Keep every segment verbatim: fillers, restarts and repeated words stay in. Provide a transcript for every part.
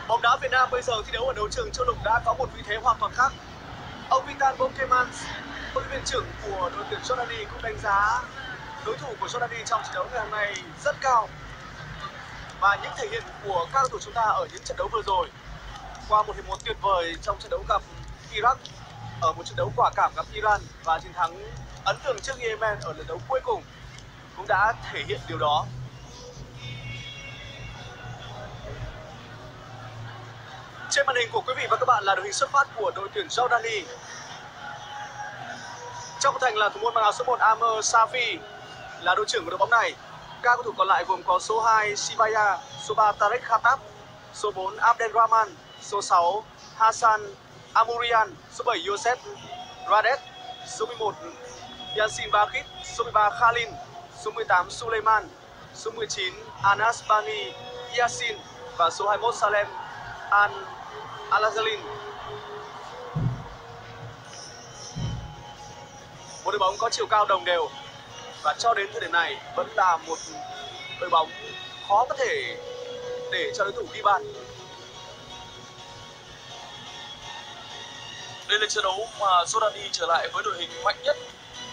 Bóng đá Việt Nam bây giờ thi đấu ở đấu trường châu lục đã có một vị thế hoàn toàn khác. Ông Vitan Bokemans, huấn luyện viên trưởng của đội tuyển Jordani cũng đánh giá đối thủ của Jordani trong trận đấu ngày hôm nay rất cao. Và những thể hiện của các cầu thủ chúng ta ở những trận đấu vừa rồi, qua một hiệp một tuyệt vời trong trận đấu gặp Iraq, ở một trận đấu quả cảm gặp Iran và chiến thắng ấn tượng trước Yemen ở lần đấu cuối cùng, cũng đã thể hiện điều đó. Trên màn hình của quý vị và các bạn là đội hình xuất phát của đội tuyển Jordani. Trong khung thành là thủ môn mang áo số một Amr Safi, là đội trưởng của đội bóng này. Các cầu thủ còn lại gồm có số hai Sibaya, số ba Tarek Khattab, số bốn Abdelrahman, số sáu Hassan Amourian, số bảy Youssef Radet, số mười một Yasin Bakhit, số mười ba Khalin, số mười tám Suleiman, số mười chín Anas Bani Yasin và số hai mươi mốt Salem Al Alazalin. Một đội bóng có chiều cao đồng đều và cho đến thời điểm này vẫn là một đội bóng khó có thể để cho đối thủ ghi bàn. Đây là trận đấu mà Jordani trở lại với đội hình mạnh nhất.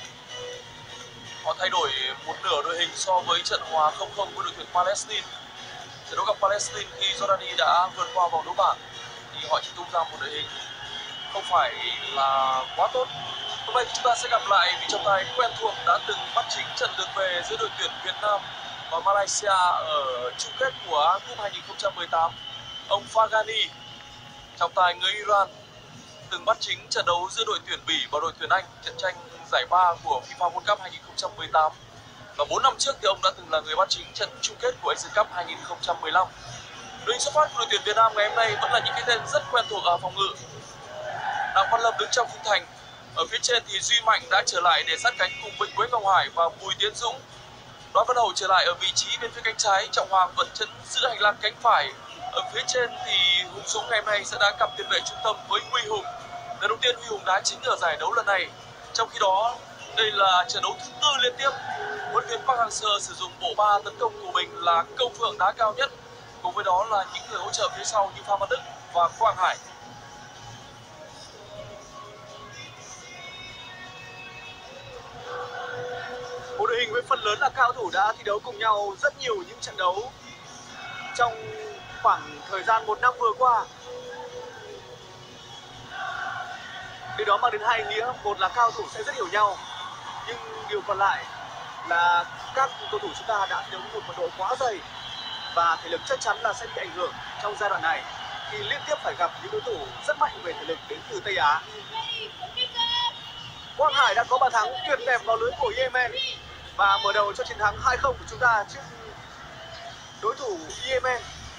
Họ thay đổi một nửa đội hình so với trận hòa không không với đội tuyển Palestine. Trận đấu gặp Palestine khi Jordani đã vượt qua vòng đấu bảng thì họ chỉ tung ra một đội hình không phải là quá tốt. Hôm nay thì chúng ta sẽ gặp lại vị trọng tài quen thuộc đã từng bắt chính trận lượt về giữa đội tuyển Việt Nam và Malaysia ở chung kết của A ép ép hai không một tám, ông Faghani, trọng tài người Iran, từng bắt chính trận đấu giữa đội tuyển Bỉ và đội tuyển Anh, trận tranh giải ba của FIFA World Cup hai không một tám. Và bốn năm trước thì ông đã từng là người bắt chính trận chung kết của Asian Cup hai không một lăm. Đội hình xuất phát của đội tuyển Việt Nam ngày hôm nay vẫn là những cái tên rất quen thuộc ở phòng ngự. Đặng Văn Lâm đứng trong khung thành. Ở phía trên thì Duy Mạnh đã trở lại để sát cánh cùng với Quế Ngọc Hải và Bùi Tiến Dũng. Đoàn Văn Hậu trở lại ở vị trí bên phía cánh trái, Trọng Hoàng vẫn chân giữ hành lang cánh phải. Ở phía trên thì Hùng Dũng ngày hôm nay sẽ đá cặp tiền vệ trung tâm với Huy Hùng. Lần đầu tiên Huy Hùng đá chính ở giải đấu lần này. Trong khi đó, đây là trận đấu thứ tư liên tiếp. Huấn luyện viên Park Hang-seo sử dụng bộ ba tấn công của mình là Công Phượng đá cao nhất, cùng với đó là những người hỗ trợ phía sau như Phan Văn Đức và Quang Hải. Một đội hình với phần lớn là cao thủ đã thi đấu cùng nhau rất nhiều những trận đấu trong khoảng thời gian một năm vừa qua. Điều đó mang đến hai ý nghĩa, một là cao thủ sẽ rất hiểu nhau, nhưng điều còn lại là các cầu thủ chúng ta đã thi đấu một mật độ quá dày và thể lực chắc chắn là sẽ bị ảnh hưởng trong giai đoạn này khi liên tiếp phải gặp những đối thủ rất mạnh về thể lực đến từ Tây Á. Quang Hải đã có bàn thắng tuyệt đẹp vào lưới của Yemen và mở đầu cho chiến thắng hai không của chúng ta trước đối thủ Yemen.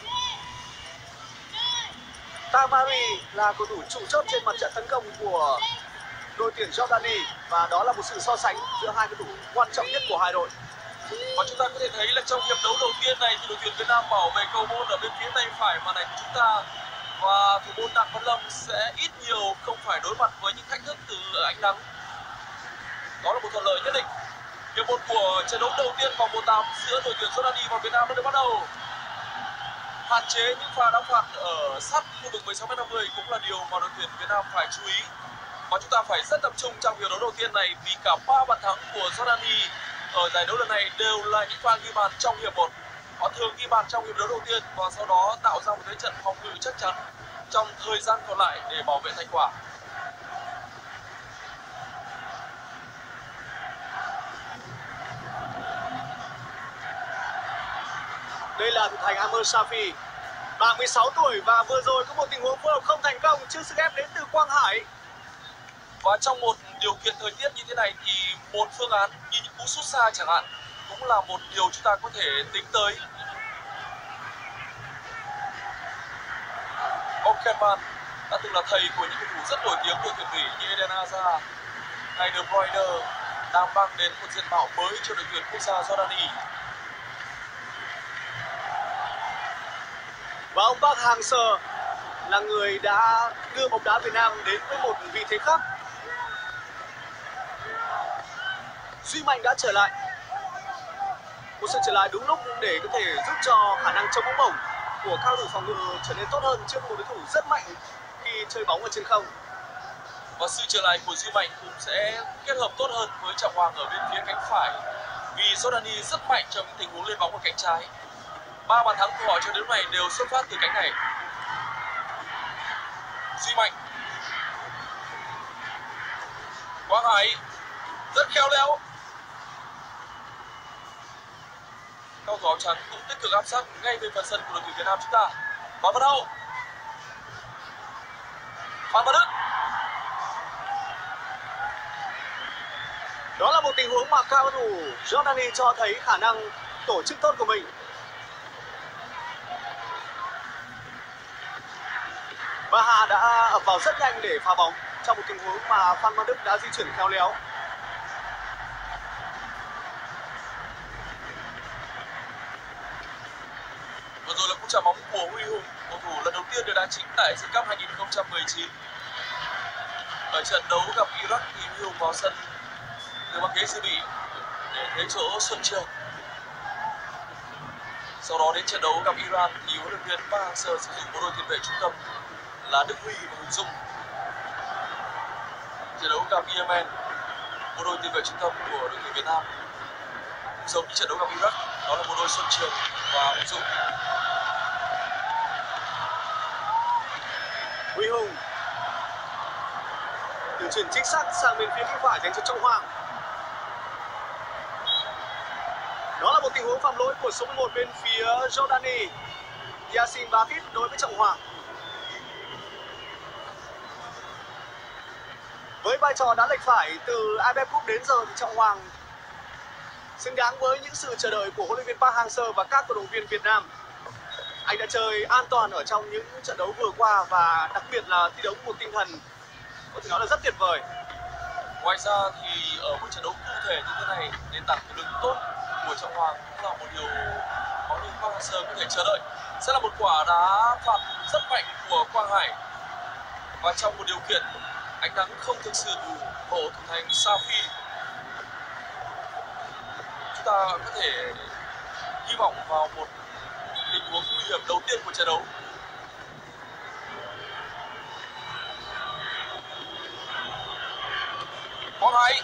Tamari là cầu thủ trụ chốt trên mặt trận tấn công của đội tuyển Jordani và đó là một sự so sánh giữa hai cầu thủ quan trọng nhất của hai đội. Và chúng ta có thể thấy là trong hiệp đấu đầu tiên này thì đội tuyển Việt Nam bảo vệ cầu môn ở bên phía tay phải màn ảnh của chúng ta, và thủ môn Đặng Văn Lâm sẽ ít nhiều không phải đối mặt với những thách thức từ ánh nắng. Đó là một thuận lợi nhất định. Hiệp một của trận đấu đầu tiên vòng một tám giữa đội tuyển Jordani và Việt Nam đã được bắt đầu. Hạn chế những pha đá phạt ở sát khu vực mười sáu mét năm mươi cũng là điều mà đội tuyển Việt Nam phải chú ý. Và chúng ta phải rất tập trung trong hiệp đấu đầu tiên này vì cả ba bàn thắng của Jordani ở giải đấu lần này đều là những pha ghi bàn trong hiệp một. Họ thường ghi bàn trong hiệp đấu đầu tiên và sau đó tạo ra một thế trận phòng ngự chắc chắn trong thời gian còn lại để bảo vệ thành quả. Đây là thủ thành Amr Safi, ba mươi sáu tuổi và vừa rồi có một tình huống phối hợp không thành công trước sức ép đến từ Quang Hải. Và trong một điều kiện thời tiết như thế này thì một phương án như những cú sút xa chẳng hạn cũng là một điều chúng ta có thể tính tới. Okerman đã từng là thầy của những cầu thủ rất nổi tiếng đội tuyển Bỉ như Eden Hazard hay De Bruyne, đang mang đến một diện mạo mới cho đội tuyển quốc gia Jordani. Và ông Park Hang-seo là người đã đưa bóng đá Việt Nam đến với một vị thế khác. Duy Mạnh đã trở lại, một sự trở lại đúng lúc để có thể giúp cho khả năng chống bóng bổng của các cầu thủ phòng ngự trở nên tốt hơn trước một đối thủ rất mạnh khi chơi bóng ở trên không. Và sự trở lại của Duy Mạnh cũng sẽ kết hợp tốt hơn với Trọng Hoàng ở bên phía cánh phải, vì Jordani rất mạnh trong những tình huống lên bóng ở cánh trái. Ba bàn thắng của họ cho đến lúc này đều xuất phát từ cánh này. Duy Mạnh, Quang Hải rất khéo léo. Cầu thủ áo trắng cũng tích cực áp sát ngay về phần sân của đội tuyển Việt Nam chúng ta. Phan Văn Hậu, Phan Văn Đức. Đó là một tình huống mà cao thủ Jordani cho thấy khả năng tổ chức tốt của mình. Và Hà đã ập vào rất nhanh để phá bóng trong một tình huống mà Phan Văn Đức đã di chuyển khéo léo. Vừa rồi là cú chạm bóng của Huy Hùng, cầu thủ lần đầu tiên được đá chính tại Asian Cup hai nghìn không trăm mười chín. Ở trận đấu gặp Iraq thì Huy Hùng vào sân từ băng ghế dự bị để thế chỗ Xuân Trường. Sau đó đến trận đấu gặp Iran thì huấn luyện viên Park Hang-seo sử dụng bộ đôi tiền vệ trung tâm là Đức Huy và Hùng Dung. Trận đấu gặp Yemen, bộ đôi tiền vệ trung tâm của đội tuyển Việt Nam cũng giống như trận đấu gặp Iraq, đó là bộ đôi Xuân Trường và Hùng Dung. Huy Hùng điều chuyển chính xác sang bên phía cánh phải dành cho Trọng Hoàng. Đó là một tình huống phạm lỗi của số mười một bên phía Jordani, Yassin Bakit đối với Trọng Hoàng. Với vai trò đá lệch phải từ a ép ép Cup đến giờ thì Trọng Hoàng xứng đáng với những sự chờ đợi của huấn luyện viên Park Hang-seo và các cổ động viên Việt Nam. Anh đã chơi an toàn ở trong những trận đấu vừa qua và đặc biệt là thi đấu một tinh thần có thể nói là rất tuyệt vời. Ngoài ra thì ở một trận đấu cụ thể như thế này, nền tảng thể lực tốt của Trọng Hoàng cũng là một điều mà huấn luyện viên Park Hang-seo có thể chờ đợi. Sẽ là một quả đá phạt rất mạnh của Quang Hải, và trong một điều kiện ánh nắng không thực sự đủ hộ thủ thành Safi, chúng ta có thể hy vọng vào một tình huống nguy hiểm đầu tiên của trận đấu. Quang Hải,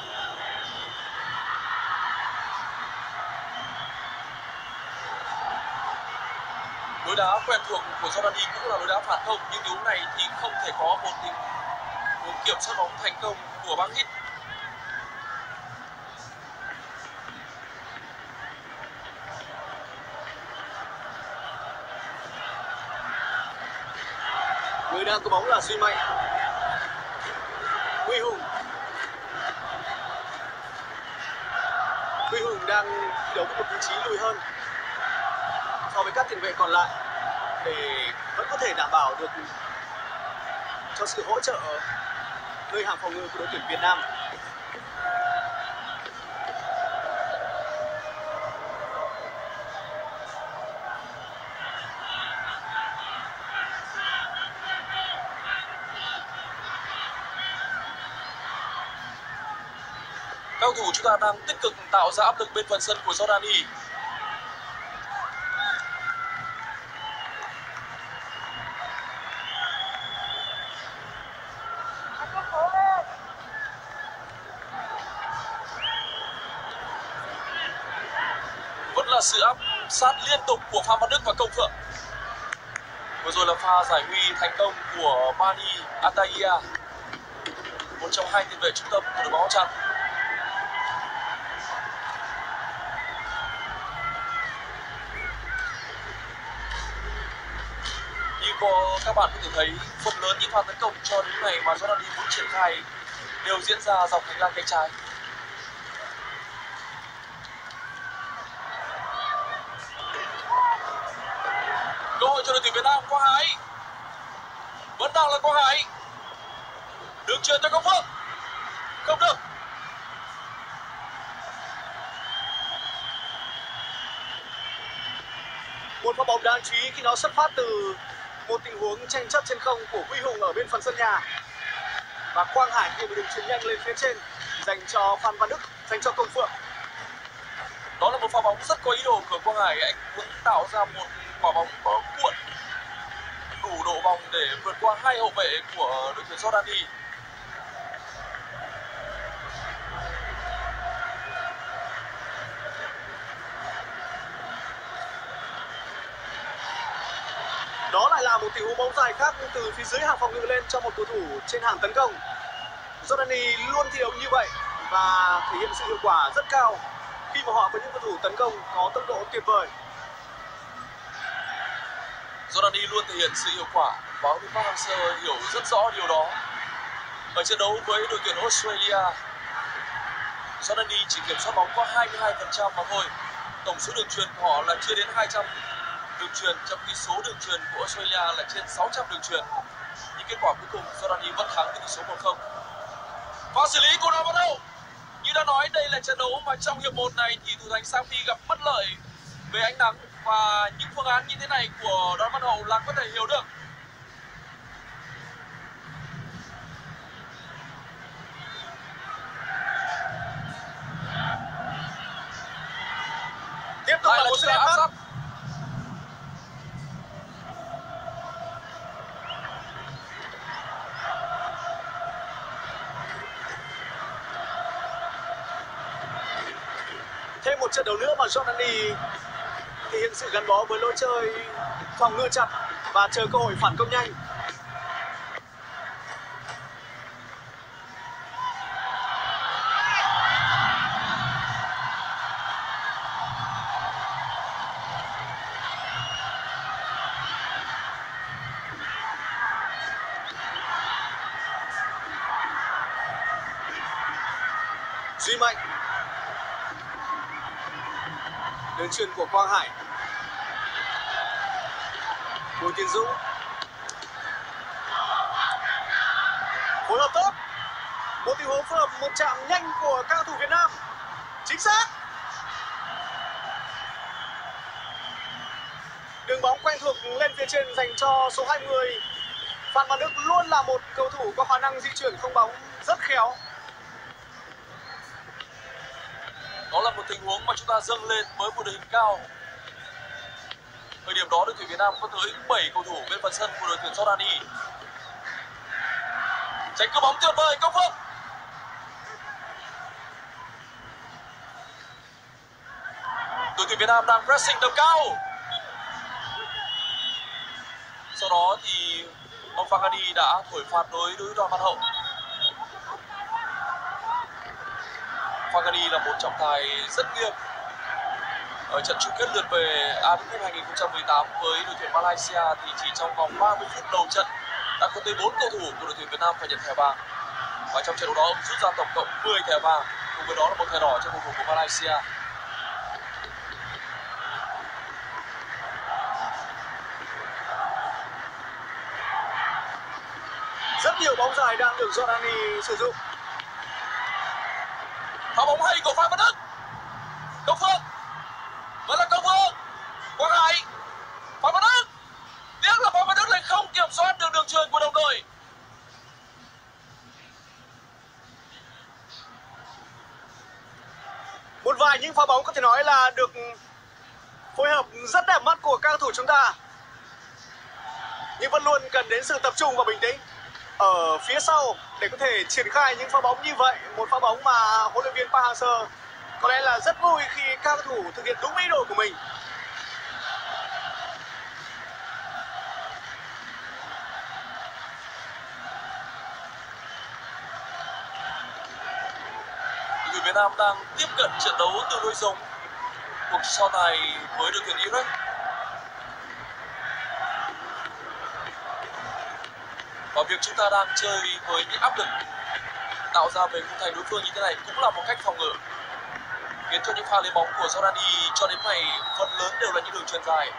lối đá quen thuộc của Jordani cũng là lối đá phản công, nhưng tình huống này thì không thể có một tình huống kiểm soát bóng thành công của Bakit. Người đang có bóng là Duy Mạnh. Huy Hùng. Huy Hùng đang thi đấu một vị trí lùi hơn so với các tiền vệ còn lại để vẫn có thể đảm bảo được cho sự hỗ trợ nơi hàng phòng ngự của đội tuyển Việt Nam. Các cầu thủ chúng ta đang tích cực tạo ra áp lực bên phần sân của Jordani. Vẫn là sự áp sát liên tục của Phan Văn Đức và Công Phượng. Vừa rồi là pha giải nguy thành công của Mani Ataya, một trong hai tiền vệ trung tâm của đội bóng áo trắng. Như có các bạn có thể thấy, phần lớn những pha tấn công cho đến ngày mà Jordani muốn triển khai đều diễn ra dọc hành lang cánh trái. Cơ hội cho đội tuyển Việt Nam. Quang Hải, vẫn đang là Quang Hải, đường truyền cho Công Phượng, không được. Một pha bóng đáng chú ý khi nó xuất phát từ một tình huống tranh chấp trên không của Huy Hùng ở bên phần sân nhà, và Quang Hải thì một đường chuyền nhanh lên phía trên dành cho Phan Văn Đức, dành cho Công Phượng. Đó là một pha bóng rất có ý đồ của Quang Hải, anh muốn tạo ra một quả bóng có cuộn độ vòng để vượt qua hai hậu vệ của đội tuyển Jordani. Đó lại là một tình huống bóng dài khác từ phía dưới hàng phòng ngự lên cho một cầu thủ trên hàng tấn công. Jordani luôn thi đấu như vậy và thể hiện sự hiệu quả rất cao khi mà họ có những cầu thủ tấn công có tốc độ tuyệt vời. Jordani luôn thể hiện sự hiệu quả và huấn luyện viên Park Hang-seo hiểu rất rõ điều đó. Ở trận đấu với đội tuyển Australia, Jordani chỉ kiểm soát bóng có hai mươi hai phần trăm mà thôi. Tổng số đường chuyền của họ là chưa đến hai trăm đường chuyền, trong khi số đường chuyền của Australia là trên sáu trăm đường chuyền. Nhưng kết quả cuối cùng Jordani vẫn thắng với tỷ số một không. Pha xử lý của đội bắt đầu. Như đã nói, đây là trận đấu mà trong hiệp một này thì thủ thành Safi gặp bất lợi về ánh nắng, và những phương án như thế này của Đoàn Văn Hậu là có thể hiểu được. Tiếp tục là một sự áp sát. Thêm một trận đấu nữa mà Jordani thể hiện sự gắn bó với lối chơi phòng ngự chặt và chờ cơ hội phản công nhanh. Duy Mạnh, đường chuyền của Quang Hải, Bùi Tiến Dũng, phối hợp tốt, một tình huống phối hợp một chạm nhanh của các cầu thủ Việt Nam, chính xác. Đường bóng quen thuộc lên phía trên dành cho số hai mươi. Phan Văn Đức luôn là một cầu thủ có khả năng di chuyển không bóng rất khéo. Đó là một tình huống mà chúng ta dâng lên với một đội hình cao. Thời điểm đó đội tuyển Việt Nam có tới bảy cầu thủ bên phần sân của đội tuyển Jordani. Tránh cướp bóng tuyệt vời, Công Phượng. Đội tuyển Việt Nam đang pressing tầm cao. Sau đó thì ông Fagani đã thổi phạt đối với Đoàn Văn Hậu. Fagani là một trọng tài rất nghiêm. Ở trận chung kết lượt về a ép ép Cup hai nghìn không trăm mười tám với đội tuyển Malaysia thì chỉ trong vòng ba mươi phút đầu trận đã có tới bốn cầu thủ của đội tuyển Việt Nam phải nhận thẻ vàng. Và trong trận đấu đó ông rút ra tổng cộng mười thẻ vàng, cùng với đó là một thẻ đỏ cho cầu thủ của Malaysia. Rất nhiều bóng dài đang được Jordani sử dụng. Pha bóng hay của Phan Văn Đức. Công Phượng. Vẫn là Công Phượng. Quang Hải. Phan Văn Đức. Tiếc là Phan Văn Đức lại không kiểm soát được đường chuyền của đồng đội. Một vài những pha bóng có thể nói là được phối hợp rất đẹp mắt của các cầu thủ chúng ta, nhưng vẫn luôn cần đến sự tập trung và bình tĩnh ở phía sau để có thể triển khai những pha bóng như vậy. Một pha bóng mà huấn luyện viên Park Hang-seo có lẽ là rất vui khi các cầu thủ thực hiện đúng ý đồ của mình. Đội tuyển Việt Nam đang tiếp cận trận đấu tương đối giống cuộc so tài với đội tuyển Iraq. Và việc chúng ta đang chơi với những áp lực tạo ra về khung thành đối phương như thế này cũng là một cách phòng ngự, khiến cho những pha lấy bóng của Jordani cho đến nay phần lớn đều là những đường chuyền dài.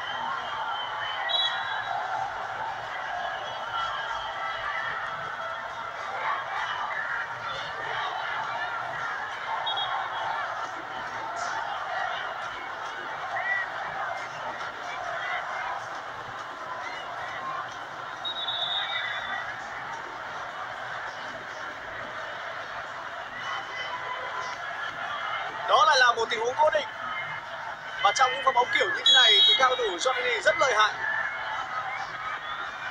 Đó lại là một tình huống cố định, và trong những pha bóng kiểu như thế này thì các cầu thủ Jordani rất lợi hại.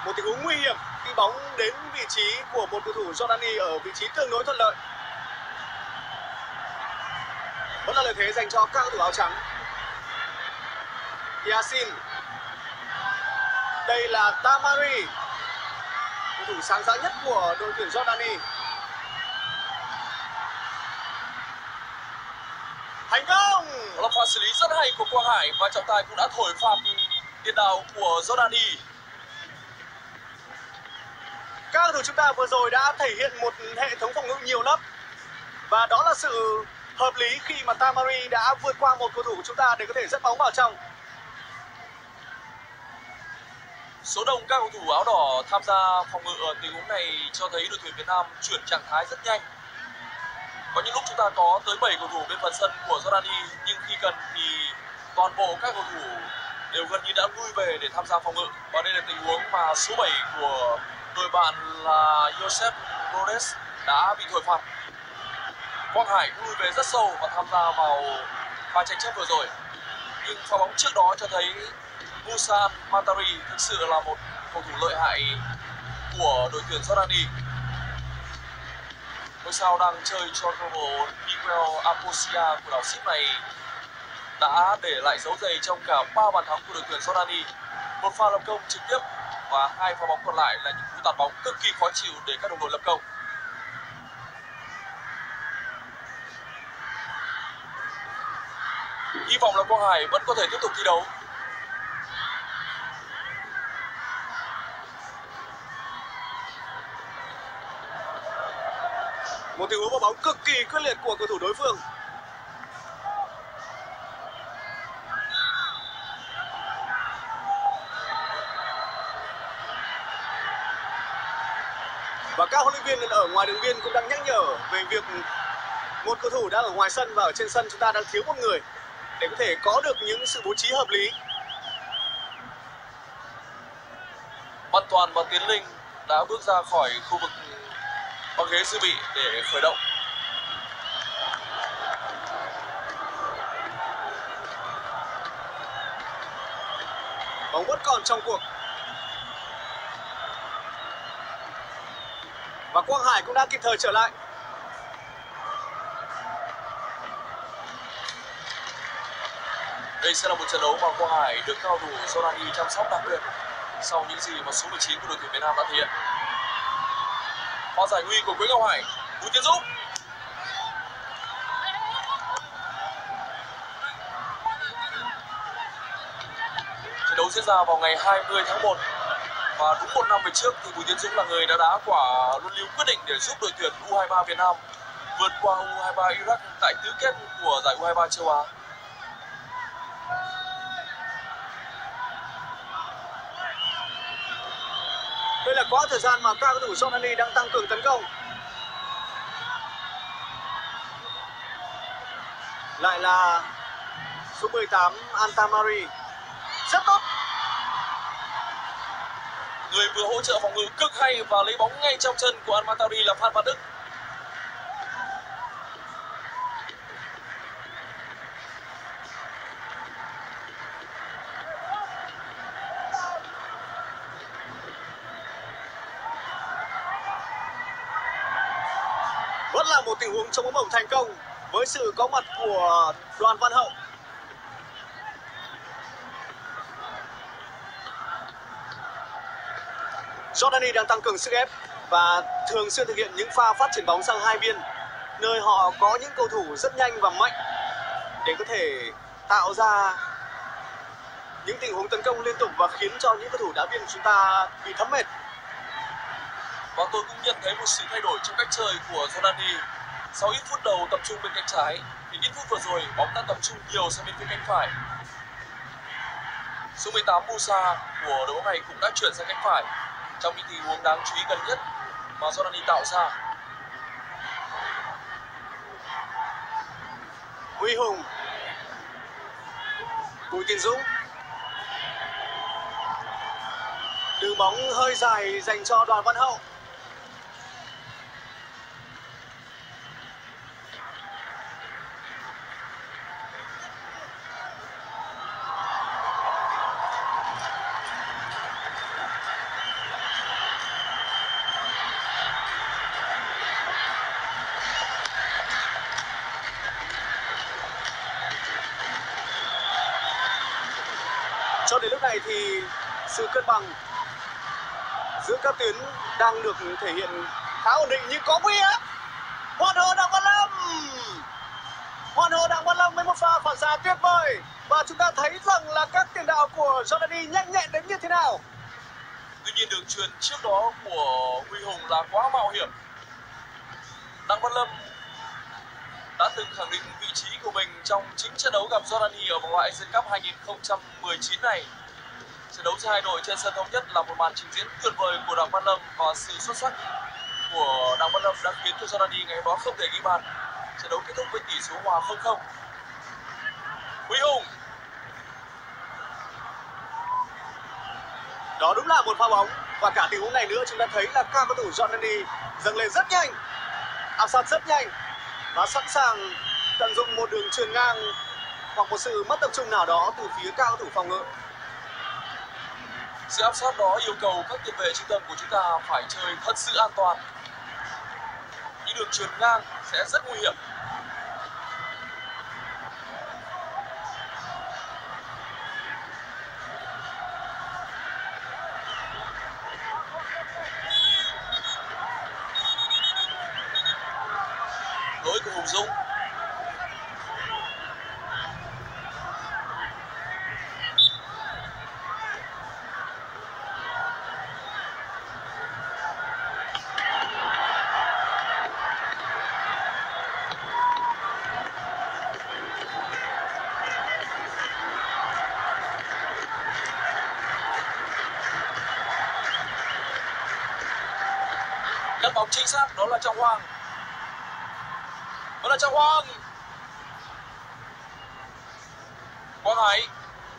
Một tình huống nguy hiểm khi bóng đến vị trí của một cầu thủ Jordani ở vị trí tương đối thuận lợi. Vẫn là lợi thế dành cho các cầu thủ áo trắng. Yasin. Đây là Tamari, cầu thủ sáng giá nhất của đội tuyển Jordani. Thành công! Đó là pha xử lý rất hay của Quang Hải và trọng tài cũng đã thổi phạt tiền đạo của Jordani. Các cầu thủ chúng ta vừa rồi đã thể hiện một hệ thống phòng ngự nhiều lớp và đó là sự hợp lý khi mà Tamari đã vượt qua một cầu thủ của chúng ta để có thể dẫn bóng vào trong. Số đông các cầu thủ áo đỏ tham gia phòng ngự ở tình huống này cho thấy đội tuyển Việt Nam chuyển trạng thái rất nhanh. Có những lúc chúng ta có tới bảy cầu thủ bên phần sân của Jordani, nhưng khi cần thì toàn bộ các cầu thủ đều gần như đã lui về để tham gia phòng ngự. Và đây là tình huống mà số bảy của đội bạn là Joseph Rhodes đã bị thổi phạt. Quang Hải cũng lui về rất sâu và tham gia vào pha tranh chấp vừa rồi. Nhưng pha bóng trước đó cho thấy Musa Matari thực sự là một cầu thủ lợi hại của đội tuyển Jordani. Ngôi sao đang chơi cho câu lạc bộ Miguel Aposia của đảo Ship này đã để lại dấu giày trong cả ba bàn thắng của đội tuyển Jordani. Một pha lập công trực tiếp và hai pha bóng còn lại là những cú tạt bóng cực kỳ khó chịu để các đồng đội lập công. Hy vọng là Quang Hải vẫn có thể tiếp tục thi đấu. Một tình huống vào bóng cực kỳ quyết liệt của cầu thủ đối phương. Và các huấn luyện viên ở ngoài đường biên cũng đang nhắc nhở về việc một cầu thủ đang ở ngoài sân và ở trên sân chúng ta đang thiếu một người để có thể có được những sự bố trí hợp lý. Văn Toàn và Tiến Linh đã bước ra khỏi khu vực băng ghế dự bị để khởi động. Bóng vẫn còn trong cuộc. Và Quang Hải cũng đã kịp thời trở lại. Đây sẽ là một trận đấu mà Quang Hải được cao thủ Jordani chăm sóc đặc biệt sau những gì mà số mười chín của đội tuyển Việt Nam đã thể hiện. Pha giải nguy của Quế Ngọc Hải, Bùi Tiến Dũng. Trận đấu diễn ra vào ngày hai mươi tháng một và đúng một năm về trước thì Bùi Tiến Dũng là người đã đá quả luân lưu quyết định để giúp đội tuyển U hai ba Việt Nam vượt qua U hai ba Iraq tại tứ kết của giải U hai ba châu Á. Đây là quãng thời gian mà các cầu thủ Jordani đang tăng cường tấn công. Lại là số mười tám Antamari. Rất tốt. Người vừa hỗ trợ phòng ngự cực hay và lấy bóng ngay trong chân của Anmatari là Phan Văn Đức. Vẫn là một tình huống chống bóng bổng thành công với sự có mặt của Đoàn Văn Hậu. Jordani đang tăng cường sức ép và thường xuyên thực hiện những pha phát triển bóng sang hai biên, nơi họ có những cầu thủ rất nhanh và mạnh để có thể tạo ra những tình huống tấn công liên tục và khiến cho những cầu thủ đá biên của chúng ta bị thấm mệt. Và tôi cũng nhận thấy một sự thay đổi trong cách chơi của Jordani. Sau ít phút đầu tập trung bên cánh trái thì ít phút vừa rồi bóng đã tập trung nhiều sang bên phía cánh phải. Số mười tám Musa của đội bóng này cũng đã chuyển sang cánh phải trong những tình huống đáng chú ý gần nhất mà Jordani tạo ra. Huy Hùng, Bùi Tiến Dũng, đường bóng hơi dài dành cho Đoàn Văn Hậu. Cho đến lúc này thì sự cân bằng giữa các tuyến đang được thể hiện khá ổn định, nhưng có nguy hiểm. Hoàn hồn Đặng Văn Lâm, hoàn hồn Đặng Văn Lâm với một pha phản xạ tuyệt vời, và chúng ta thấy rằng là các tiền đạo của Jordani nhanh nhẹn đến như thế nào. Tuy nhiên đường chuyền trước đó của Huy Hùng là quá mạo hiểm. Đặng Văn Lâm đã từng khẳng định vị trí của mình trong chính trận đấu gặp Jordani ở vòng loại Asian Cup hai không một chín này. Trận đấu giữa hai đội trên sân Thống Nhất là một màn trình diễn tuyệt vời của Đặng Văn Lâm, và sự xuất sắc của Đặng Văn Lâm đã khiến cho Jordani ngày hôm đó không thể ghi bàn. Trận đấu kết thúc với tỷ số hòa không không. Huy Hùng. Đó đúng là một pha bóng, và cả tình huống này nữa chúng ta thấy là các cầu thủ Jordani dâng lên rất nhanh, áp sát rất nhanh và sẵn sàng tận dụng một đường chuyền ngang hoặc một sự mất tập trung nào đó từ phía các cầu thủ phòng ngự. Sự áp sát đó yêu cầu các tiền vệ trung tâm của chúng ta phải chơi thật sự an toàn. Những đường chuyền ngang sẽ rất nguy hiểm. Lỗi của Hùng Dũng. Cắt bóng chính xác, đó là Trọng Hoàng. Đó là Trọng Hoàng. Quang Hải.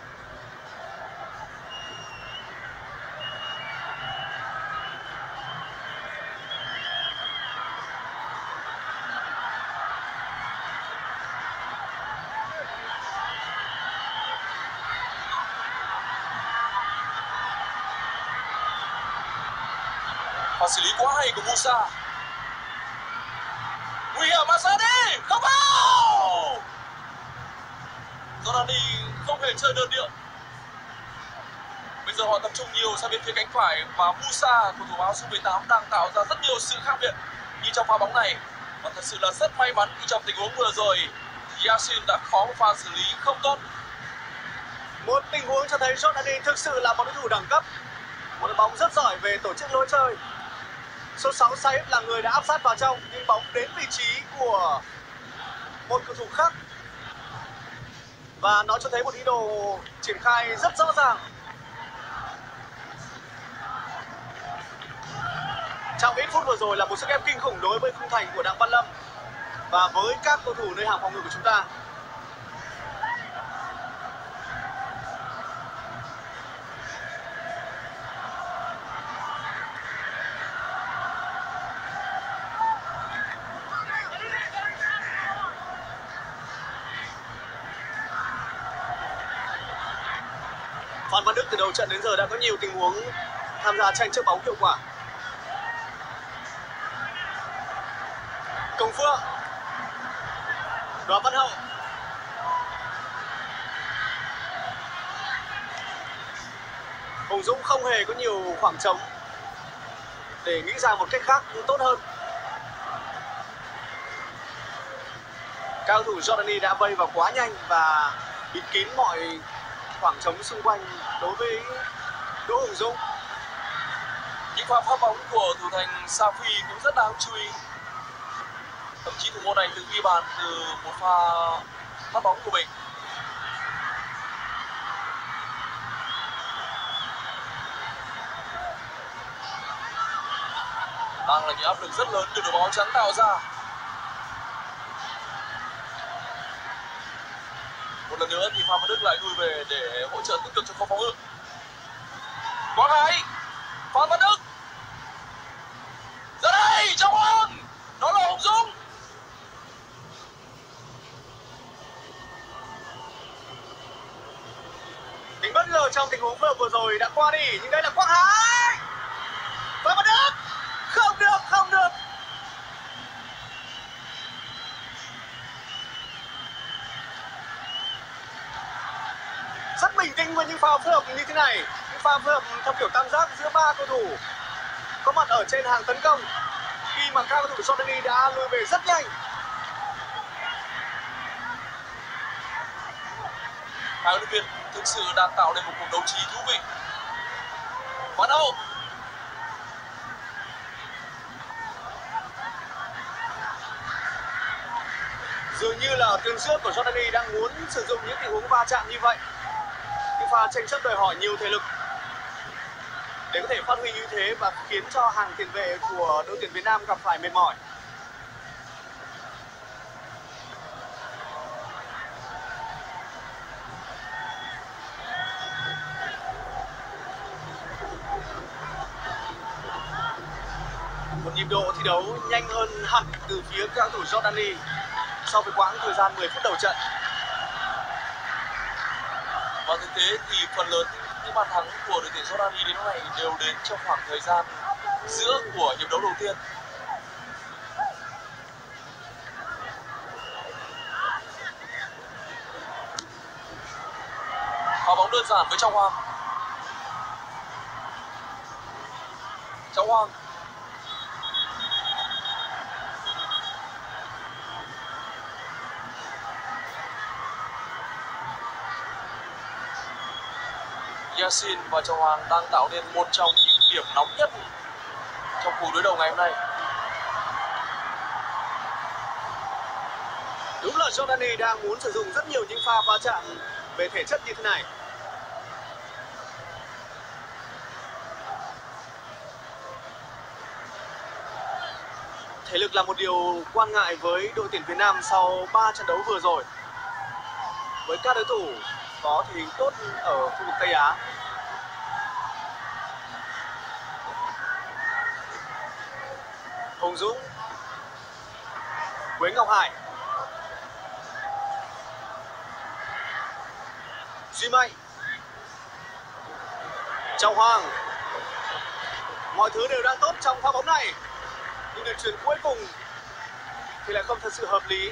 Và xử lý quá hay của Musa. Nguy hiểm mà ra đi, không vào. Jordani không hề chơi đơn điệu. Bây giờ họ tập trung nhiều sang bên phía cánh phải, và Musa, cầu thủ áo số mười tám, đang tạo ra rất nhiều sự khác biệt như trong pha bóng này. Và thật sự là rất may mắn khi trong tình huống vừa rồi Yasin đã có một pha xử lý không tốt. Một tình huống cho thấy Jordani thực sự là một đối thủ đẳng cấp, một đội bóng rất giỏi về tổ chức lối chơi. Số sáu Saif là người đã áp sát vào trong, nhưng bóng đến vị trí của một cầu thủ khác, và nó cho thấy một ý đồ triển khai rất rõ ràng. Trong ít phút vừa rồi là một sức ép kinh khủng đối với khung thành của Đặng Văn Lâm và với các cầu thủ nơi hàng phòng ngự của chúng ta. Phan Văn Đức từ đầu trận đến giờ đã có nhiều tình huống tham gia tranh chấp bóng hiệu quả. Công Phượng, Đoàn Văn Hậu, Hùng Dũng không hề có nhiều khoảng trống để nghĩ ra một cách khác tốt hơn. Các cầu thủ Jordani đã vây vào quá nhanh và bịt kín mọi khoảng trống xung quanh đối với Đỗ Hùng Dũng. Những pha phát bóng của thủ thành Safi cũng rất đáng chú ý. Thậm chí thủ môn này từng ghi bàn từ một pha phát bóng của mình. Đang là những áp lực rất lớn từ đội bóng áo trắng tạo ra. Một lần nữa thì Phan Văn Đức lại lui về để hỗ trợ tích cực cho phòng ngự. Quang Hải, Phan Văn Đức, ra đây, Trọng Hoàng, đó là Hùng Dũng. Tính bất ngờ trong tình huống vừa vừa rồi đã qua đi, nhưng đây là Quang Hải. Phan Văn Đức, không được, không được. Rất bình tĩnh tính với những pha phối hợp như thế này, những pha phối hợp theo kiểu tam giác giữa ba cầu thủ có mặt ở trên hàng tấn công, khi mà các cầu thủ Jordani đã lùi về rất nhanh. Hai huấn luyện viên thực sự đang tạo nên một cuộc đấu trí thú vị. Bắt đầu. Dường như là tường trước của Jordani đang muốn sử dụng những tình huống va chạm như vậy, những pha tranh chấp đòi hỏi nhiều thể lực để có thể phát huy như thế và khiến cho hàng tiền vệ của đội tuyển Việt Nam gặp phải mệt mỏi. Một nhịp độ thi đấu nhanh hơn hẳn từ phía các cầu thủ Jordani sau với quãng thời gian mười phút đầu trận. Và thực tế thì phần lớn những bàn thắng của đội tuyển Jordani đến lúc này đều đến trong khoảng thời gian giữa của hiệp đấu đầu tiên. Pha bóng đơn giản với Trọng Hoàng. Trọng Hoàng. Yassin và Trọng Hoàng đang tạo nên một trong những điểm nóng nhất trong cuộc đối đầu ngày hôm nay. Đúng là Jordani đang muốn sử dụng rất nhiều những pha va chạm về thể chất như thế này. Thể lực là một điều quan ngại với đội tuyển Việt Nam sau ba trận đấu vừa rồi. Với các đối thủ có thể hình tốt ở khu vực Tây Á. Hùng Dũng, Quế Ngọc Hải, Duy Mạnh, Trọng Hoàng. Mọi thứ đều đang tốt trong pha bóng này, nhưng đường chuyền cuối cùng thì lại không thật sự hợp lý.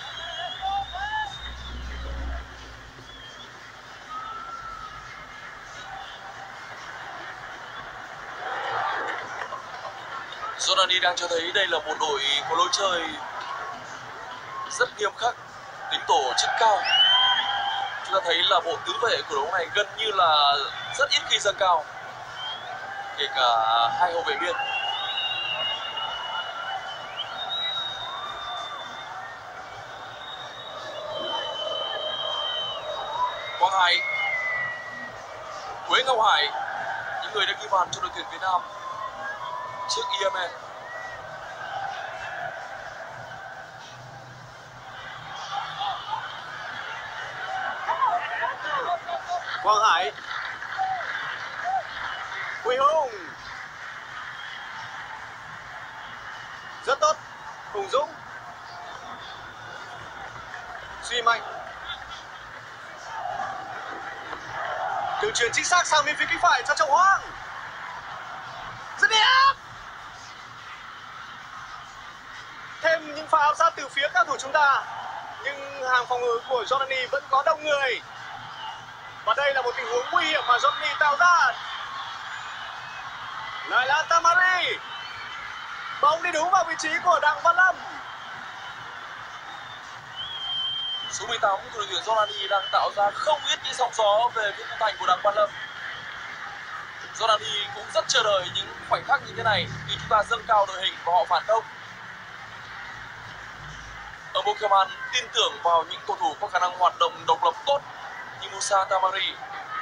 Jordani đang cho thấy đây là một đội có lối chơi rất nghiêm khắc, tính tổ chức cao. Chúng ta thấy là bộ tứ vệ của đấu này gần như là rất ít khi dâng cao, kể cả hai hậu vệ biên. Quang Hải, Quế Ngọc Hải, những người đã ghi bàn cho đội tuyển Việt Nam trước Yemen. Quang Hải, Huy Hùng, rất tốt. Hùng Dũng, Duy Mạnh, đường chuyền chính xác sang bên phía cánh phải cho Trọng Hoàng, rất đẹp. Thêm những pha áp sát từ phía các thủ chúng ta, nhưng hàng phòng ngự của Jordani vẫn có đông người. Và đây là một tình huống nguy hiểm mà Jordani tạo ra. Lại là Tamari. Bóng đi đúng vào vị trí của Đặng Văn Lâm. Số mười tám của đội tuyển Jordani đang tạo ra không ít những sóng gió về phía khung thành của Đặng Văn Lâm. Jordani cũng rất chờ đợi những khoảnh khắc như thế này khi chúng ta dâng cao đội hình và họ phản công. Ở Pokemon tin tưởng vào những cầu thủ có khả năng hoạt động độc lập tốt như Musa Tamari.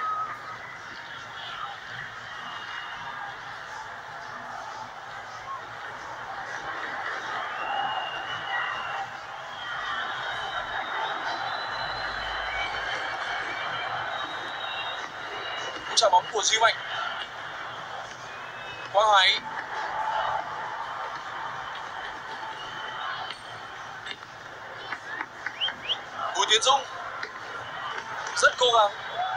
Trả bóng của Duy Mạnh. Quang Hải. Bùi Tiến Dũng rất cố gắng.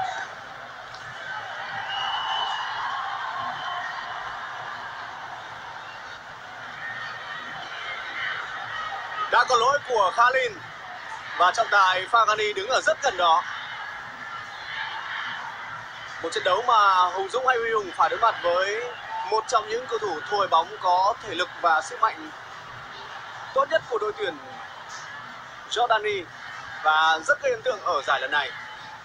Đã có lỗi của Khalin và trọng tài Faghani đứng ở rất gần đó. Một trận đấu mà Hùng Dũng hay Huy Hùng phải đối mặt với một trong những cầu thủ thổi bóng có thể lực và sức mạnh tốt nhất của đội tuyển Jordani và rất gây ấn tượng ở giải lần này.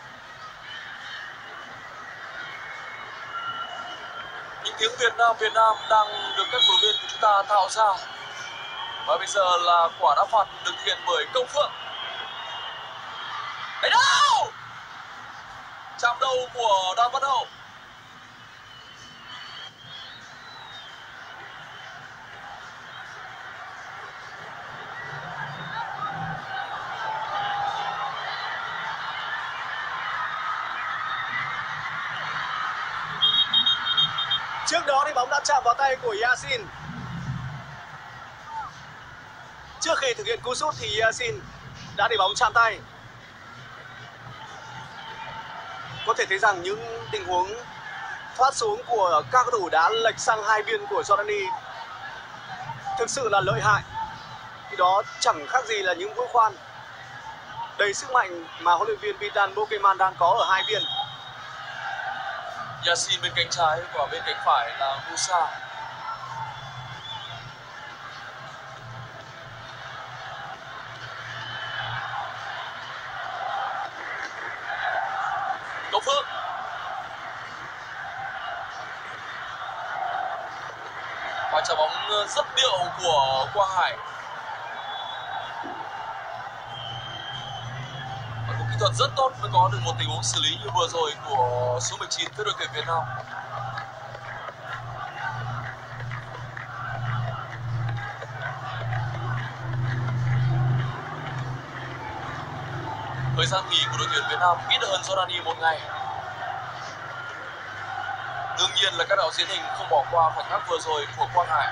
Những tiếng Việt Nam Việt Nam đang được các cổ động viên của chúng ta tạo ra. Và bây giờ là quả đá phạt được thực hiện bởi Công Phượng. Đánh đâu! Chạm đầu của Đoàn Văn Hậu. Trước đó thì bóng đã chạm vào tay của Yasin. Trước khi thực hiện cú sút thì Yasin đã để bóng chạm tay. Có thể thấy rằng những tình huống thoát xuống của các cầu thủ đã lệch sang hai biên của Jordani thực sự là lợi hại. Thì đó chẳng khác gì là những mũi khoan đầy sức mạnh mà huấn luyện viên Bitan Bokeman đang có ở hai biên. Yasin bên cánh trái và bên cánh phải là Musa. Công Phượng. Và trái bóng rất điệu của Quang Hải. Và một kỹ thuật rất tốt mới có được một tình huống xử lý như vừa rồi của số mười chín với đội tuyển Việt Nam. Thời gian nghỉ của đội tuyển Việt Nam ít hơn Jordani một ngày. Đương nhiên là các đạo diễn hình không bỏ qua khoảnh khắc vừa rồi của Quang Hải.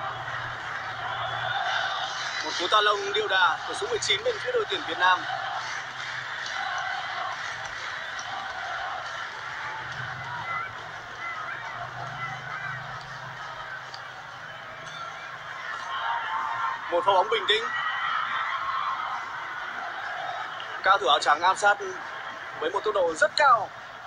Một cú ta lông điệu đà của số mười chín bên phía đội tuyển Việt Nam. Một pha bóng bình tĩnh. Cao thủ áo trắng áp sát với một tốc độ rất cao.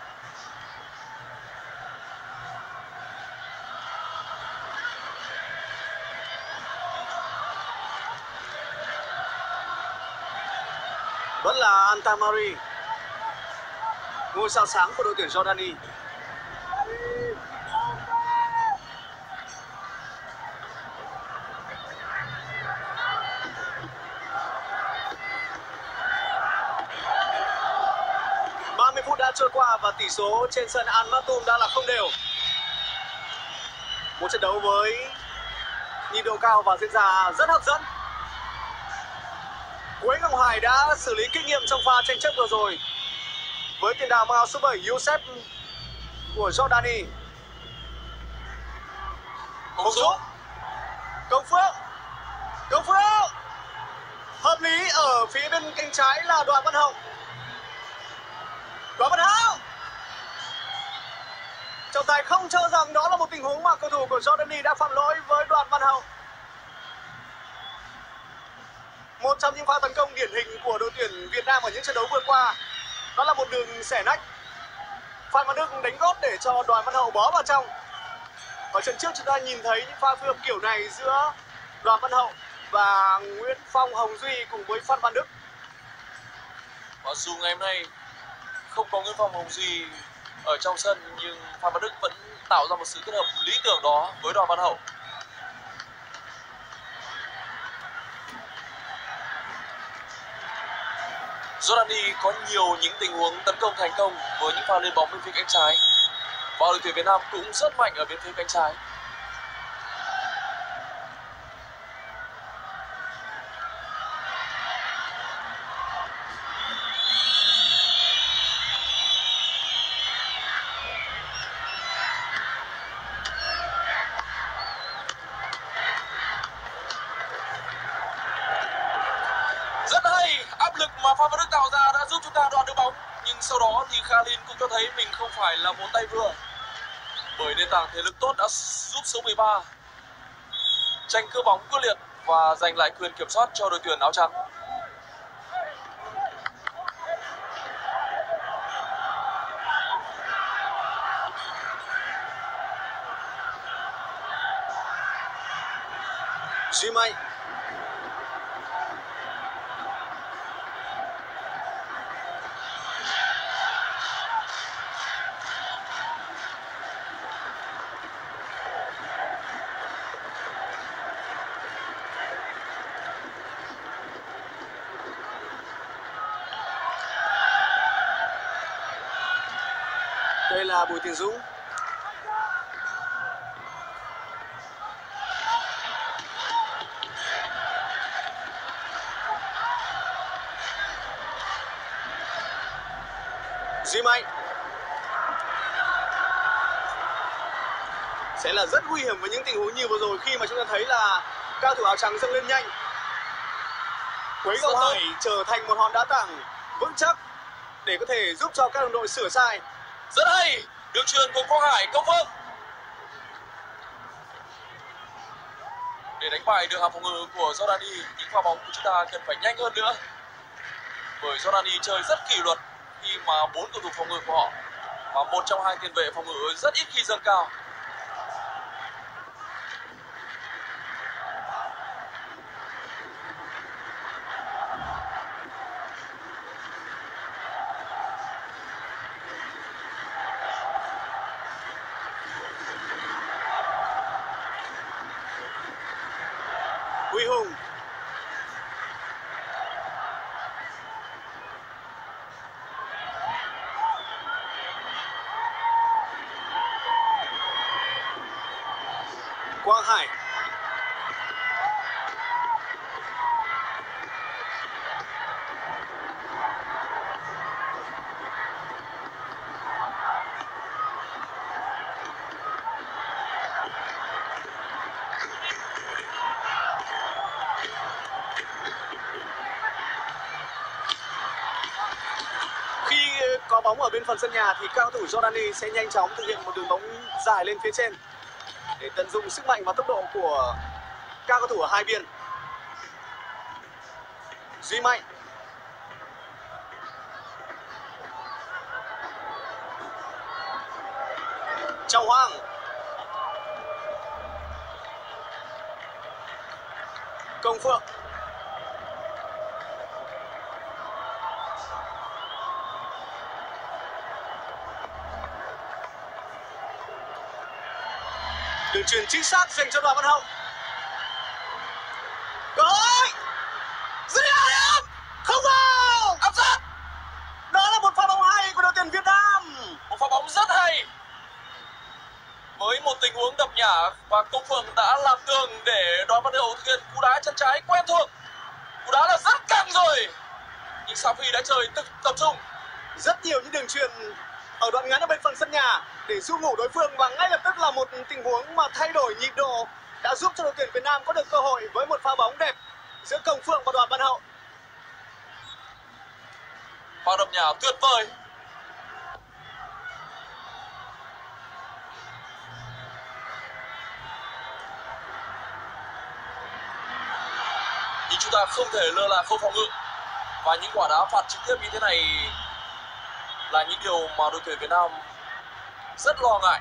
Vẫn là Antamari, ngôi sao sáng của đội tuyển Jordani. ba mươi phút đã trôi qua và tỷ số trên sân Al Maktoum đã là không đều. Một trận đấu với nhịp độ cao và diễn ra rất hấp dẫn. Quế Ngọc Hải đã xử lý kinh nghiệm trong pha tranh chấp vừa rồi với tiền đạo mang áo số bảy Youssef của Jordani. Công Dũng. Công Phượng. Công Phượng. Hợp lý ở phía bên cánh trái là Đoàn Văn Hậu. Đoàn Văn Hậu. Trọng tài không cho rằng đó là một tình huống mà cầu thủ của Jordani đã phạm lỗi với Đoàn Văn Hậu. Một trong những pha tấn công điển hình của đội tuyển Việt Nam ở những trận đấu vừa qua, đó là một đường xẻ nách. Phan Văn Đức đánh gót để cho Đoàn Văn Hậu bó vào trong. Ở trận trước chúng ta nhìn thấy những pha phối hợp kiểu này giữa Đoàn Văn Hậu và Nguyễn Phong Hồng Duy cùng với Phan Văn Đức. Và dù ngày hôm nay không có Nguyễn Phong Hồng Duy ở trong sân nhưng Phan Văn Đức vẫn tạo ra một sự kết hợp lý tưởng đó với Đoàn Văn Hậu. Jordani có nhiều những tình huống tấn công thành công với những pha lên bóng bên phía cánh trái. Và đội tuyển Việt Nam cũng rất mạnh ở bên phía cánh trái. Rất hay, áp lực mà Phan Văn Đức tạo ra đã giúp chúng ta đoạt được bóng. Nhưng sau đó thì Khalin cũng cho thấy mình không phải là một tay vừa. Bởi nền tảng thể lực tốt đã giúp số mười ba tranh cướp bóng quyết liệt và giành lại quyền kiểm soát cho đội tuyển áo trắng. Duy Mạnh. Đây là Bùi Tiến Dũng. Duy Mạnh. Sẽ là rất nguy hiểm với những tình huống như vừa rồi khi mà chúng ta thấy là cao thủ áo trắng dâng lên nhanh. Quấy Ngọc Hải trở thành một hòn đá tảng vững chắc để có thể giúp cho các đồng đội sửa sai. Rất hay, đường truyền của Quang Hải công vâng. Để đánh bại được hàng phòng ngự của Jordani, những pha bóng của chúng ta cần phải nhanh hơn nữa. Bởi Jordani chơi rất kỷ luật khi mà bốn cầu thủ phòng ngự của họ và một trong hai tiền vệ phòng ngự rất ít khi dâng cao. Huy Hùng. Quang Hải. Khi có bóng ở bên phần sân nhà thì cao thủ Jordani sẽ nhanh chóng thực hiện một đường bóng dài lên phía trên để tận dụng sức mạnh và tốc độ của các cầu thủ ở hai biên. Duy Mạnh. Trọng Hoàng. Công Phượng. Đường truyền chính xác dành cho Đoàn Văn Hậu. Cơ hội dứt điểm không vào, áp sát. Đó là một pha bóng hay của đội tuyển Việt Nam, một pha bóng rất hay với một tình huống đập nhả và Công Phượng đã làm tường để Đoàn Văn Hậu thực hiện cú đá chân trái quen thuộc. Cú đá là rất căng rồi nhưng Safi đã chơi tập, tập trung. Rất nhiều những đường truyền ở đoạn ngắn ở bên phần sân nhà để du ngủ đối phương và ngay lập tức là một tình huống mà thay đổi nhịp độ đã giúp cho đội tuyển Việt Nam có được cơ hội với một pha bóng đẹp giữa Công Phượng và Đoàn Văn Hậu. Pha đập nhả tuyệt vời. Nhưng chúng ta không thể lơ là khâu phòng ngự và những quả đá phạt trực tiếp như thế này là những điều mà đội tuyển Việt Nam rất lo ngại.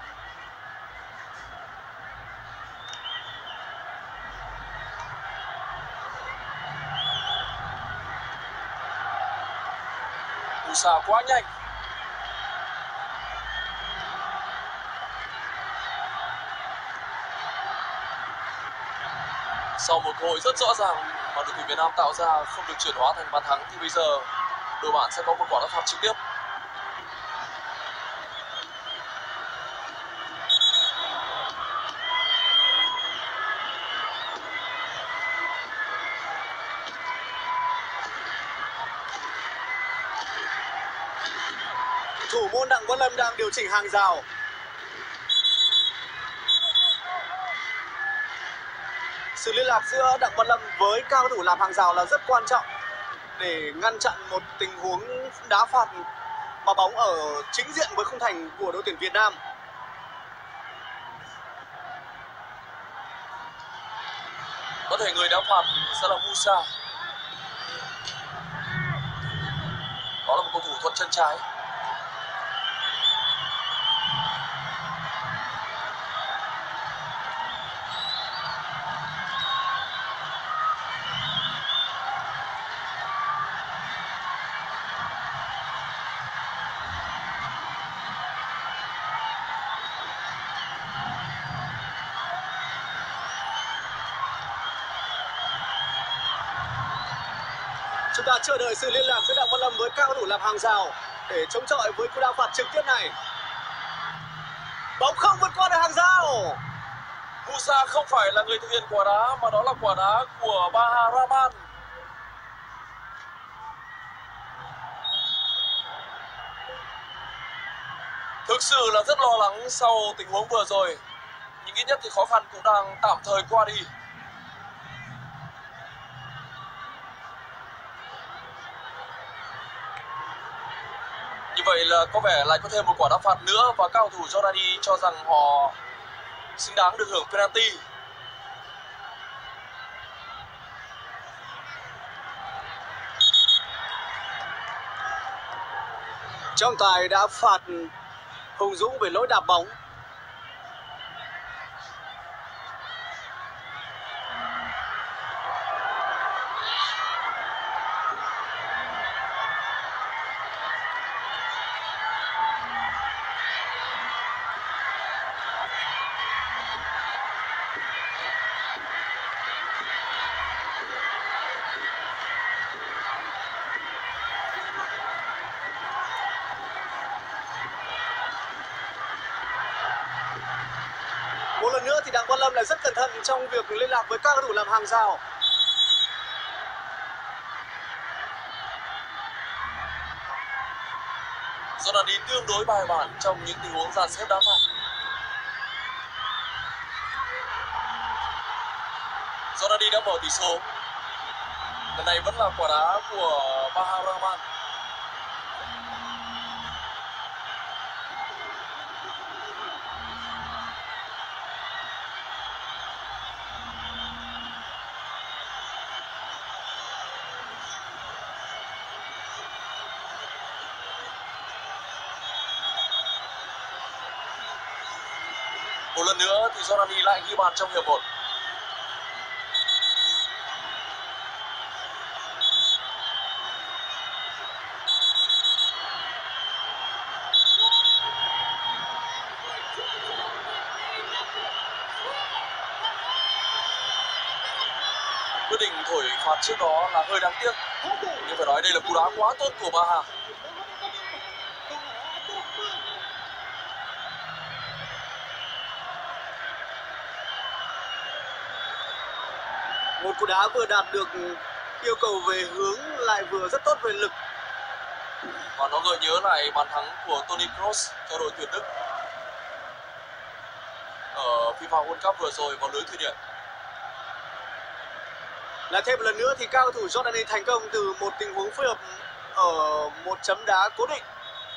Cú xa quá nhanh. Sau một cơ hội rất rõ ràng mà đội tuyển Việt Nam tạo ra không được chuyển hóa thành bàn thắng thì bây giờ đội bạn sẽ có một quả đá phạt trực tiếp. Thủ môn Đặng Văn Lâm đang điều chỉnh hàng rào. Sự liên lạc giữa Đặng Văn Lâm với cao thủ làm hàng rào là rất quan trọng để ngăn chặn một tình huống đá phạt mà bóng ở chính diện với khung thành của đội tuyển Việt Nam. Có thể người đá phạt sẽ là Musa. Đó là một cầu thủ thuận chân trái. Chúng ta chờ đợi sự liên lạc giữa Đặng Văn Lâm với các cầu thủ làm hàng rào để chống chọi với cú đá phạt trực tiếp này. Bóng không vượt qua được hàng rào. Musa không phải là người thực hiện quả đá mà đó là quả đá của Baha Rahman. Thực sự là rất lo lắng sau tình huống vừa rồi, nhưng ít nhất thì khó khăn cũng đang tạm thời qua đi. Như vậy là có vẻ lại có thêm một quả đá phạt nữa và các cầu thủ Jordani cho rằng họ xứng đáng được hưởng penalty. Trọng tài đã phạt Hùng Dũng về lỗi đạp bóng. Một lần nữa thì Đặng Văn Lâm lại rất cẩn thận trong việc liên lạc với các cầu thủ làm hàng rào. Jordani tương đối bài bản trong những tình huống dàn xếp đá phạt. Jordani đã mở tỷ số. Lần này vẫn là quả đá của Baha Rahman. Một lần nữa thì Jordani lại ghi bàn trong hiệp một. Quyết định thổi phạt trước đó là hơi đáng tiếc, nhưng phải nói đây là cú đá quá tốt của Baha. Một cú đá vừa đạt được yêu cầu về hướng lại vừa rất tốt về lực. Và nó gợi nhớ lại bàn thắng của Toni Kroos cho đội tuyển Đức ở FIFA World Cup vừa rồi vào lưới Thụy Điển. Lại thêm một lần nữa thì các cầu thủ Jordani thành công từ một tình huống phối hợp ở một chấm đá cố định.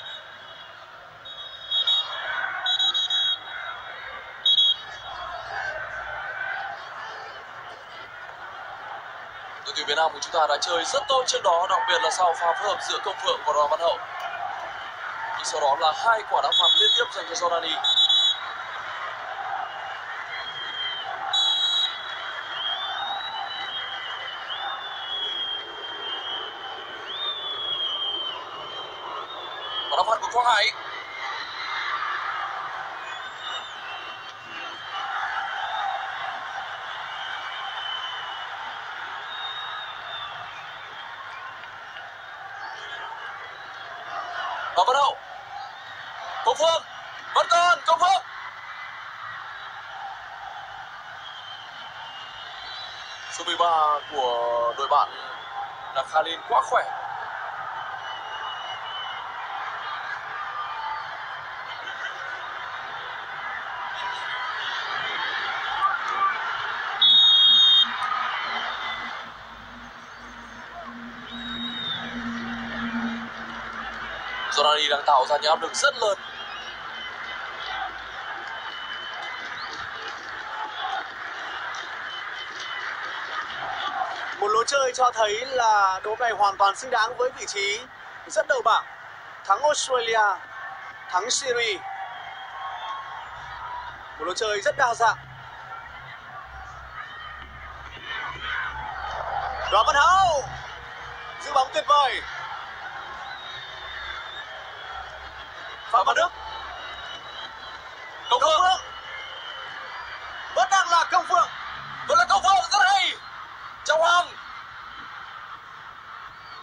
Đội tuyển Việt Nam của chúng ta đã chơi rất tốt trước đó, đặc biệt là sau pha phối hợp giữa Công Phượng và Đoàn Văn Hậu. Nhưng sau đó là hai quả đá phạt liên tiếp dành cho Jordani. Quả đá phạt của Quang Hải. Và bắt đầu Công Phượng vẫn còn Công Phượng. Số mười ba của đội bạn là Khalil quá khỏe. Jordani đang tạo ra những áp lực rất lớn. Một lối chơi cho thấy là đội này hoàn toàn xứng đáng với vị trí dẫn đầu bảng. Thắng Australia, thắng Syria. Một lối chơi rất đa dạng. Đoàn Văn Hậu giữ bóng tuyệt vời. Phạm Văn Đức. Công Phượng. Phượng. Vẫn đang là Công Phượng. Vẫn là Công Phượng rất hay. Trọng Hoàng.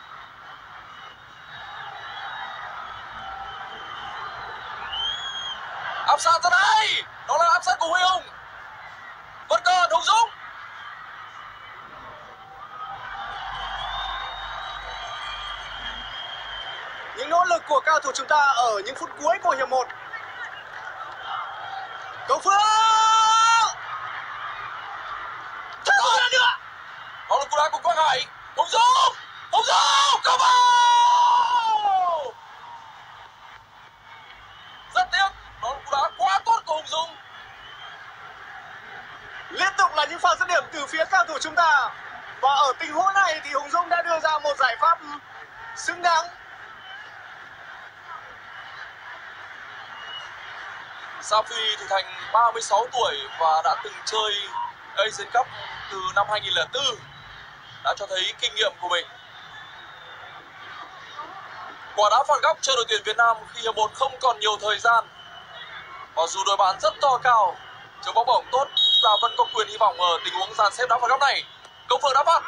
áp sát ra đây, đó là áp sát của Huy Hùng. Vẫn còn Hùng Dũng. Những nỗ lực của cao thủ chúng ta ở những phút cuối của hiệp một. Công Phượng thật không ra nữa. Đó là cú đá của Quang Hải. Hùng Dũng, Hùng Dũng come on. Rất tiếc, đó là cú đá quá tốt của Hùng Dũng. Liên tục là những pha dứt điểm từ phía cao thủ chúng ta, và ở tình huống này thì Hùng Dũng đã đưa ra một giải pháp xứng đáng. Safi thì thành ba mươi sáu tuổi và đã từng chơi Asian Cup từ năm hai nghìn không trăm lẻ bốn, đã cho thấy kinh nghiệm của mình. Quả đá phạt góc cho đội tuyển Việt Nam khi hiệp một không còn nhiều thời gian. Và dù đội bàn rất to cao, chống bóng bổng tốt, chúng ta vẫn có quyền hy vọng ở tình huống dàn xếp đá phạt góc này. Công Phượng đá phạt.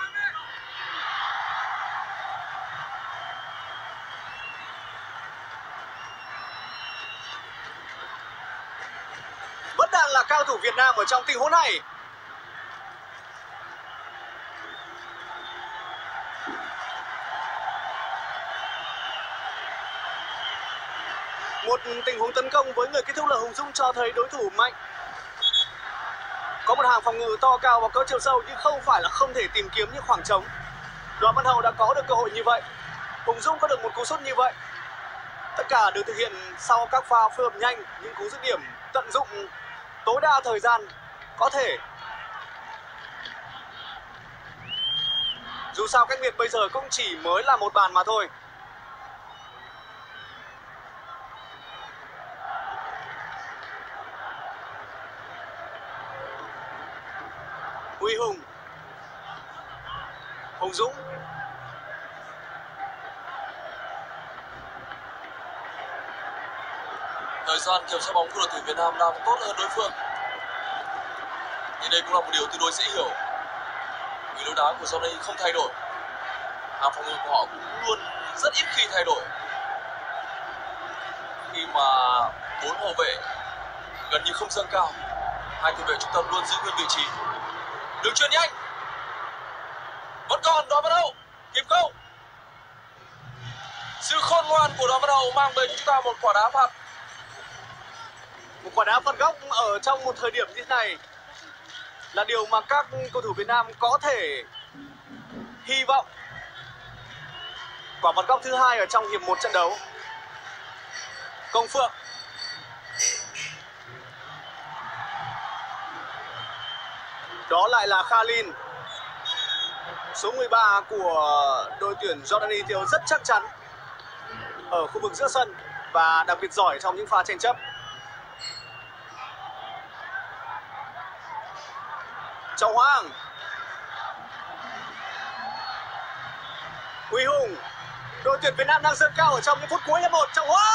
Vẫn đang là cao thủ Việt Nam ở trong tình huống này. Một tình huống tấn công với người kết thúc là Hùng Dũng cho thấy đối thủ mạnh. Có một hàng phòng ngự to cao và có chiều sâu, nhưng không phải là không thể tìm kiếm những khoảng trống. Đoàn Văn Hậu đã có được cơ hội như vậy. Hùng Dũng có được một cú sút như vậy. Tất cả được thực hiện sau các pha phối hợp nhanh, những cú dứt điểm tận dụng tối đa thời gian có thể. Dù sao cách biệt bây giờ cũng chỉ mới là một bàn mà thôi. Huy Hùng, Hùng Dũng, thời gian kiểm soát bóng của đội tuyển Việt Nam đang tốt hơn đối phương. Thì đây cũng là một điều tương đối dễ hiểu, vì lối đá của Johnny không thay đổi. Hàng phòng ngự của họ cũng luôn rất ít khi thay đổi, khi mà bốn hậu vệ gần như không dâng cao, hai tiền vệ trung tâm luôn giữ nguyên vị trí. Đường chuyền nhanh, vẫn còn Đoàn Văn Hậu kịp không? Sự khôn ngoan của Đoàn Văn Hậu mang về cho chúng ta một quả đá phạt. Một quả đá phạt góc ở trong một thời điểm như thế này là điều mà các cầu thủ Việt Nam có thể hy vọng. Quả phạt góc thứ hai ở trong hiệp một trận đấu. Công Phượng, đó lại là Khalin. Số mười ba của đội tuyển Jordani Tiêu rất chắc chắn ở khu vực giữa sân và đặc biệt giỏi trong những pha tranh chấp. Trọng Hoàng, Huy Hùng. Đội tuyển Việt Nam đang dâng cao ở trong những phút cuối hiệp một. Trọng Hoàng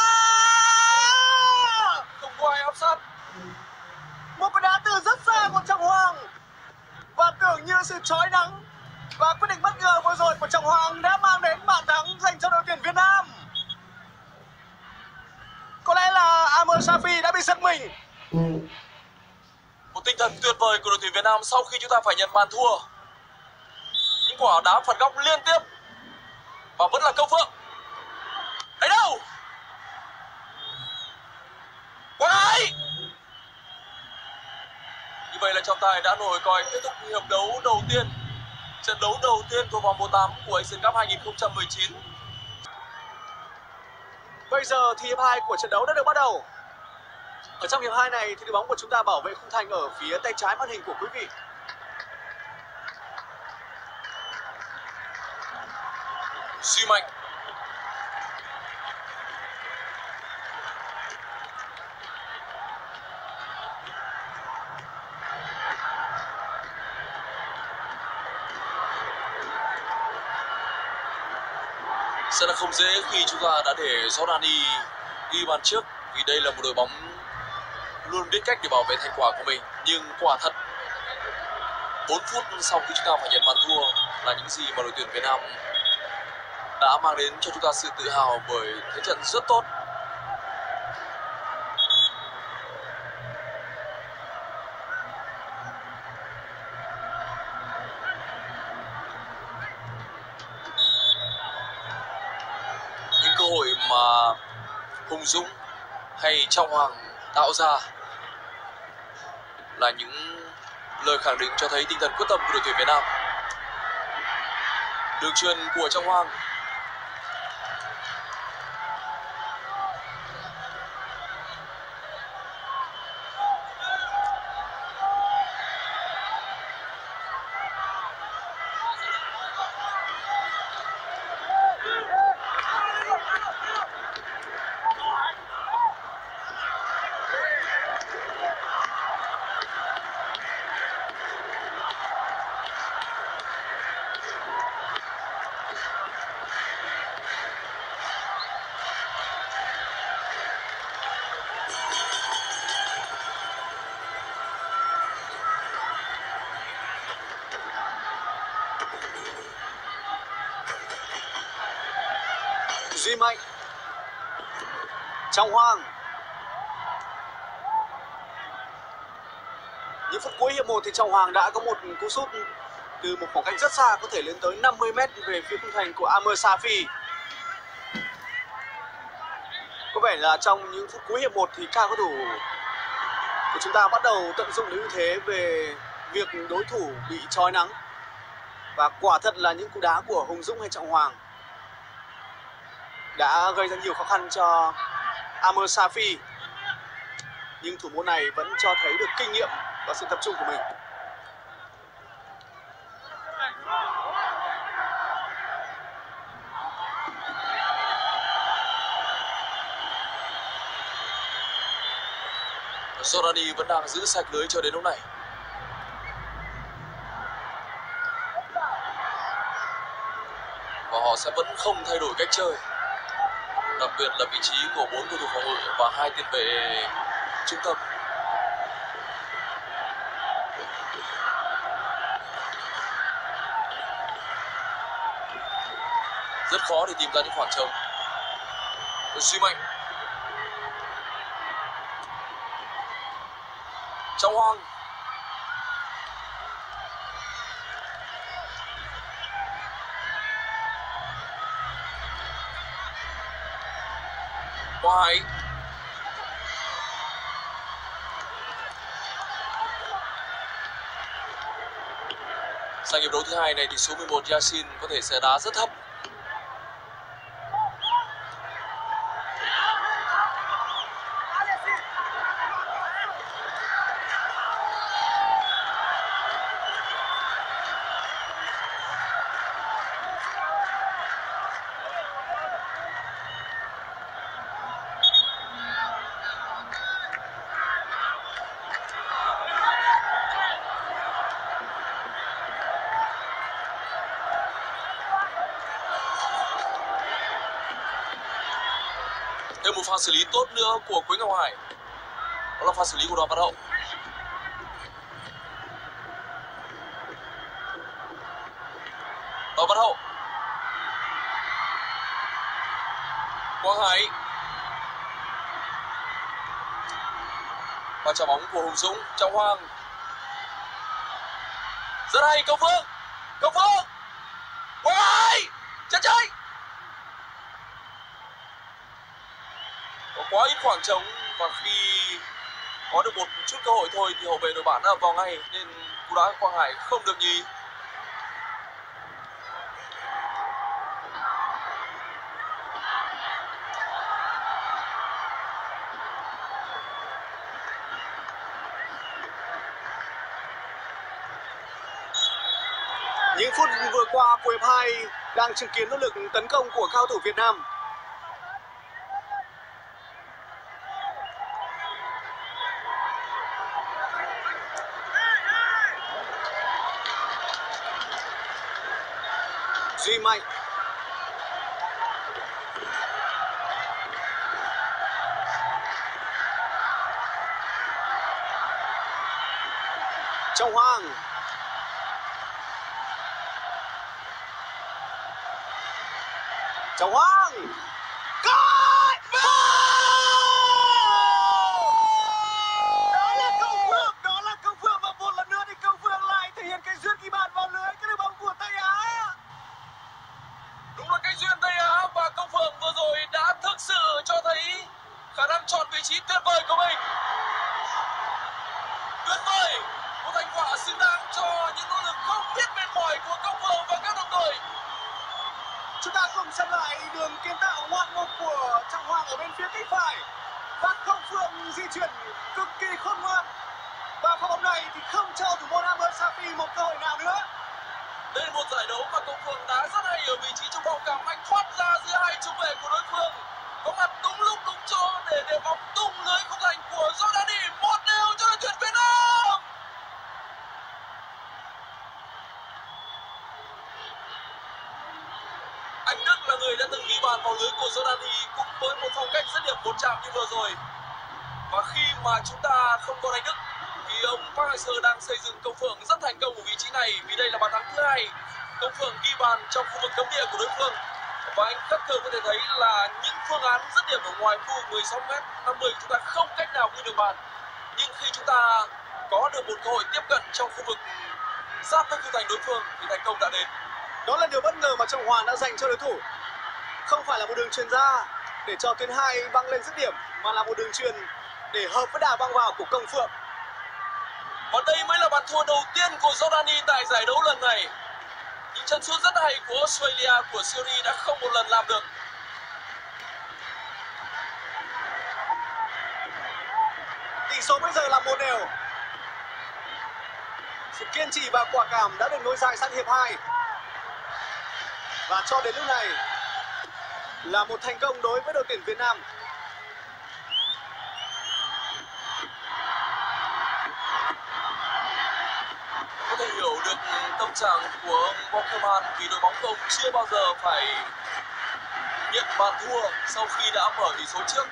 Không có ai áp sát. một quả đá từ rất xa của Trọng Hoàng, và tưởng như sự chói nắng và quyết định bất ngờ vừa rồi của Trọng Hoàng đã mang đến bàn thắng dành cho đội tuyển Việt Nam. Có lẽ là Amr Safi đã bị giật mình. Một tinh thần tuyệt vời của đội tuyển Việt Nam sau khi chúng ta phải nhận bàn thua. Những quả đá phạt góc liên tiếp và vẫn là Công Phượng. Đấy đâu? Quang Hải. Như vậy là trọng tài đã nổi còi kết thúc hiệp đấu đầu tiên, trận đấu đầu tiên của vòng một tám của Asian Cup hai nghìn không trăm mười chín. Bây giờ thì hiệp hai của trận đấu đã được bắt đầu. Ở trong hiệp hai này thì đội bóng của chúng ta bảo vệ khung thành ở phía tay trái màn hình của quý vị. Duy Mạnh. Sẽ là không dễ khi chúng ta đã để Jordani ghi bàn trước, vì đây là một đội bóng luôn biết cách để bảo vệ thành quả của mình. Nhưng quả thật, bốn phút sau khi chúng ta phải nhận bàn thua là những gì mà đội tuyển Việt Nam đã mang đến cho chúng ta sự tự hào bởi thế trận rất tốt. mà Hùng Dũng hay Trọng Hoàng tạo ra là những lời khẳng định cho thấy tinh thần quyết tâm của đội tuyển Việt Nam. Đường chuyền của Trọng Hoàng. Duy Mạnh, Trọng Hoàng. Những phút cuối hiệp một thì Trọng Hoàng đã có một cú sút từ một khoảng cách rất xa, có thể lên tới năm mươi mét về phía khung thành của Amr Safi. Có vẻ là trong những phút cuối hiệp một thì các cầu thủ của chúng ta bắt đầu tận dụng được ưu thế về việc đối thủ bị chói nắng. Và quả thật là những cú đá của Hùng Dũng hay Trọng Hoàng đã gây ra nhiều khó khăn cho Amr Safi. Nhưng thủ môn này vẫn cho thấy được kinh nghiệm và sự tập trung của mình. Jordani vẫn đang giữ sạch lưới cho đến lúc này. Và họ sẽ vẫn không thay đổi cách chơi. Đặc biệt là vị trí của bốn cầu thủ phòng ngự và hai tiền vệ trung tâm. Rất khó để tìm ra những khoảng trống. Duy Mạnh, Trọng Hoàng, Quang Hải, sang hiệp đấu thứ hai này thì số mười một Yasin có thể sẽ đá rất thấp. Thêm một pha xử lý tốt nữa của Quế Ngọc Hải. Đó là pha xử lý của Đoàn Văn Hậu. Đoàn Văn Hậu, Quang Hải, và trả bóng của Hùng Dũng. Trọng Hoàng, rất hay. Công Phương, Công Phương, Quang Hải, chân chơi. Có quá ít khoảng trống và khi có được một chút cơ hội thôi thì hậu vệ đội bạn đã vào ngay, nên cú đá Quang Hải không được nhì. Những phút vừa qua của hiệp hai đang chứng kiến nỗ lực tấn công của cao thủ Việt Nam. Duy Mạnh, Trọng Hoàng, Trọng Hoàng, cắt vào! Đó là Công Phượng, đó là Công Phượng, và một lần nữa thì Công Phượng lại thể hiện cái duyên ghi bàn vào lưới cái đội bóng của Tây Á. Đúng là cái duyên Tây Á, và Công Phượng vừa rồi đã thực Tuyệt vời, một thành quả xứng đáng cho những nỗ lực không biết mệt mỏi của Công Phượng và các đồng đội. Chúng ta cùng xem lại đường kiến tạo ngoạn mục của Trọng Hoàng ở bên phía cánh phải và Công Phượng di chuyển cực kỳ khôn ngoan, và pha bóng này thì không cho thủ môn Amr Safi một cơ hội nào nữa. Đây là một giải đấu mà Công Phượng đá rất hay ở vị trí trung bóng, cảm anh thoát ra giữa hai trung vệ của đối phương, có mặt đúng lúc đúng chỗ để để bóng tung lưới khung thành của Jordani. Một đều cho đội tuyển Việt Nam. Anh Đức là người đã từng ghi bàn vào lưới của Jordani cũng với một phong cách dứt điểm một chạm như vừa rồi. Và khi mà chúng ta không có Anh Đức thì ông Park Hang-seo đang xây dựng Công Phượng rất thành công ở vị trí này, vì đây là bàn thắng thứ hai Công Phượng ghi bàn trong khu vực cấm địa của đối phương. Và anh khắc thường có thể thấy là những phương án dứt điểm ở ngoài khu vực mười sáu mét năm mươi chúng ta không cách nào ghi được bàn, nhưng khi chúng ta có được một cơ hội tiếp cận trong khu vực giáp với khung thành đối phương thì thành công đã đến. Đó là điều bất ngờ mà Trọng Hoàng đã dành cho đối thủ. Không phải là một đường chuyền ra để cho tuyến hai băng lên dứt điểm, mà là một đường chuyền để hợp với đà băng vào của Công Phượng. Và đây mới là bàn thua đầu tiên của Jordani tại giải đấu lần này. Những chân sút rất hay của Australia, của Syria đã không một lần làm được. Tỷ số bây giờ là một đều. Sự kiên trì và quả cảm đã được nối dài sang hiệp hai. Và cho đến lúc này là một thành công đối với đội tuyển Việt Nam. Có thể hiểu được tâm trạng của ông Walkerman vì đội bóng không chưa bao giờ phải nhận bàn thua sau khi đã mở tỷ số trước.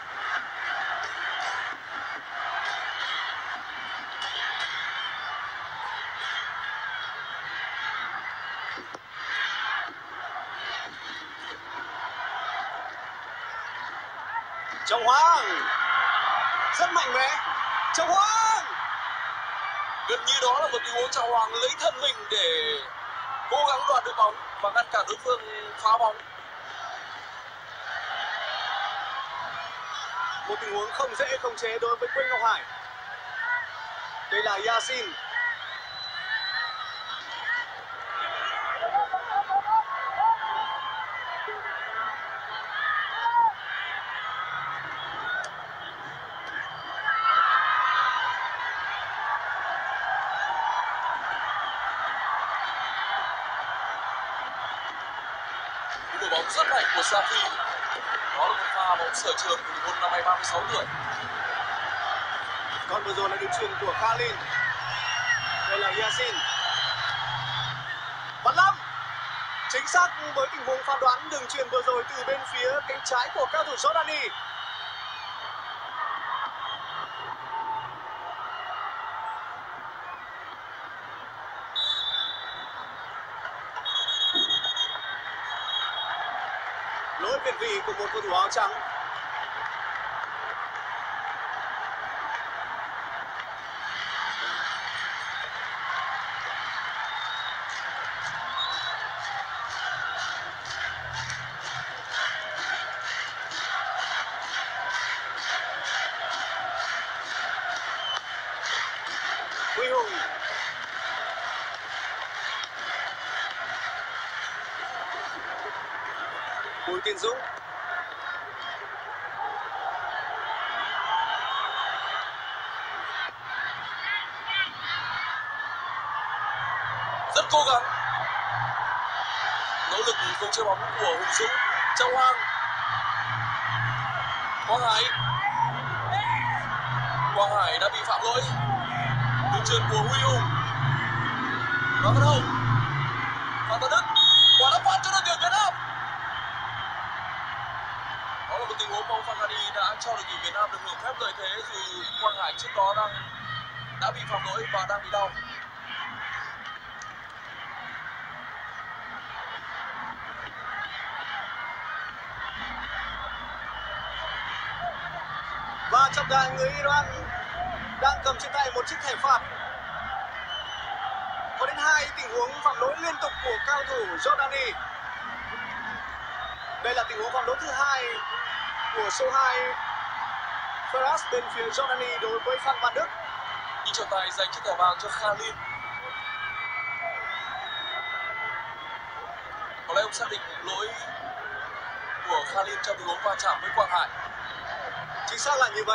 Trọng Hoàng rất mạnh mẽ. Trọng Hoàng Gần như đó là một tình huống Trọng Hoàng lấy thân mình để cố gắng đoạt được bóng và ngăn cản đối phương phá bóng. Một tình huống không dễ khống chế đối với Quỳnh Ngọc Hải. Đây là Yasin. Đội bóng rất mạnh của Safi. Đó là một pha bóng sở trường của một năm nay ba mươi sáu tuổi. Còn vừa rồi là đường chuyền của Khalil. Đây là Yasin. Văn Lâm chính xác với tình huống phán đoán đường chuyền vừa rồi từ bên phía cánh trái của cao thủ Jordani. Lỗi việt vị của một cầu thủ áo trắng. Huy Hùng. Bùi Tiến Dũng. Rất cố gắng. Nỗ lực không chơi bóng của Hùng Dũng. Trọng Hoàng. Quang Hải. Quang Hải đã bị phạm lỗi. Đường chuyền của Huy Hùng. Đoàn Văn Hồng. Phan Văn Đức. Quả đá phạt cho đội tuyển Việt Nam. Đó là một tình huống mà ông Fangani đã cho đội tuyển Việt Nam được hưởng phép lợi thế, dù Quang Hải trước đó đang đã bị phạm lỗi và đang bị đau. Và trọng tài người Iran đang cầm trên tay một chiếc thẻ phạt. Có đến hai tình huống phạm lỗi liên tục của cao thủ Jordani. Đây là tình huống phạm lỗi thứ hai của số hai Faraz bên phía Jordani đối với Phan Văn Đức. trí trọng tài dành chiếc thẻ vàng cho Khalil. Có lẽ ông xác định lỗi của Khalil trong tình huống va chạm với Quang Hải. Chính xác là như vậy.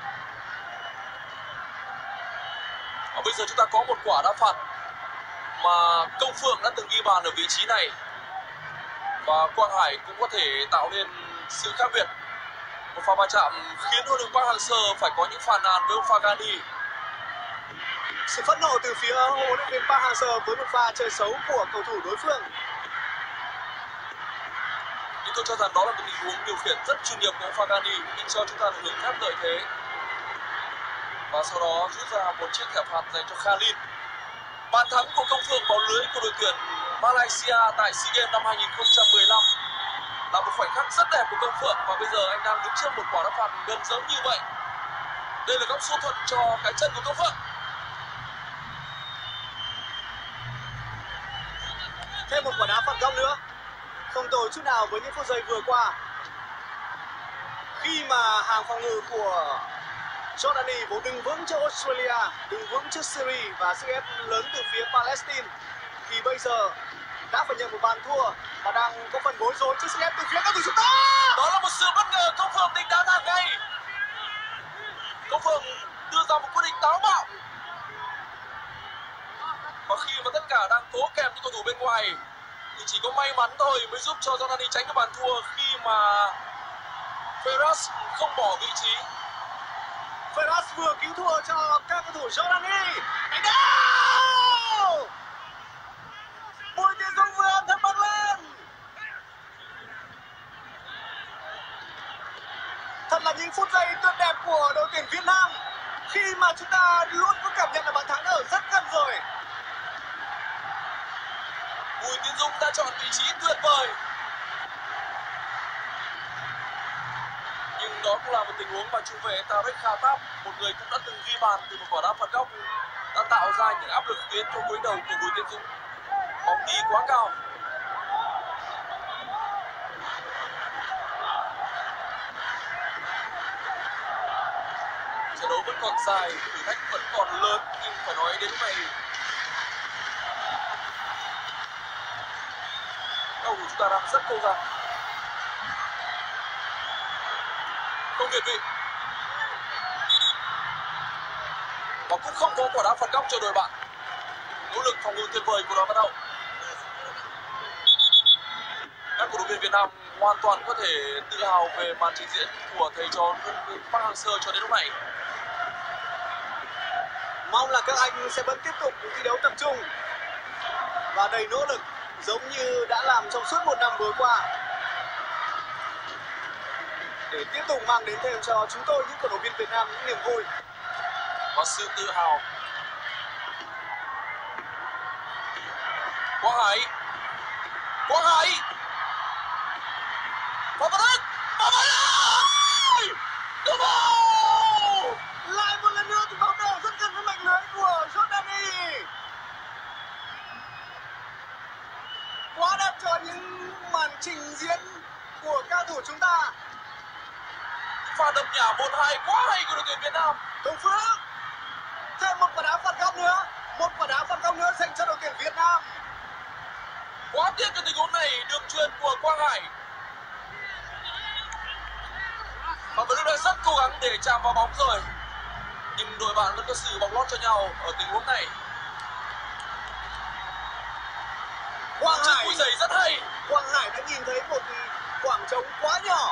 Và bây giờ chúng ta có một quả đá phạt mà Công Phượng đã từng ghi bàn ở vị trí này, và Quang Hải cũng có thể tạo nên sự khác biệt. Một pha va chạm khiến huấn luyện Park Hang-seo phải có những phàn nàn với ông Fagani. Sự phẫn nộ từ phía huấn luyện viên Park Hang-seo với một pha chơi xấu của cầu thủ đối phương. Nhưng tôi cho rằng đó là một tình huống điều khiển rất chuyên nghiệp của ông Fagani, nhưng cho chúng ta được hưởng phép lợi thế. Và sau đó rút ra một chiếc thẻ phạt dành cho Khalil. Bàn thắng của Công Phượng vào lưới của đội tuyển Malaysia tại SEA Games năm hai nghìn không trăm mười lăm là một khoảnh khắc rất đẹp của Công Phượng, và bây giờ anh đang đứng trước một quả đá phạt gần giống như vậy. Đây là góc số thuận cho cái chân của Công Phượng. Thêm một quả đá phạt góc nữa. Không tồi chút nào với những phút giây vừa qua. Khi mà hàng phòng ngự của Jordani vốn đứng vững trước Australia, đứng vững trước Syria và sức ép lớn từ phía Palestine, thì bây giờ đã phải nhận một bàn thua và đang có phần bối rối trước sức ép từ phía các thủ chúng ta. Đó là một sự bất ngờ. Công Phượng định đá thẳng ngay. Công Phượng đưa ra một quyết định táo bạo, và khi mà tất cả đang cố kèm những cầu thủ bên ngoài thì chỉ có may mắn thôi mới giúp cho Jordani tránh được bàn thua khi mà Ferraz không bỏ vị trí. Ferraz vừa cứu thua cho các cầu thủ Jordani. Đánh đâu! Bùi Tiến Dũng vừa âm thầm bật lên. Thật là những phút giây tuyệt đẹp của đội tuyển Việt Nam khi mà chúng ta luôn có cảm nhận là bàn thắng ở rất gần rồi. Bùi Tiến Dũng đã chọn vị trí tuyệt vời. Nhưng đó cũng là một tình huống mà trung vệ Tarek Khattab, một người cũng đã từng ghi bàn từ một quả đá phạt góc, đã tạo ra những áp lực khiến cho gối đầu của Bùi Tiến Dũng. Bóng đi quá cao. Trận đấu vẫn còn dài, thử thách vẫn còn lớn, nhưng phải nói đến lúc này cầu thủ chúng ta đang rất cố gắng. Không việt vị. Và cũng không có quả đá phạt góc cho đội bạn. Nỗ lực phòng ngự tuyệt vời của đoàn Văn Hậu. Các cổ động viên Việt Nam hoàn toàn có thể tự hào về màn trình diễn của thầy trò Park Hang-seo cho đến lúc này. Mong là các anh sẽ vẫn tiếp tục thi đấu tập trung và đầy nỗ lực giống như đã làm trong suốt một năm vừa qua, để tiếp tục mang đến thêm cho chúng tôi, những cổ động viên Việt Nam, những niềm vui và sự tự hào. Quang Hải, Quang Hải, và vào đất, và vào đất, đúng không? Lại một lần nữa thì bóng đều rất gần với mảnh lưới của Jordani. Quá đẹp cho những màn trình diễn của cao thủ chúng ta. Pha đập nhả một hai quá hay của đội tuyển Việt Nam. Công Phượng, thêm một quả đá phạt góc nữa, một quả đá phạt góc nữa dành cho đội tuyển Việt Nam. Quá tiếc cho tình huống này, đường chuyền của Quang Hải. Và vẫn đang rất cố gắng để chạm vào bóng rồi, nhưng đội bạn vẫn có sự bóng lót cho nhau ở tình huống này. Quang Chiếc Hải, cúi giày rất hay. Quang Hải đã nhìn thấy một khoảng trống quá nhỏ.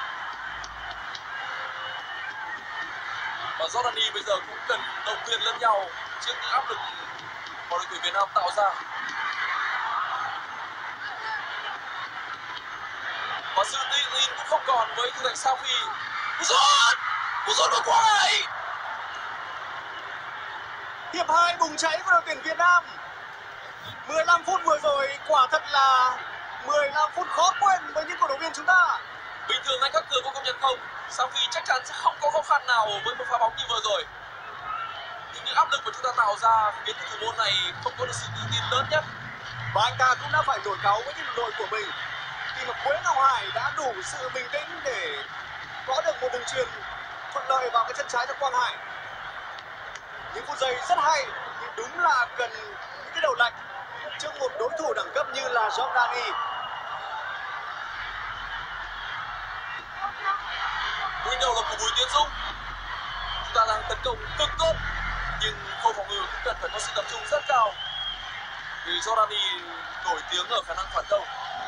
Và Jordani bây giờ cũng cần động viên lẫn nhau trước những áp lực mà đội tuyển Việt Nam tạo ra. Và sự tự tin cũng không còn với thủ thành Safi. Cú sút, cú sút của Quang Hải. Hiệp hai bùng cháy của đội tuyển Việt Nam. mười lăm phút vừa rồi quả thật là mười lăm phút khó quên với những cổ động viên chúng ta. Bình thường anh các cường có công nhận không? Safi chắc chắn sẽ không có khó khăn nào với một pha bóng như vừa rồi. Nhưng những áp lực mà chúng ta tạo ra khiến thủ môn này không có được sự tự tin lớn nhất. Và anh ta cũng đã phải nổi cáu với những đồng đội của mình khi mà Quế Ngọc Hải đã đủ sự bình tĩnh để có được một đường chuyền thuận lợi vào cái chân trái cho Quang Hải. Những phút giây rất hay, nhưng đúng là cần những cái đầu lạnh trước một đối thủ đẳng cấp như là Jordani. Cú đầu là của Bùi Tiến Dũng. Chúng ta đang tấn công cực tốt, nhưng khâu phòng ngự cũng cần phải có sự tập trung rất cao, vì Jordani nổi tiếng ở khả năng phản công.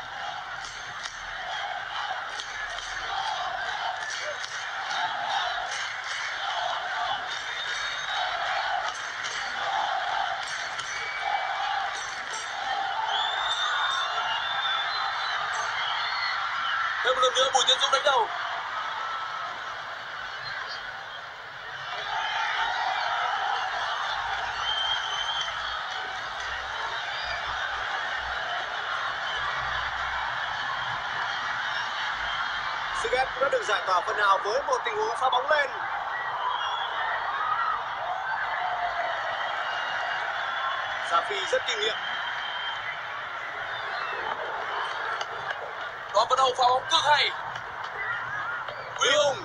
Thêm một lần nữa Bùi Tiến Dũng đánh đầu. Sức ép cũng đã được giải tỏa phần nào với một tình huống phá bóng lên. Safi rất kinh nghiệm. Đó bắt đầu phá bóng cực hay. Huy Hùng.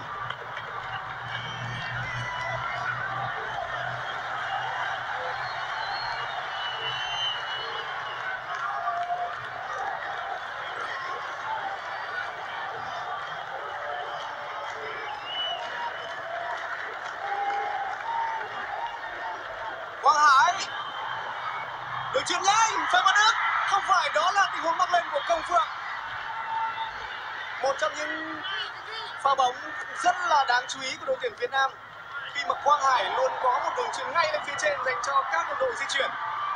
Quang Hải. Được chuyền nhanh, Phan Văn Đức. Không phải, đó là tình huống mắc lên của Công Phượng. Một trong những pha bóng rất là đáng chú ý của đội tuyển Việt Nam, khi mà Quang Hải luôn có một đường chuyền ngay lên phía trên dành cho các đồng đội di chuyển.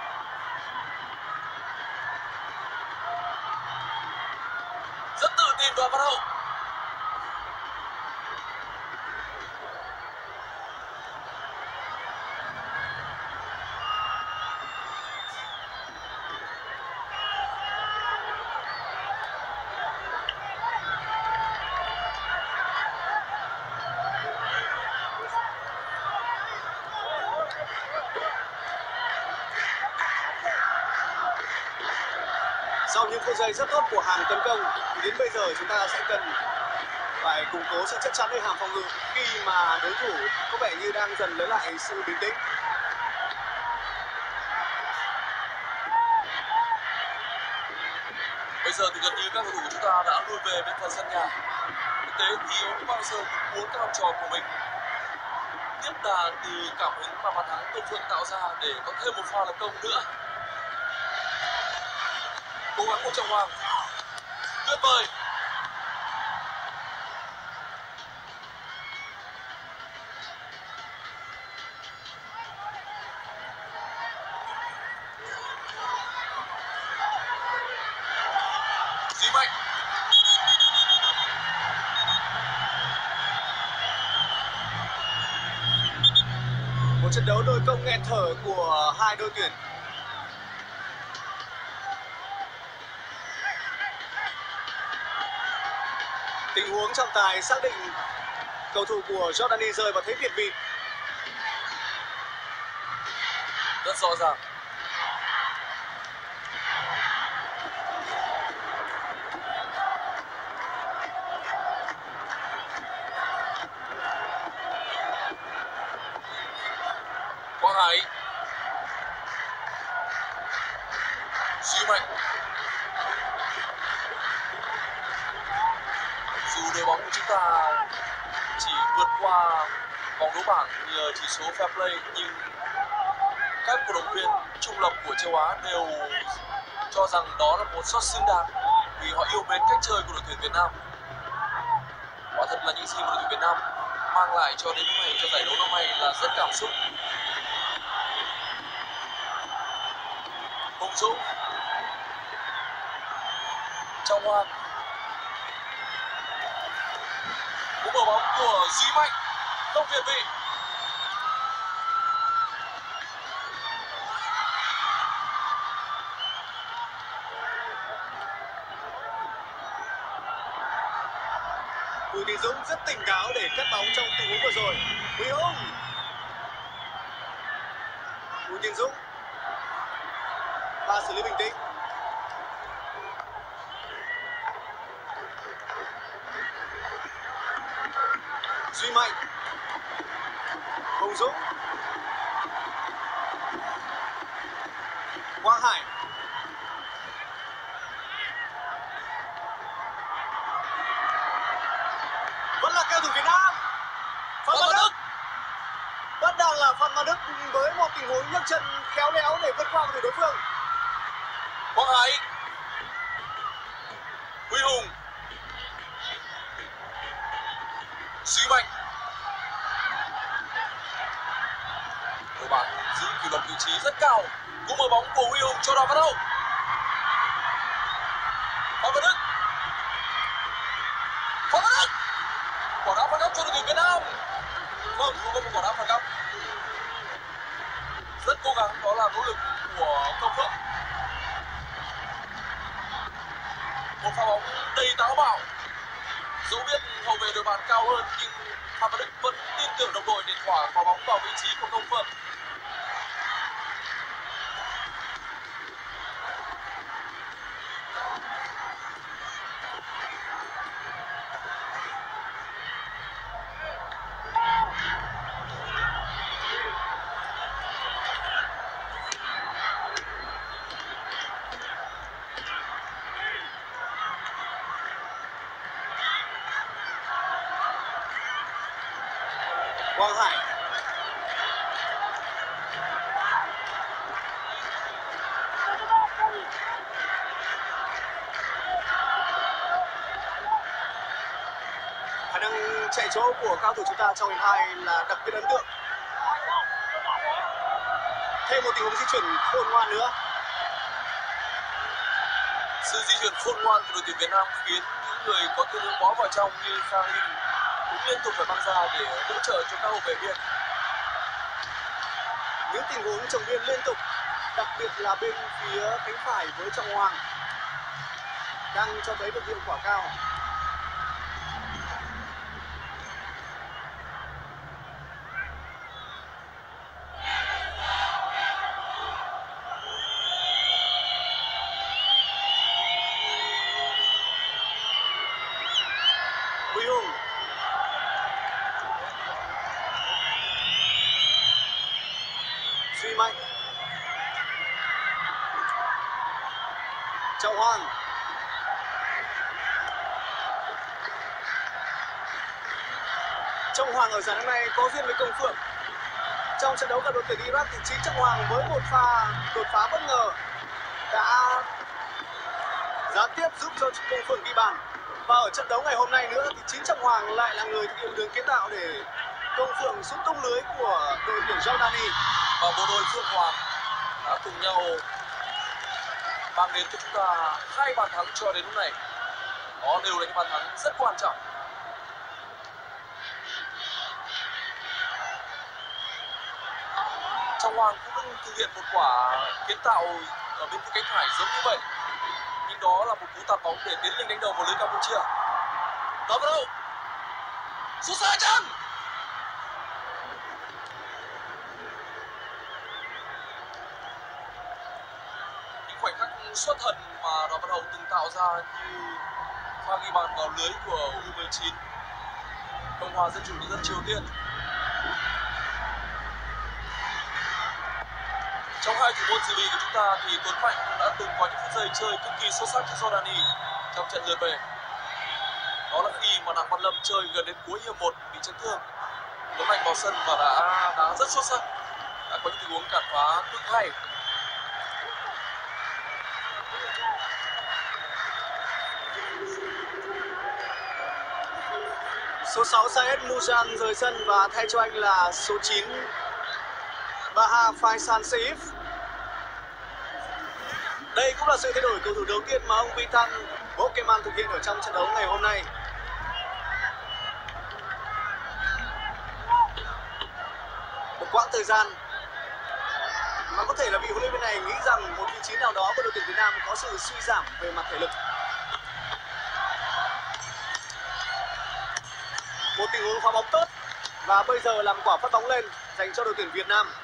Rất tự tin Đoàn Văn Hậu. Sau những phút giây rất tốt của hàng tấn công, đến bây giờ chúng ta sẽ cần phải củng cố sự chắc chắn ở hàng phòng ngự khi mà đối thủ có vẻ như đang dần lấy lại sự bình tĩnh. Bây giờ thì gần như các cầu thủ của chúng ta đã lui về bên phần sân nhà. Thực tế thì không bao giờ cũng muốn các học trò của mình tiếp đà từ cảm hứng mà bàn thắng Công Phượng tạo ra để có thêm một pha lập công nữa. Cố gắng của Trọng Hoàng. Tuyệt vời. Duy Mạnh. Một trận đấu đôi công nghẹt thở của hai đội tuyển. Tình huống trọng tài xác định cầu thủ của Jordani rơi vào thế việt vị. Rất rõ ràng. Quang Hải. Duy Mạnh. Dù đội bóng của chúng ta chỉ vượt qua vòng đấu bảng nhờ chỉ số fair play, nhưng các cổ động viên trung lập của châu Á đều cho rằng đó là một suất xứng đáng vì họ yêu mến cách chơi của đội tuyển Việt Nam. Quả thật là những gì mà đội tuyển Việt Nam mang lại cho đến lúc này, cho giải đấu năm nay là rất cảm xúc. Hùng Dũng. Trọng Hoàng. Cú mở bóng của Duy Mạnh không việt vị. Bùi Tiến Dũng rất tỉnh táo để cắt bóng trong tình huống vừa rồi. Huy Hùng. Bùi Tiến Dũng. Pha xử lý bình tĩnh. Duy Mạnh. Hùng Dũng. Quang Hải. Vẫn là cầu thủ Việt Nam. Phan Văn Đức. Vẫn đang là Phan Văn Đức với một tình huống nhấc chân khéo léo để vượt qua cầu thủ đối phương. Quang Hải. Huy Hùng. Duy Mạnh. Đội bạn giữ kỷ luật vị trí rất cao. Cú mở bóng của Huy Hùng cho Đoàn Văn Hậu. Phan Văn Đức. Phan Văn Đức. Quả đá phạt góc cho đội tuyển Việt Nam. Vâng, không có một quả đá phạt góc. Rất cố gắng, đó là nỗ lực của Công Phượng. Một pha bóng đầy táo bạo. Dẫu biết hậu vệ đội bạn cao hơn nhưng Phan Văn Đức vẫn tin tưởng đồng đội để thỏa quả bóng vào vị trí của Công Phượng. Quang Hải. Khả năng chạy chỗ của cao thủ chúng ta trong hiệp hai là đặc biệt ấn tượng. Thêm một tình huống di chuyển khôn ngoan nữa. Sự di chuyển khôn ngoan của đội tuyển Việt Nam khiến những người có thiên hướng bó vào trong như Khang Linh cũng liên tục phải băng ra để hỗ trợ cho các hậu vệ biên. Những tình huống chồng biên liên tục, đặc biệt là bên phía cánh phải với Trọng Hoàng, đang cho thấy được hiệu quả cao. Huy Hùng. Duy Mạnh. Trọng Hoàng. Trọng Hoàng ở giải đấu này có duyên với Công Phượng. Trong trận đấu gặp đội tuyển Iraq thì chính Trọng Hoàng với một pha đột phá bất ngờ đã gián tiếp giúp cho Công Phượng ghi bàn. Và ở trận đấu ngày hôm nay nữa thì chính Trọng Hoàng lại là người thực hiện đường kiến tạo để Công Phượng sút tung lưới của đội tuyển Jordani. Và bộ đôi Phượng Hoàng đã cùng nhau mang đến cho chúng ta hai bàn thắng cho đến lúc này. Đó đều là những bàn thắng rất quan trọng. Trọng Hoàng cũng thực hiện một quả kiến tạo ở bên phía cánh phải giống như vậy, nhưng đó là một cú tạt bóng để tiến lên đánh đầu vào lưới Campuchia. Đó vào đâu? Sút xa chân. Những khoảnh khắc xuất thần mà Đoàn Văn Hậu từng tạo ra như pha ghi bàn vào lưới của U mười chín Cộng hòa Dân chủ Nhân dân Triều Tiên. Trong hai thủ môn dự bị của chúng ta thì Tuấn Mạnh cũng đã từng có những phút giây chơi cực kỳ xuất sắc cho Jordani trong trận lượt về. Đó là khi mà Đặng Văn Lâm chơi gần đến cuối hiệp một bị chấn thương. Tuấn Mạnh vào sân và đã đá rất xuất sắc, đã có những tình huống cản phá cực hay. Số sáu Saed Mujan rời sân và thay cho anh là số chín Baha Faisal Saif. Đây cũng là sự thay đổi cầu thủ đầu tiên mà ông Vitan Bokeman thực hiện ở trong trận đấu ngày hôm nay. Một quãng thời gian mà có thể là vị huấn luyện viên này nghĩ rằng một vị trí nào đó của đội tuyển Việt Nam có sự suy giảm về mặt thể lực. Một tình huống phá bóng tốt và bây giờ làm quả phát bóng lên dành cho đội tuyển Việt Nam.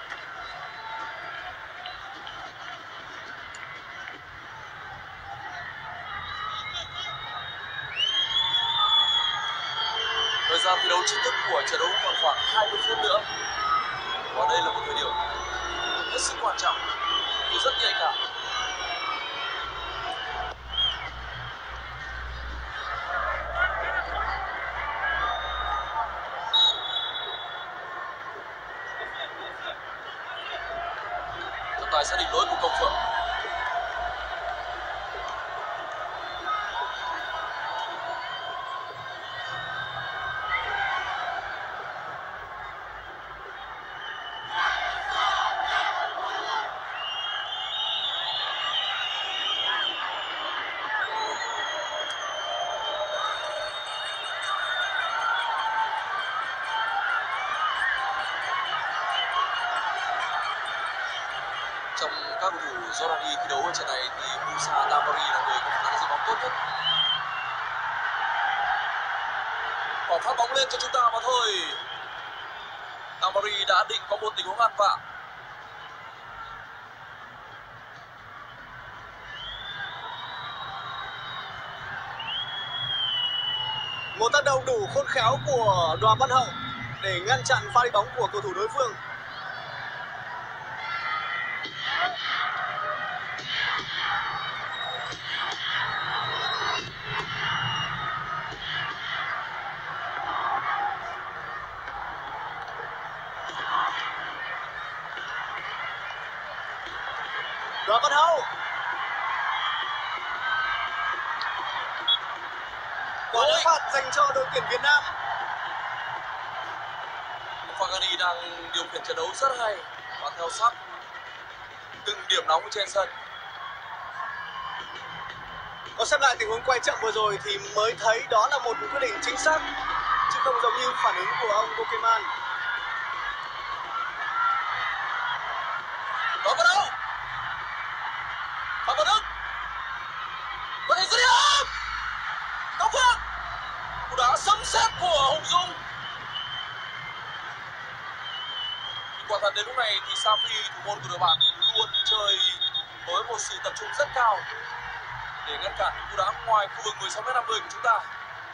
Thời gian thi đấu chính thức của trận đấu còn khoảng hai mươi phút nữa. Và đây là một thời điểm hết sức quan trọng, rất nhạy cảm. phải xác định lỗi của Công Phượng. Trong các cầu thủ Jordani thi đấu ở trận này thì Moussa Tamari là người có khả năng giữ bóng tốt nhất. Quả phát bóng lên cho chúng ta mà thôi. Tamari đã định có một tình huống ăn vạ. Một tác động đủ khôn khéo của Đoàn Văn Hậu để ngăn chặn pha đi bóng của cầu thủ đối phương. Đoàn Văn Hậu. Quả đá phạt dành cho đội tuyển Việt Nam. Fagani đang điều khiển trận đấu rất hay và theo sát từng điểm nóng trên sân. Có xem lại tình huống quay chậm vừa rồi thì mới thấy đó là một quyết định chính xác, chứ không giống như phản ứng của ông Pokemon. Đó vào đâu? Phạm Văn Đức. Có thể dứt điểm. Công Phượng. Cú đá sấm sét của Hùng Dũng. Quả thật đến lúc này thì Safi, thủ môn của đội bạn, luôn chơi với một sự tập trung rất cao để ngăn cản cú đá ngoài khu vực mười sáu mét năm mươi của chúng ta.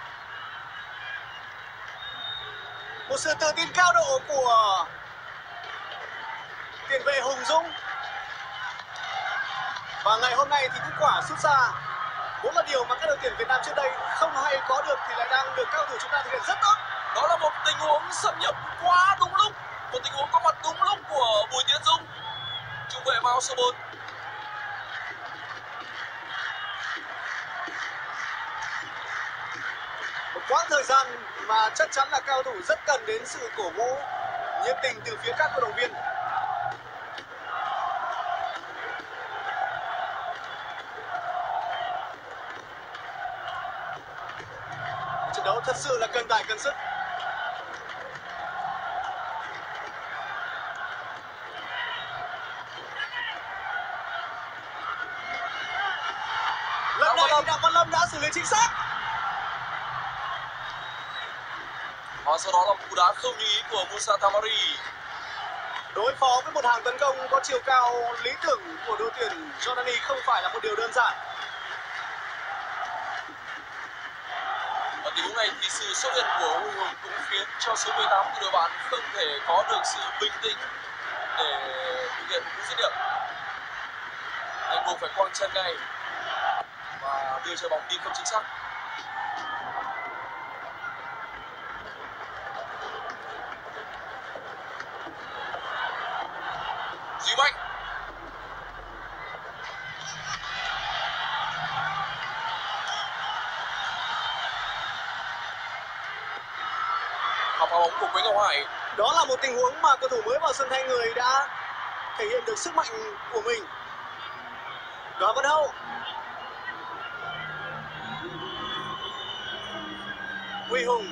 Một sự tự tin cao độ của tiền vệ Hùng Dũng. Và ngày hôm nay thì kết quả sút xa vốn là điều mà các đội tuyển Việt Nam trước đây không hay có được thì lại đang được các cầu thủ chúng ta thực hiện rất tốt. Đó là một tình huống xâm nhập quá đúng lúc, một tình huống có mặt đúng lúc của Bùi Tiến Dũng, trung vệ mang áo số bốn. Một quãng thời gian mà chắc chắn là các cầu thủ rất cần đến sự cổ vũ nhiệt tình từ phía các cổ động viên. Trận đấu thật sự là cân tài cân sức. Lần này thì Đặng Văn Lâm đã xử lý chính xác. Và sau đó là cú đá không như ý của Moussa Tamari. Đối phó với một hàng tấn công có chiều cao lý tưởng của đội tuyển Jordani không phải là một điều đơn giản. Ở tình huống này thì sự xuất hiện của Huy Hùng cũng khiến cho số mười tám của đội bạn không thể có được sự bình tĩnh để thực hiện một cú dứt điểm. Anh buộc phải quăng chân ngay và đưa cho bóng đi không chính xác. Duy Mạnh. Pha bóng của Quế Ngọc Hải. Đó là một tình huống mà cầu thủ mới vào sân thay người đã thể hiện được sức mạnh của mình. Đoàn Văn Hậu. Huy Hùng.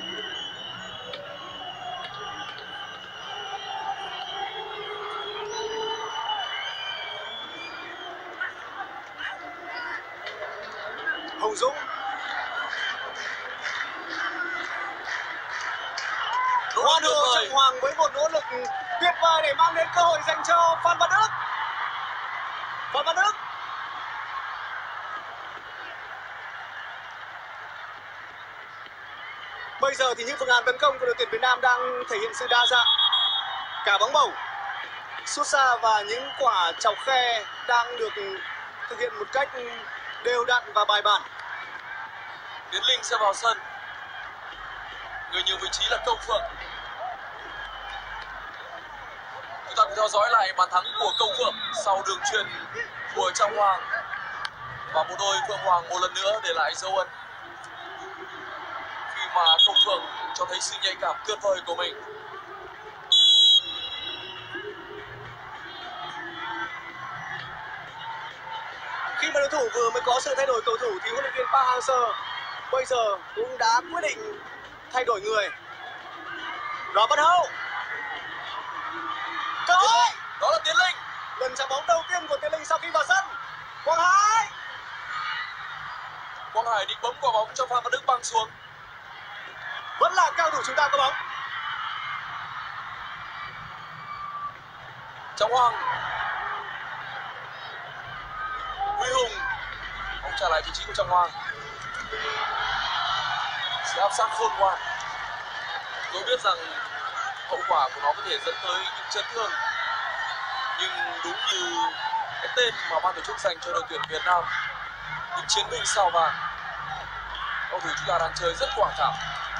Hùng Dũng. Hoa Đường Trọng Hoàng với một nỗ lực tuyệt vời để mang đến cơ hội dành cho Phan Văn Đức. Phan Văn Đức. Bây giờ thì những phương án tấn công của đội tuyển Việt Nam đang thể hiện sự đa dạng. Cả bóng bổng, sút xa và những quả chọc khe đang được thực hiện một cách đều đặn và bài bản. Tiến Linh sẽ vào sân. Người nhường vị trí là Công Phượng. Chúng ta cùng theo dõi lại bàn thắng của Công Phượng sau đường chuyền của Trọng Hoàng, và một đôi Phượng Hoàng một lần nữa để lại dấu ấn khi mà Công Phượng cho thấy sự nhạy cảm tuyệt vời của mình. Khi mà đối thủ vừa mới có sự thay đổi cầu thủ thì huấn luyện viên Park Hang-seo bây giờ cũng đã quyết định thay đổi người. Robert Hậu, cơ hội, Đó là Tiến Linh. lần chạm bóng đầu tiên của Tiến Linh sau khi vào sân. Quang Hải, Quang Hải định bấm quả bóng cho Phạm Văn Đức băng xuống. vẫn là cao thủ chúng ta có bóng. Trọng Hoàng, Huy Hùng, bóng trả lại vị trí của Trọng Hoàng. Sự áp sát khôn ngoan. Tôi biết rằng hậu quả của nó có thể dẫn tới những chấn thương, nhưng đúng như cái tên mà ban tổ chức dành cho đội tuyển Việt Nam, những chiến binh sao vàng, cầu thủ chúng ta đang chơi rất quả cảm.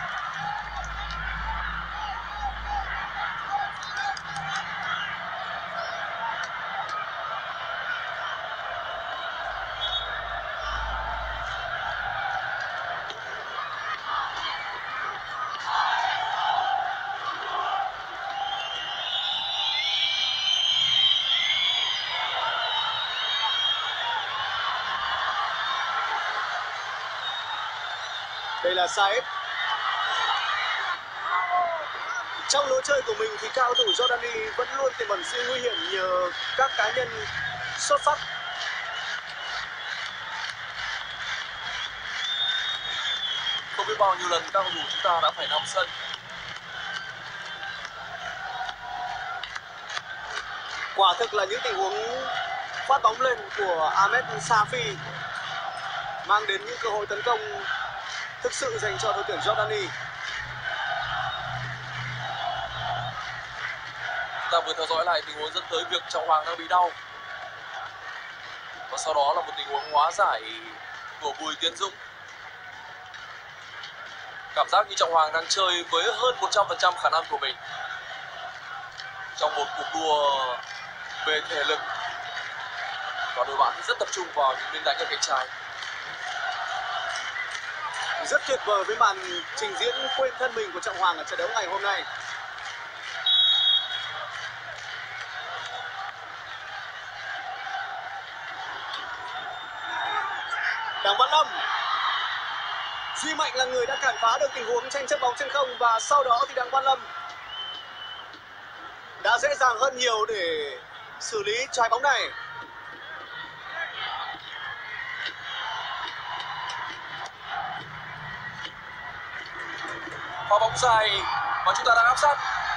Đây là Saeb. Trong lối chơi của mình thì cao thủ Jordani vẫn luôn tiềm ẩn sự nguy hiểm nhờ các cá nhân xuất sắc. Không biết bao nhiêu lần các cầu thủ chúng ta đã phải nằm sân. Quả thực là những tình huống phát bóng lên của Ahmed Safi mang đến những cơ hội tấn công thực sự dành cho đội tuyển Jordani. Ta vừa theo dõi lại tình huống dẫn tới việc Trọng Hoàng đang bị đau, và sau đó là một tình huống hóa giải của Bùi Tiến Dũng. Cảm giác như Trọng Hoàng đang chơi với hơn một trăm phần trăm khả năng của mình trong một cuộc đua về thể lực, và đội bạn thì rất tập trung vào những miếng đánh ở cánh trái. Rất tuyệt vời với màn trình diễn quên thân mình của Trọng Hoàng ở trận đấu ngày hôm nay. Đặng Văn Lâm, Duy Mạnh là người đã cản phá được tình huống tranh chấp bóng trên không, và sau đó thì Đặng Văn Lâm đã dễ dàng hơn nhiều để xử lý trái bóng này. Pha bóng dài mà chúng ta đang áp sát.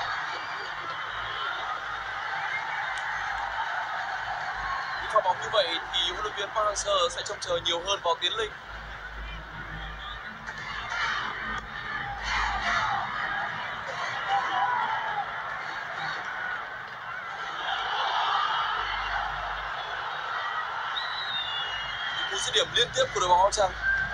Những pha bóng như vậy thì huấn luyện viên Park Hang-seo sẽ trông chờ nhiều hơn vào Tiến Linh. Những cú dứt điểm liên tiếp của đội bóng áo trắng.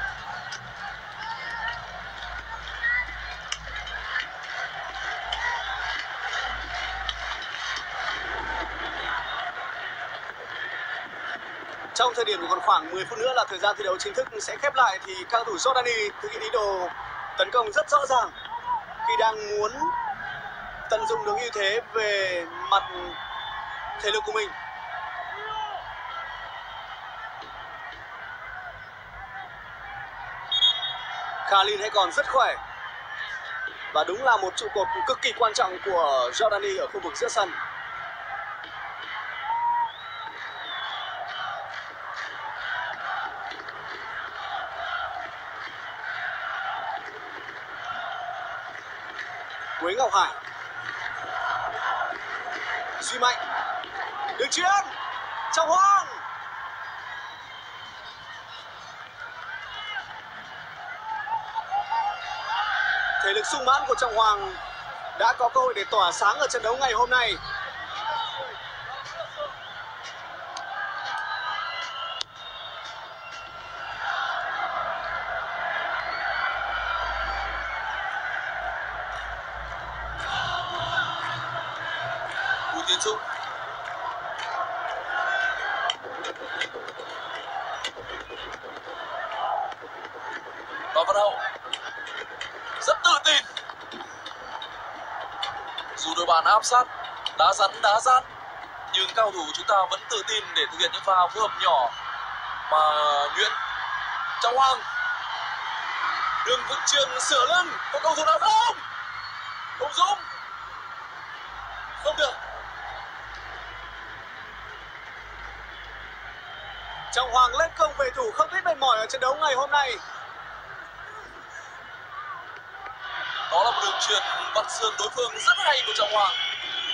Trong thời điểm còn khoảng mười phút nữa là thời gian thi đấu chính thức sẽ khép lại thì các cầu thủ Jordani thực hiện ý đồ tấn công rất rõ ràng khi đang muốn tận dụng được ưu thế về mặt thể lực của mình. Khalil hay còn rất khỏe và đúng là một trụ cột cực kỳ quan trọng của Jordani ở khu vực giữa sân. Quế Ngọc Hải, Duy Mạnh, đường chuyền, Trọng Hoàng, thể lực sung mãn của Trọng Hoàng đã có cơ hội để tỏa sáng ở trận đấu ngày hôm nay. Bùi Tiến Dũng Văn Hậu rất tự tin, dù đội bạn áp sát, đá rắn đá rát, nhưng cao thủ của chúng ta vẫn tự tin để thực hiện những pha phối hợp nhỏ mà nhuyễn. Trọng Hoàng, đường vận chuyển sửa lưng, có cầu thủ nào không? Hùng Dũng, không được. Trọng Hoàng lên công về thủ không biết mệt mỏi ở trận đấu ngày hôm nay. Đó là một đường truyền vặn xương đối phương rất hay của Trọng Hoàng.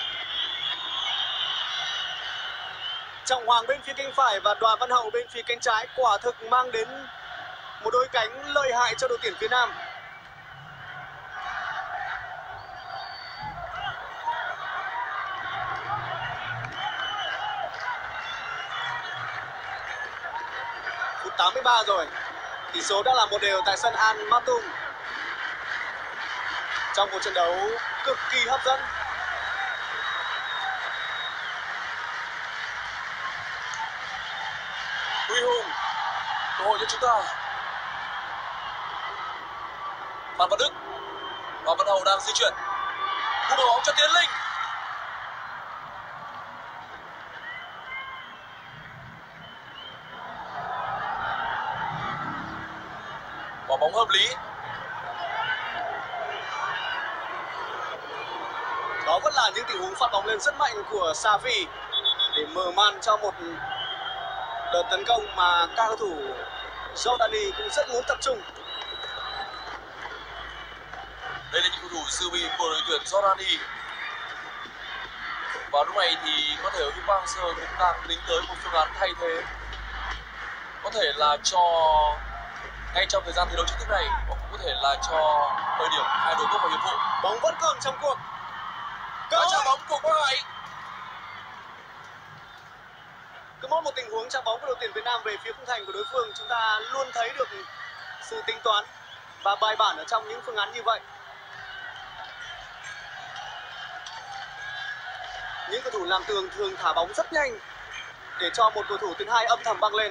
Trọng Hoàng bên phía cánh phải và Đoàn Văn Hậu bên phía cánh trái quả thực mang đến một đôi cánh lợi hại cho đội tuyển Việt Nam. Phút tám mươi ba rồi, tỷ số đã là một đều tại sân Al Maktoum. Trong một trận đấu cực kỳ hấp dẫn. Huy Hùng, cơ hội cho chúng ta. Phan Văn Đức và Văn Hậu đang di chuyển. Cú mở bóng cho Tiến Linh. Quả bóng hợp lý. Đó vẫn là những tình huống phát bóng lên rất mạnh của Xavi để mở màn cho một đợt tấn công mà các cầu thủ Jordani cũng rất muốn tập trung. Đây là những cầu thủ dự bị của đội tuyển Jordani. Và lúc này thì có thể Huy Quang Sơ cũng đang tính tới một phương án thay thế. Có thể là cho ngay trong thời gian thi đấu chính thức này, hoặc cũng có thể là cho thời điểm hai đội bước vào hiệp vụ. Bóng vẫn còn trong cuộc. Cơ chạm bóng của Quang Hải. Cứ mỗi một tình huống chạm bóng của đội tuyển Việt Nam về phía khung thành của đối phương, chúng ta luôn thấy được sự tính toán và bài bản ở trong những phương án như vậy. Những cầu thủ làm tường thường thả bóng rất nhanh để cho một cầu thủ thứ hai âm thầm băng lên.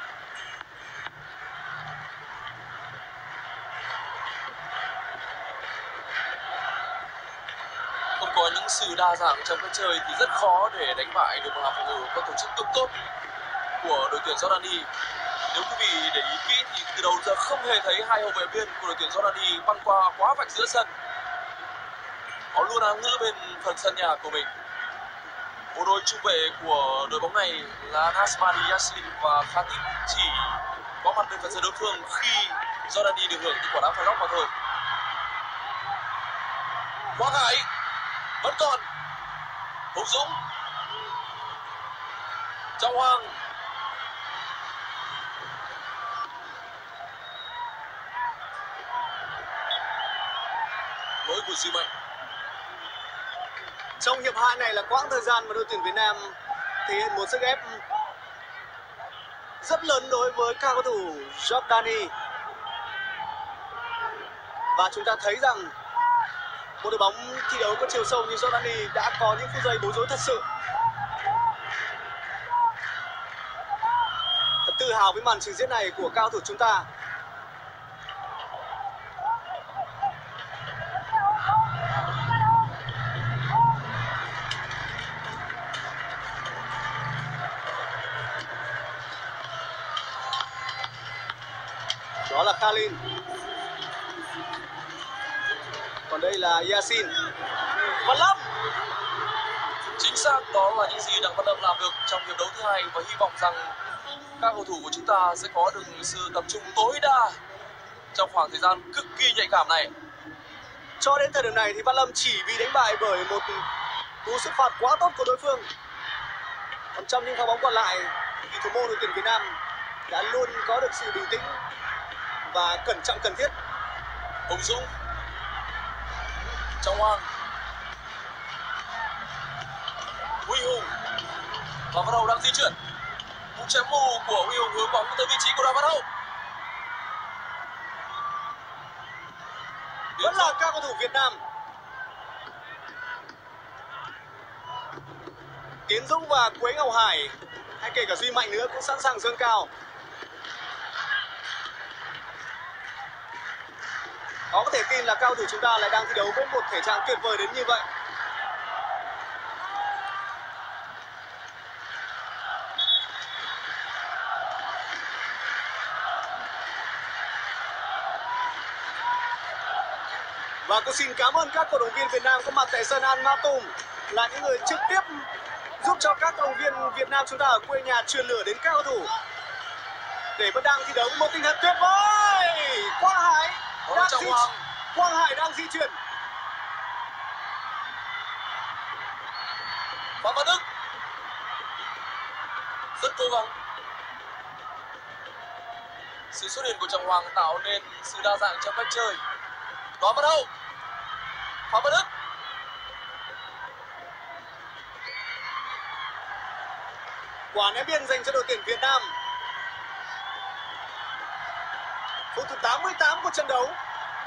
Không có những sự đa dạng trong cách chơi thì rất khó để đánh bại được một hàng phòng ngự có tổ chức cực tốt của đội tuyển Jordani. Nếu quý vị để ý kỹ thì từ đầu giờ không hề thấy hai hậu vệ biên của đội tuyển Jordani băng qua quá vạch giữa sân. Họ luôn áng ngữ bên phần sân nhà của mình. Bộ đôi trung vệ của đội bóng này là Nasmani Yassin và Khatib chỉ có mặt bên phần sân đối phương khi Jordani được hưởng những quả đá phạt góc mà thôi. Quang Hải vẫn còn. Hùng Dũng, Trọng Hoàng, lỗi của Duy Mạnh. Trong hiệp hai này là quãng thời gian mà đội tuyển Việt Nam thể hiện một sức ép rất lớn đối với các cầu thủ Jordani. Và chúng ta thấy rằng một đội bóng thi đấu có chiều sâu như Jordani đã có những phút giây bối rối thật sự. Thật tự hào với màn trình diễn này của cao thủ chúng ta. Đó là Khalin. Còn đây là Yassin. Văn Lâm. Chính xác, đó là những gì Đặng Văn Lâm làm được trong hiệp đấu thứ hai và hy vọng rằng các cầu thủ của chúng ta sẽ có được sự tập trung tối đa trong khoảng thời gian cực kỳ nhạy cảm này. Cho đến thời điểm này thì Văn Lâm chỉ bị đánh bại bởi một cú sút phạt quá tốt của đối phương. Còn trong những pha bóng còn lại thì thủ môn đội tuyển Việt Nam đã luôn có được sự bình tĩnh và cẩn trọng cần thiết. Hùng Dũng, Trọng Hoàng, Huy Hùng và Văn Hậu đang di chuyển. Cú chém mù của Huy Hùng hướng bóng tới vị trí của Đoàn Văn Hậu. Vẫn là các cầu thủ Việt Nam. Tiến Dũng và Quế Ngọc Hải hay kể cả Duy Mạnh nữa cũng sẵn sàng dâng cao. Khó có thể tin là cao thủ chúng ta lại đang thi đấu với một thể trạng tuyệt vời đến như vậy. Và cũng xin cảm ơn các cổ động viên Việt Nam có mặt tại sân Al Maktoum, là những người trực tiếp giúp cho các cổ động viên Việt Nam chúng ta ở quê nhà truyền lửa đến các cầu thủ để vẫn đang thi đấu một tinh thần tuyệt vời. Quang Hải đang di Quang Hải đang di chuyển. Phạm Văn Đức rất cố gắng. Sự xuất hiện của Trọng Hoàng tạo nên sự đa dạng trong cách chơi. Đoán bắt đầu. Phạm Văn Đức. Quả ném biên dành cho đội tuyển Việt Nam. Phút thứ tám mươi tám của trận đấu.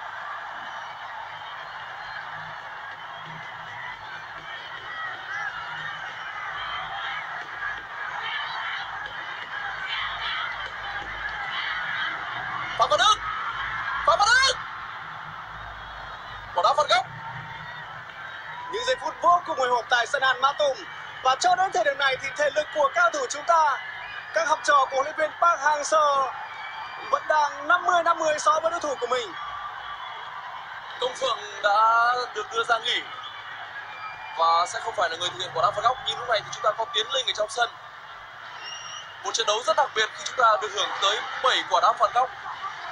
Phạm Văn Đức. Phạm Văn Đức. Quả đá phạt góc. Những giây phút vô cùng hồi hộp tại sân Al Maktoum, và cho đến thời điểm này thì thể lực của cao thủ chúng ta, các học trò của huấn luyện viên Park Hang-seo vẫn đang năm mươi năm mươi so với đối thủ của mình. Công Phượng đã được đưa ra nghỉ và sẽ không phải là người thực hiện quả đá phạt góc, nhưng lúc này thì chúng ta có Tiến Linh ở trong sân. Một trận đấu rất đặc biệt khi chúng ta được hưởng tới bảy quả đá phạt góc.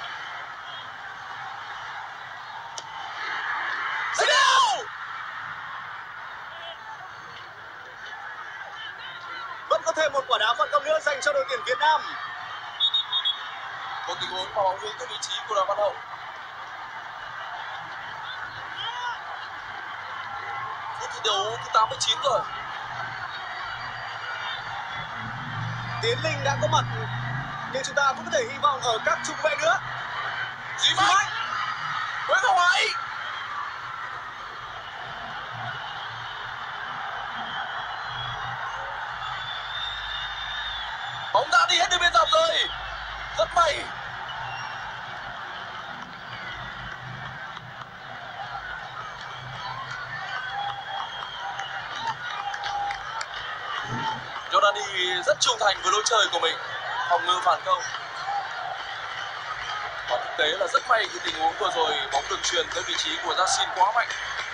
Vẫn có thêm một quả đá phạt góc nữa dành cho đội tuyển Việt Nam. Một tình huống mà bóng hướng tới vị trí của Đoàn Văn Hậu. Phút thi đấu thứ tám mươi chín rồi. Tiến Linh đã có mặt, nhưng chúng ta cũng có thể hy vọng ở các trung vệ nữa. Duy Mạnh, Nguyễn Ngọc Hải. Bóng đã đi hết đến bên dọc rồi. Rất may. Jordani rất trung thành với lối chơi của mình, phòng ngự phản công. Và thực tế là rất may khi tình huống vừa rồi bóng được truyền tới vị trí của Yassin quá mạnh.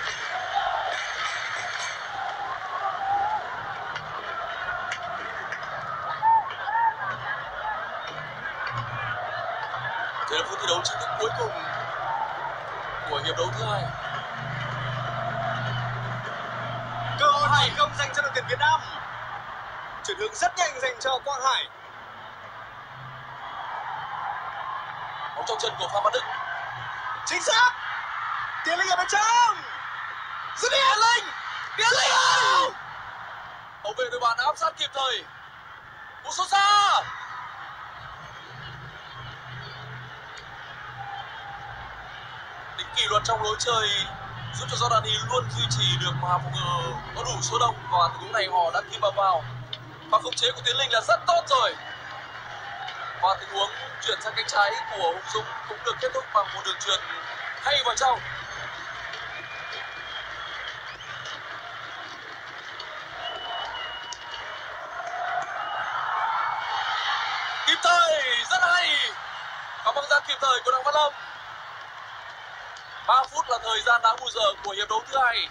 Đây là phút thi đấu chính thức cuối cùng của hiệp đấu thứ hai. Cơ hội thành công dành cho đội tuyển Việt Nam. Chuyển hướng rất nhanh dành cho Quang Hải. Bóng trong chân của Phạm Văn Đức. Chính xác. Tiến Linh ở bên trong. Dứt điểm. Tiến Linh. Tiến Linh. Hậu vệ đội bạn áp sát kịp thời. Cú sút xa. Tính kỷ luật trong lối chơi giúp cho Jordani luôn duy trì được mà phòng ngự có đủ số đông, và tình huống này họ đã kim vào. Và khống chế của Tiến Linh là rất tốt rồi. Và tình huống chuyển sang cánh trái của Hùng Dũng cũng được kết thúc bằng một đường chuyền hay vào trong. Kịp thời, rất hay. Và bóng ra kịp thời của Đặng Văn Lâm. ba phút là thời gian đá bù giờ của hiệp đấu thứ hai.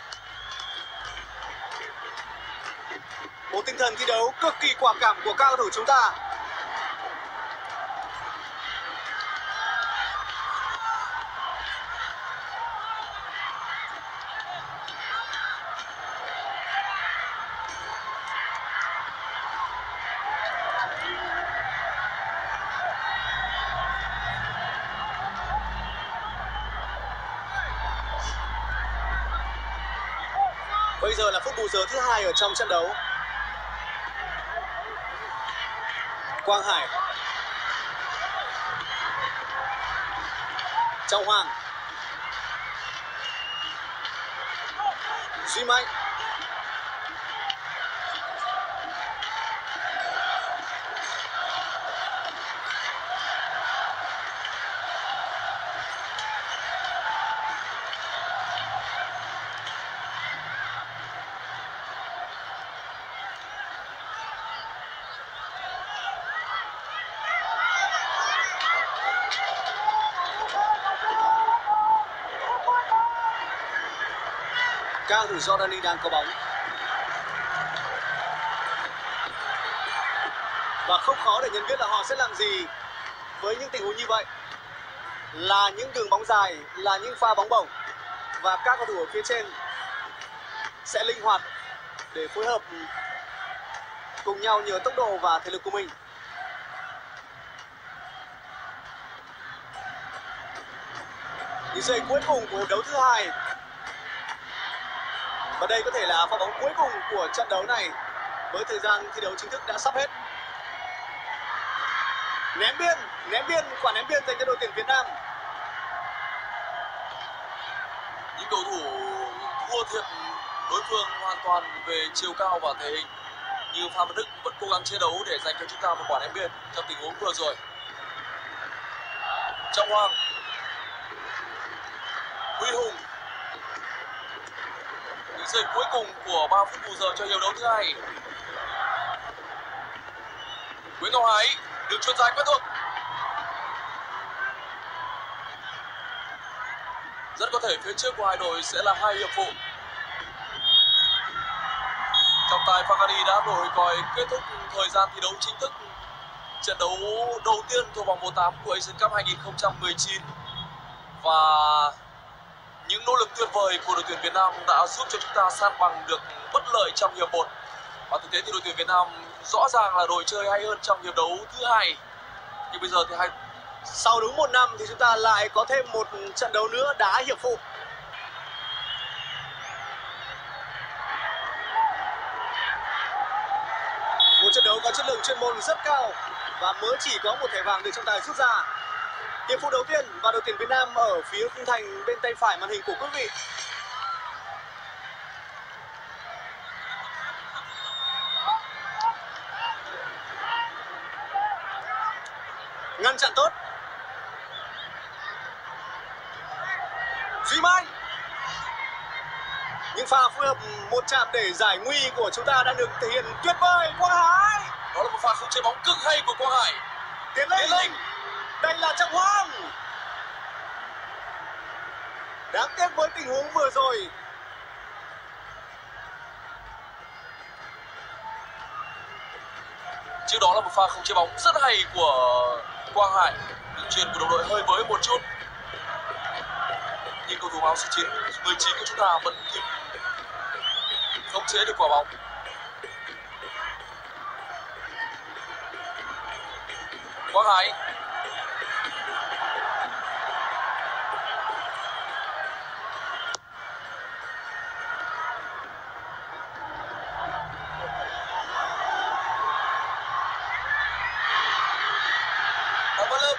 Một tinh thần thi đấu cực kỳ quả cảm của các cầu thủ chúng ta. Bây giờ là phút bù giờ thứ hai ở trong trận đấu. Quang Hải, Trọng Hoàng, Duy Mạnh, Các cầu thủ Jordani đang có bóng. Và không khó để nhận biết là họ sẽ làm gì với những tình huống như vậy. Là những đường bóng dài, là những pha bóng bổng. Và các cầu thủ ở phía trên sẽ linh hoạt để phối hợp cùng nhau nhờ tốc độ và thể lực của mình. Những giây cuối cùng của hiệp đấu thứ hai. Và đây có thể là pha bóng cuối cùng của trận đấu này, với thời gian thi đấu chính thức đã sắp hết. Ném biên, ném biên, quả ném biên dành cho đội tuyển Việt Nam. Những cầu thủ thua thiệt đối phương hoàn toàn về chiều cao và thể hình, như Phan Văn Đức vẫn cố gắng chiến đấu để dành cho chúng ta một quả ném biên trong tình huống vừa rồi. Trọng Hoàng, Huy Hùng. Những giây cuối cùng của ba phút bù giờ cho hiệp đấu thứ hai. Nguyễn Ngọc Hải, đường chuyền dài quen thuộc. Rất có thể phía trước của hai đội sẽ là hai hiệp phụ. Trọng tài Pagani đã nổi còi kết thúc thời gian thi đấu chính thức trận đấu đầu tiên thuộc vòng một tám của Asian Cup hai không một chín. Và những nỗ lực tuyệt vời của đội tuyển Việt Nam đã giúp cho chúng ta san bằng được bất lợi trong hiệp một. Và thực tế thì đội tuyển Việt Nam rõ ràng là đội chơi hay hơn trong hiệp đấu thứ hai. Nhưng bây giờ thì hai sau đúng một năm thì chúng ta lại có thêm một trận đấu nữa đá hiệp phụ. Một trận đấu có chất lượng chuyên môn rất cao và mới chỉ có một thẻ vàng được trọng tài rút ra. Hiệp phụ đầu tiên và đội tuyển Việt Nam ở phía khung thành bên tay phải màn hình của quý vị. Ngăn chặn tốt. Duy Mai. Những pha phối hợp một chạm để giải nguy của chúng ta đã được thể hiện tuyệt vời. Quang Hải. Đó là một pha không chế bóng cực hay của Quang Hải. Tiến lên. Tiến lên. Đây là Trọng Hoàng. Đáng tiếc với tình huống vừa rồi. Trước đó là một pha không chế bóng rất hay của Quang Hải. Đường chuyền của đồng đội hơi với một chút. Nhưng cầu thủ áo số chín, mười chín của chúng ta vẫn kịp khống chế được quả bóng. Quang Hải. Đặng Văn Lâm.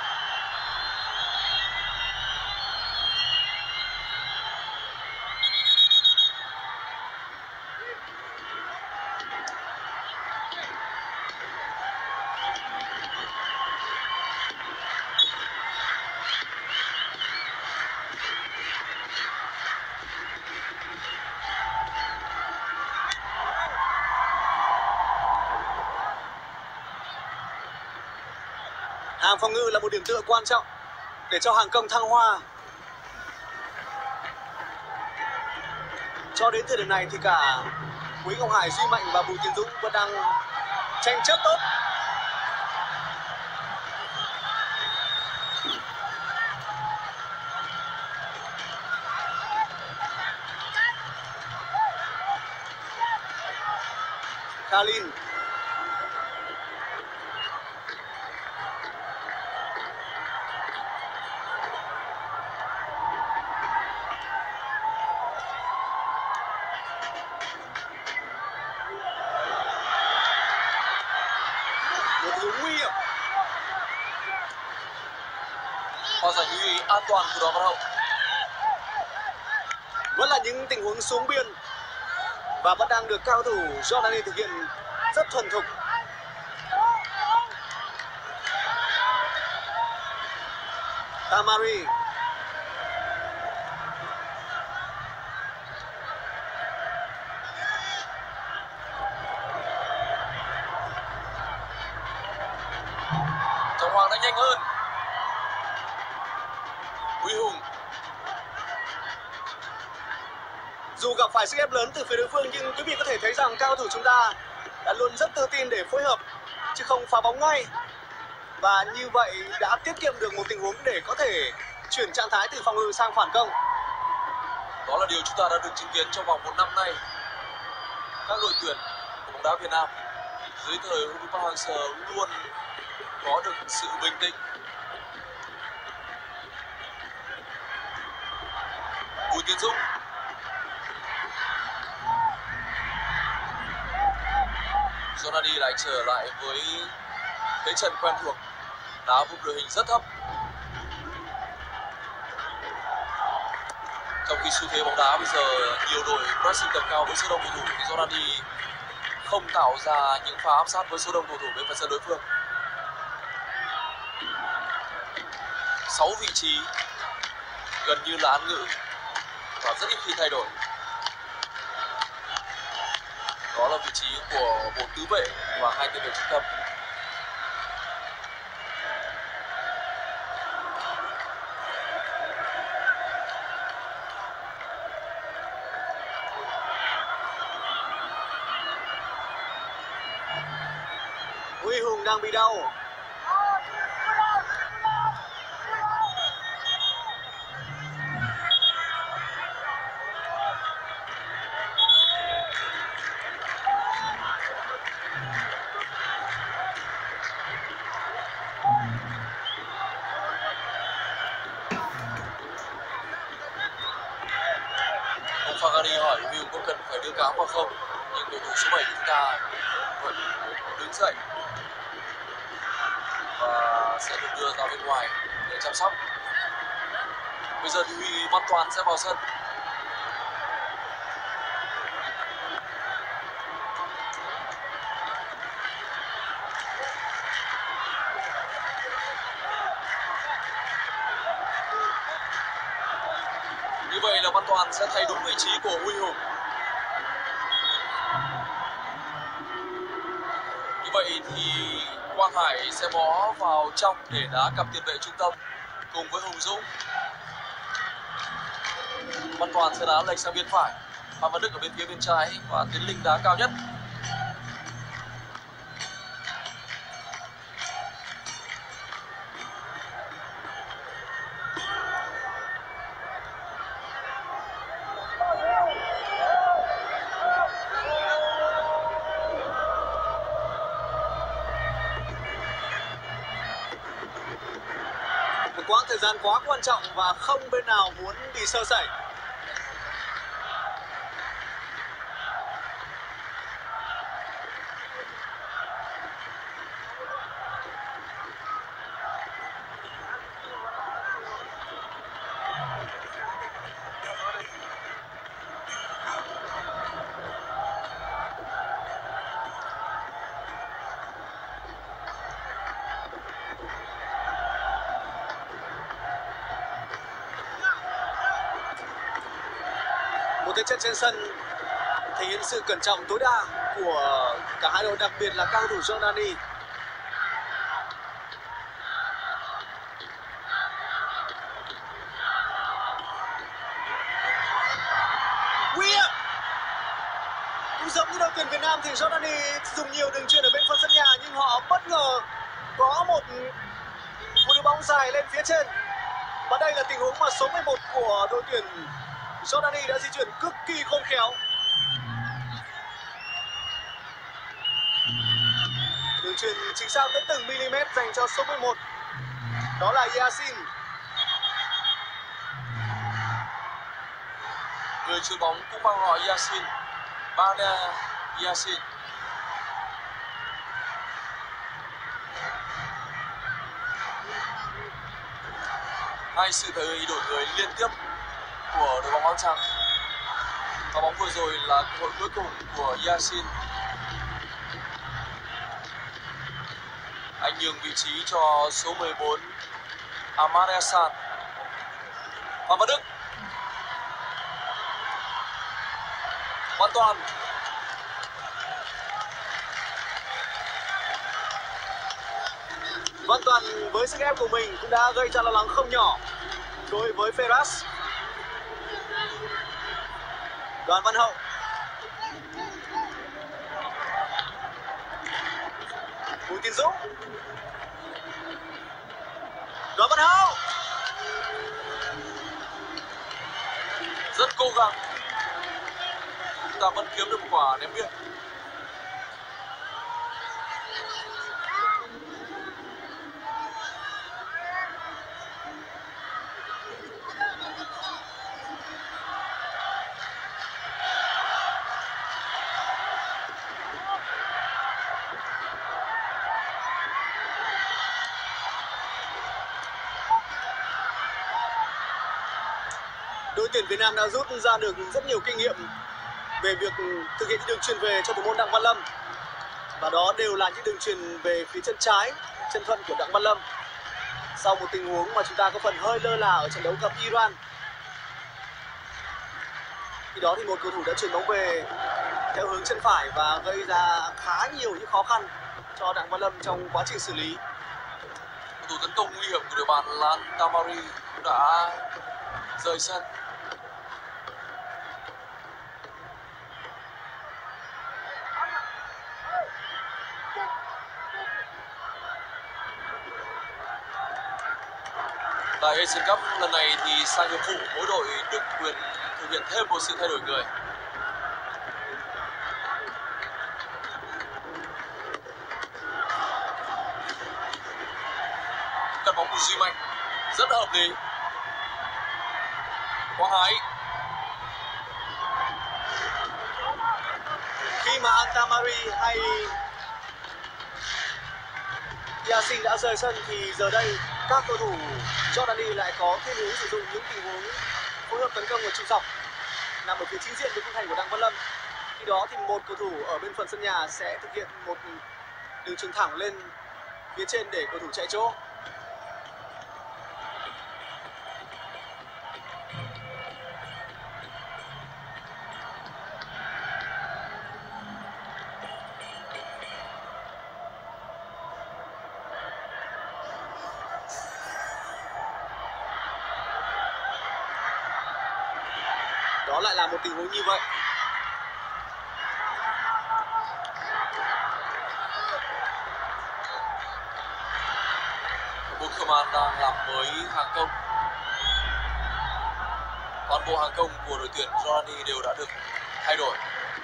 Hàng phòng ngự là một điểm tựa quan trọng để cho hàng công thăng hoa. Cho đến thời điểm này thì cả Nguyễn Ngọc Hải, Duy Mạnh và Bùi Tiến Dũng vẫn đang tranh chấp tốt. Khalin. Và giải nguy an toàn của Đoàn Văn Hậu. Vẫn là những tình huống xuống biên và vẫn đang được các cầu thủ Jordani thực hiện rất thuần thục. Tamari. Trọng Hoàng đã nhanh hơn. Huy Hùng. Dù gặp phải sức ép lớn từ phía đối phương nhưng quý vị có thể thấy rằng các cầu thủ chúng ta đã luôn rất tự tin để phối hợp chứ không phá bóng ngay. Và như vậy đã tiết kiệm được một tình huống để có thể chuyển trạng thái từ phòng ngự sang phản công. Đó là điều chúng ta đã được chứng kiến trong vòng một năm nay. Các đội tuyển của bóng đá Việt Nam dưới thời Hugo Park Hang-seo luôn có được sự bình tĩnh. Bùi Tiến Dũng, Jonani lại trở lại với thế trận quen thuộc, đá vùng đội hình rất thấp. Trong khi xu thế bóng đá bây giờ nhiều đội pressing tầm cao với số đông cầu thủ thì Jonani không tạo ra những pha áp sát với số đông cầu thủ bên phần sân đối phương. sáu vị trí gần như là án ngữ và rất ít khi thay đổi. Đó là vị trí của một tứ vệ và hai tiền vệ trung tâm. Huy Hùng đang bị đau. Ông Fagari hỏi Huy Hùng có cần phải đưa cám vào không, nhưng cầu thủ số bảy của chúng ta vẫn đứng dậy và sẽ được đưa ra bên ngoài để chăm sóc. Bây giờ thì Huy Văn Toàn sẽ vào sân. Như vậy là Văn Toàn sẽ thay đúng vị trí của Huy Hùng. Như vậy thì Quang Hải sẽ bó vào trong để đá cặp tiền vệ trung tâm cùng với Hùng Dũng. Văn Toàn sẽ đá lệch sang bên phải, Phan Văn Đức ở bên phía bên trái và Tiến Linh đá cao nhất. Một quãng thời gian quá quan trọng và không bên nào muốn bị sơ sẩy. Một thế trận trên sân thể hiện sự cẩn trọng tối đa của cả hai đội, đặc biệt là các cầu thủ Jonani. William cũng giống như đội tuyển Việt Nam thì Jonani dùng nhiều đường chuyền ở bên phần sân nhà, nhưng họ bất ngờ có một cú đưa bóng dài lên phía trên. Và đây là tình huống mà số mười một của đội tuyển Jonani đã di chuyển cực kỳ khôn khéo. Đường chuyền chính xác tới từng mm dành cho số mười một. Đó là Yasin. Người chuyền bóng cũng mang họ Yasin, Bada Yasin. Hai sự thay đổi người liên tiếp của đội bóng áo trắng. Và bóng vừa rồi là cơ hội cuối cùng của Yasin. Anh nhường vị trí cho số mười bốn Ahmad Hassan. Phan Văn Đức, Văn Toàn, Văn Toàn với sức ép của mình cũng đã gây ra lo lắng không nhỏ đối với Ferraz. Đoàn Văn Hậu. Bùi Tiến Dũng. Đoàn Văn Hậu. Rất cố gắng, chúng ta vẫn kiếm được một quả ném biên. Đội tuyển Việt Nam đã rút ra được rất nhiều kinh nghiệm về việc thực hiện đường chuyền về cho thủ môn Đặng Văn Lâm, và đó đều là những đường chuyền về phía chân trái, chân thuận của Đặng Văn Lâm. Sau một tình huống mà chúng ta có phần hơi lơ là ở trận đấu gặp Iran, khi đó thì một cầu thủ đã chuyền bóng về theo hướng chân phải và gây ra khá nhiều những khó khăn cho Đặng Văn Lâm trong quá trình xử lý. Cầu thủ tấn công nguy hiểm của đội bạn Lan Tamari cũng đã rời sân. Tại Asian Cup lần này thì sang nhiệm vụ, mỗi đội được quyền thực hiện thêm một sự thay đổi người. Cắt bóng của Duy Mạnh rất hợp lý. Quang Hải. Khi mà Antamari hay Yasin đã rời sân thì giờ đây các cầu thủ Jordani lại có thiên hướng sử dụng những tình huống phối hợp tấn công ở trụ dọc nằm ở phía chính diện với khung thành của Đặng Văn Lâm. Khi đó thì một cầu thủ ở bên phần sân nhà sẽ thực hiện một đường chuyền thẳng lên phía trên để cầu thủ chạy chỗ. Đó lại là một tình huống như vậy. Buchanan đang làm với hàng công. Toàn bộ hàng công của đội tuyển Jordani đều đã được thay đổi.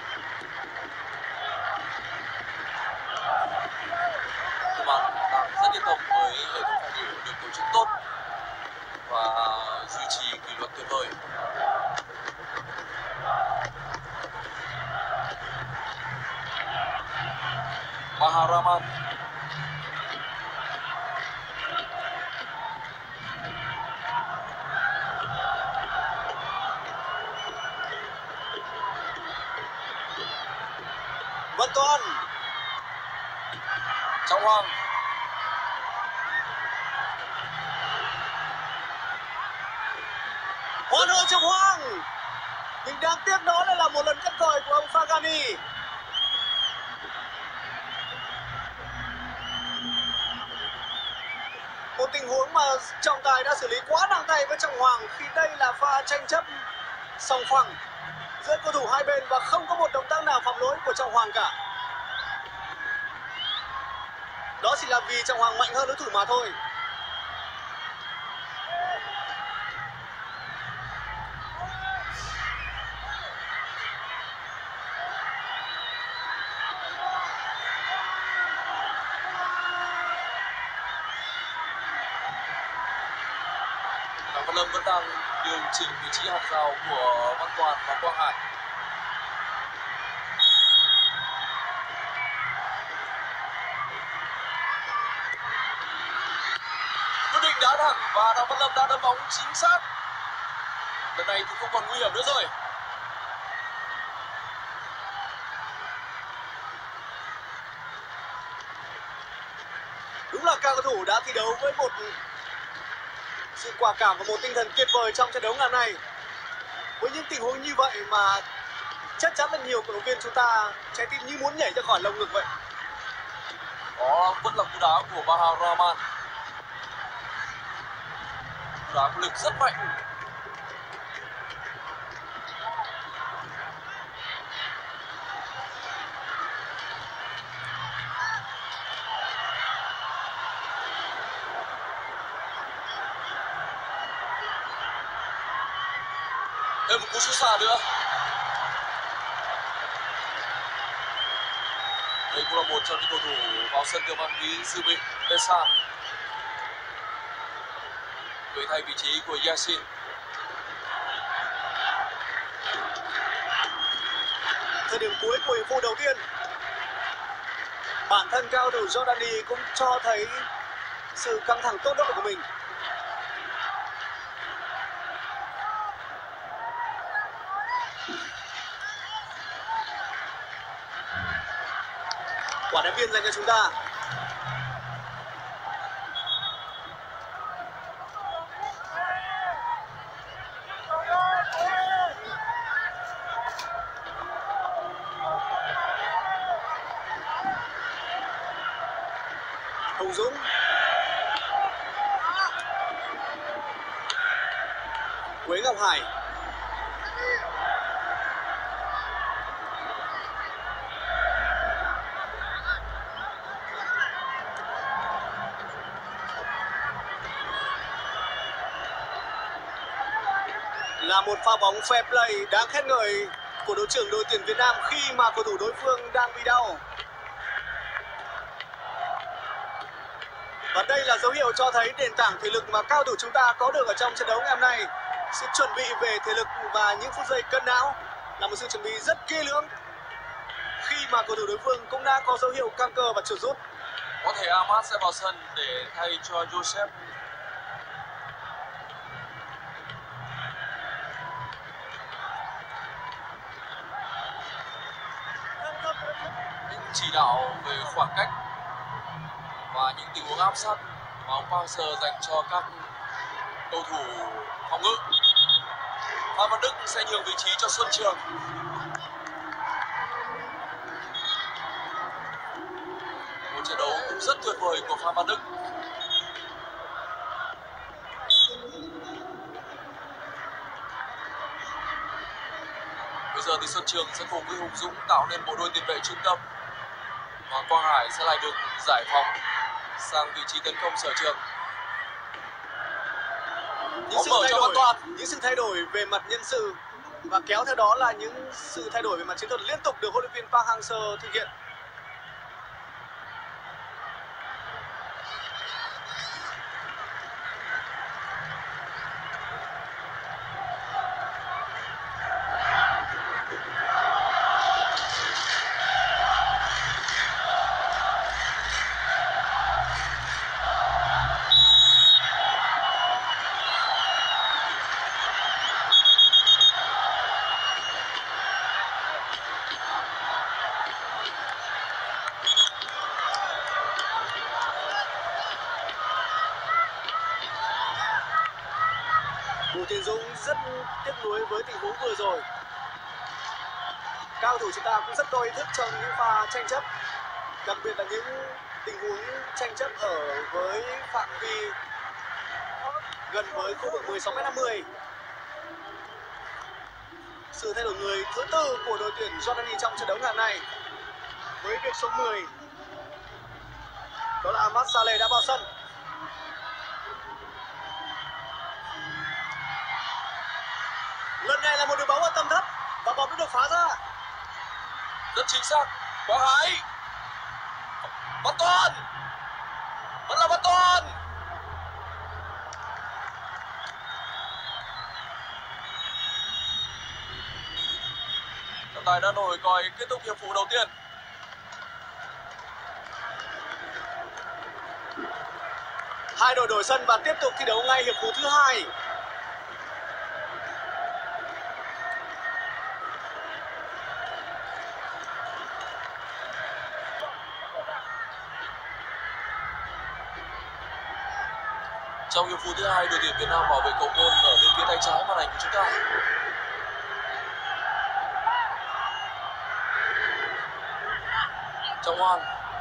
Buchanan đang rất yên tâm với hệ thống phòng thủ được tổ chức tốt và duy trì kỷ luật tuyệt vời. Maharaman. Văn Toan. Trọng Hoàng. Hoan hô Trọng Hoàng. Nhưng đáng tiếc đó lại là một lần cắt còi của ông Fagani. Một tình huống mà trọng tài đã xử lý quá nặng tay với Trọng Hoàng khi đây là pha tranh chấp song phẳng giữa cầu thủ hai bên và không có một động tác nào phạm lỗi của Trọng Hoàng cả. Đó chỉ là vì Trọng Hoàng mạnh hơn đối thủ mà thôi. Văn Lâm vẫn đang điều chỉnh vị trí hàng rào của Văn Toàn và Quang Hải. Quyết định đá thẳng và Đặng Văn Lâm đã đâm bóng chính xác. Lần này thì không còn nguy hiểm nữa rồi. Đúng là các cầu thủ đã thi đấu với một sự quả cảm và một tinh thần tuyệt vời trong trận đấu ngày hôm nay. Với những tình huống như vậy mà chắc chắn là nhiều cổ động viên chúng ta trái tim như muốn nhảy ra khỏi lồng ngực vậy. Đó vẫn là cú đá của Maharaman. Cú đá có lực rất mạnh. Thêm một cú sút xa nữa. Đây cũng là một trong những cầu thủ vào sân tiềm ẩn ý dự bị Desan người thay vị trí của Yassin. Thời điểm cuối của hiệp phụ đầu tiên, bản thân cao thủ Jordani cũng cho thấy sự căng thẳng tốt độ của mình. Quả đá biên dành cho chúng ta. Hùng Dũng. Quế Ngọc Hải. Là một pha bóng fair play đáng khen ngợi của đội trưởng đội tuyển Việt Nam khi mà cầu thủ đối phương đang bị đau. Và đây là dấu hiệu cho thấy nền tảng thể lực mà cao thủ chúng ta có được ở trong trận đấu ngày hôm nay. Sự chuẩn bị về thể lực và những phút giây cân não là một sự chuẩn bị rất kỹ lưỡng khi mà cầu thủ đối phương cũng đã có dấu hiệu căng cơ và chuột rút. Có thể Ahmad sẽ vào sân để thay cho Joseph. Những chỉ đạo về khoảng cách và những tình huống áp sát mà ông Park Hang-seo dành cho các cầu thủ phòng ngự. Phan Văn Đức sẽ nhường vị trí cho Xuân Trường. Một trận đấu cũng rất tuyệt vời của Phan Văn Đức. Bây giờ thì Xuân Trường sẽ cùng với Hùng Dũng tạo nên bộ đôi tiền vệ trung tâm. Và Quang Hải sẽ lại được giải phóng sang vị trí tấn công sở trường. Những sự, thay đổi, những sự thay đổi về mặt nhân sự và kéo theo đó là những sự thay đổi về mặt chiến thuật liên tục được huấn luyện viên Park Hang-seo thực hiện. Bùi Tiến Dũng rất tiếc nuối với tình huống vừa rồi. Cao thủ chúng ta cũng rất có ý thức trong những pha tranh chấp, đặc biệt là những tình huống tranh chấp ở với phạm vi gần với khu vực mười sáu mét năm mươi. Sự thay đổi người thứ tư của đội tuyển Jordani trong trận đấu ngày hôm nay với việc số mười đó là Ahmad Saleh đã vào sân. Lần này là một đường bóng ở tầm thấp và bóng đã được phá ra. Rất chính xác. Quang Hải. Văn Toàn. Vẫn là Văn Toàn. Trọng tài đã nổi còi kết thúc hiệp phụ đầu tiên. Hai đội đổi sân và tiếp tục thi đấu ngay hiệp phụ thứ hai. Trong hiệp phụ thứ hai, đội tuyển Việt Nam bảo vệ cầu môn ở bên phía tay trái màn ảnh của chúng ta. Trọng Hoan.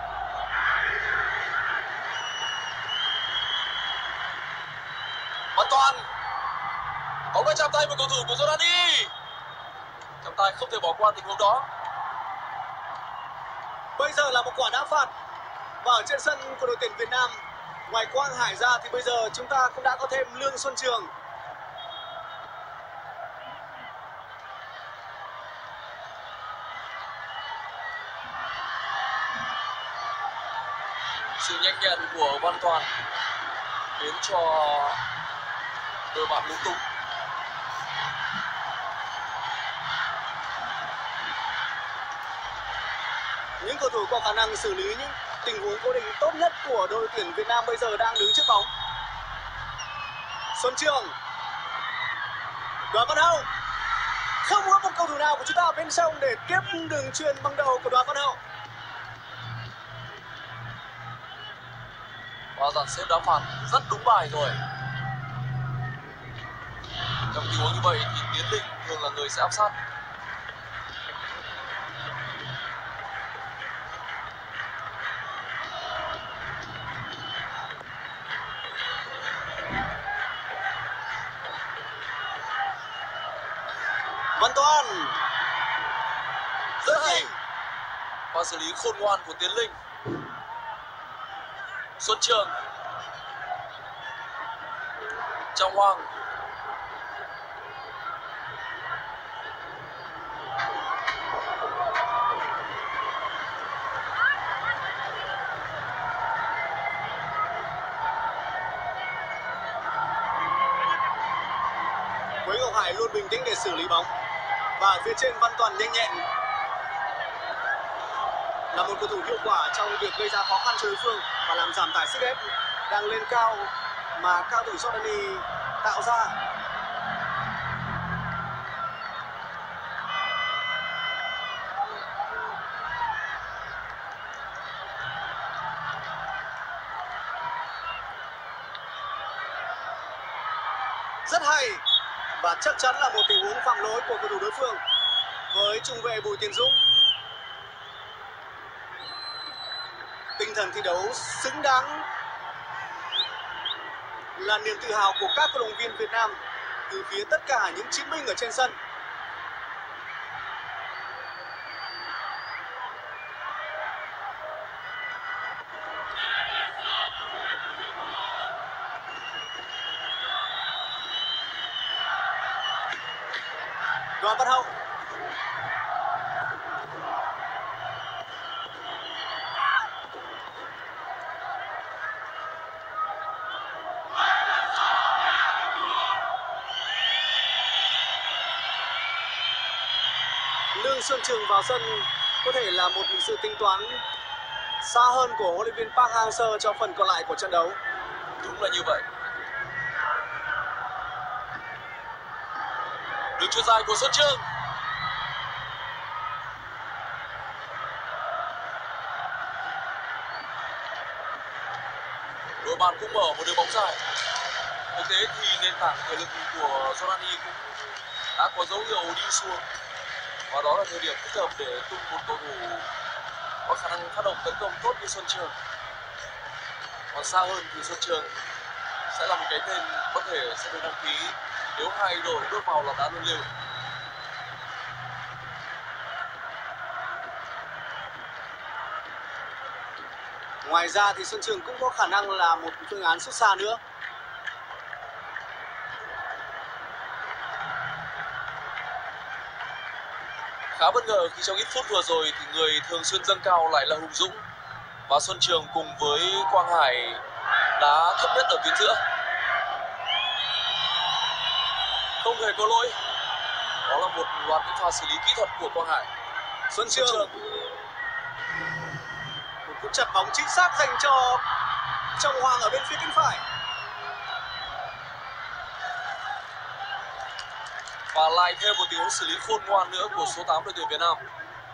Văn Toàn. Bóng đã chạm tay vào cầu thủ của Jordani. Trọng tài không thể bỏ qua tình huống đó. Bây giờ là một quả đá phạt và ở trên sân của đội tuyển Việt Nam, ngoài Quang Hải ra thì bây giờ chúng ta cũng đã có thêm Lương Xuân Trường. Sự nhanh nhẹn của Văn Toàn khiến cho đội bạn lúng túng. Những cầu thủ có khả năng xử lý những tình huống cố định tốt nhất của đội tuyển Việt Nam bây giờ đang đứng trước bóng. Xuân Trường, Đoàn Văn Hậu, không có một cầu thủ nào của chúng ta ở bên trong để tiếp đường chuyền bằng đầu của Đoàn Văn Hậu. Và dàn xếp đá phạt rất đúng bài rồi. Trong tình huống như vậy thì Tiến Linh thường là người sẽ áp sát. Văn Toàn Rất hay. Và xử lý khôn ngoan của Tiến Linh. Xuân Trường, Trọng Hoàng, Quế Ngọc Hải luôn bình tĩnh để xử lý bóng. Và phía trên Văn Toàn nhanh nhẹn, là một cầu thủ hiệu quả trong việc gây ra khó khăn cho đối phương và làm giảm tải sức ép đang lên cao mà cao thủ Jordani tạo ra. Rất hay, và chắc chắn là một tình huống phạm lỗi của cầu thủ đối phương với trung vệ Bùi Tiến Dũng. Tinh thần thi đấu xứng đáng là niềm tự hào của các cổ động viên Việt Nam từ phía tất cả những chiến binh ở trên sân. Đoàn Văn Hậu, Lương Xuân Trường vào sân có thể là một sự tính toán xa hơn của huấn luyện viên Park Hang-seo cho phần còn lại của trận đấu. đúng là như vậy. Đường chuyền dài của Xuân Trường. Đội bạn cũng mở một đường bóng dài. Thực tế thì nền tảng thể lực của Jordani cũng đã có dấu hiệu đi xuống. Và đó là thời điểm thích hợp để tung một cầu thủ có khả năng phát động tấn công tốt như Xuân Trường. Còn xa hơn thì Xuân Trường sẽ là một cái tên có thể sẽ được đăng ký nếu hai đội bước vào là đá luân lưu. Ngoài ra thì Xuân Trường cũng có khả năng là một phương án sút xa nữa. Khá bất ngờ khi trong ít phút vừa rồi thì người thường xuyên dâng cao lại là Hùng Dũng, và Xuân Trường cùng với Quang Hải đá thấp nhất ở tuyến giữa. Không hề có lỗi. Đó là một loạt những pha xử lý kỹ thuật của Quang Hải. Xuân Trường, Xuân Trường. Một cú chặt bóng chính xác dành cho Trọng Hoàng ở bên phía cánh phải. Và lại thêm một tình huống xử lý khôn ngoan nữa của số tám đội tuyển Việt Nam.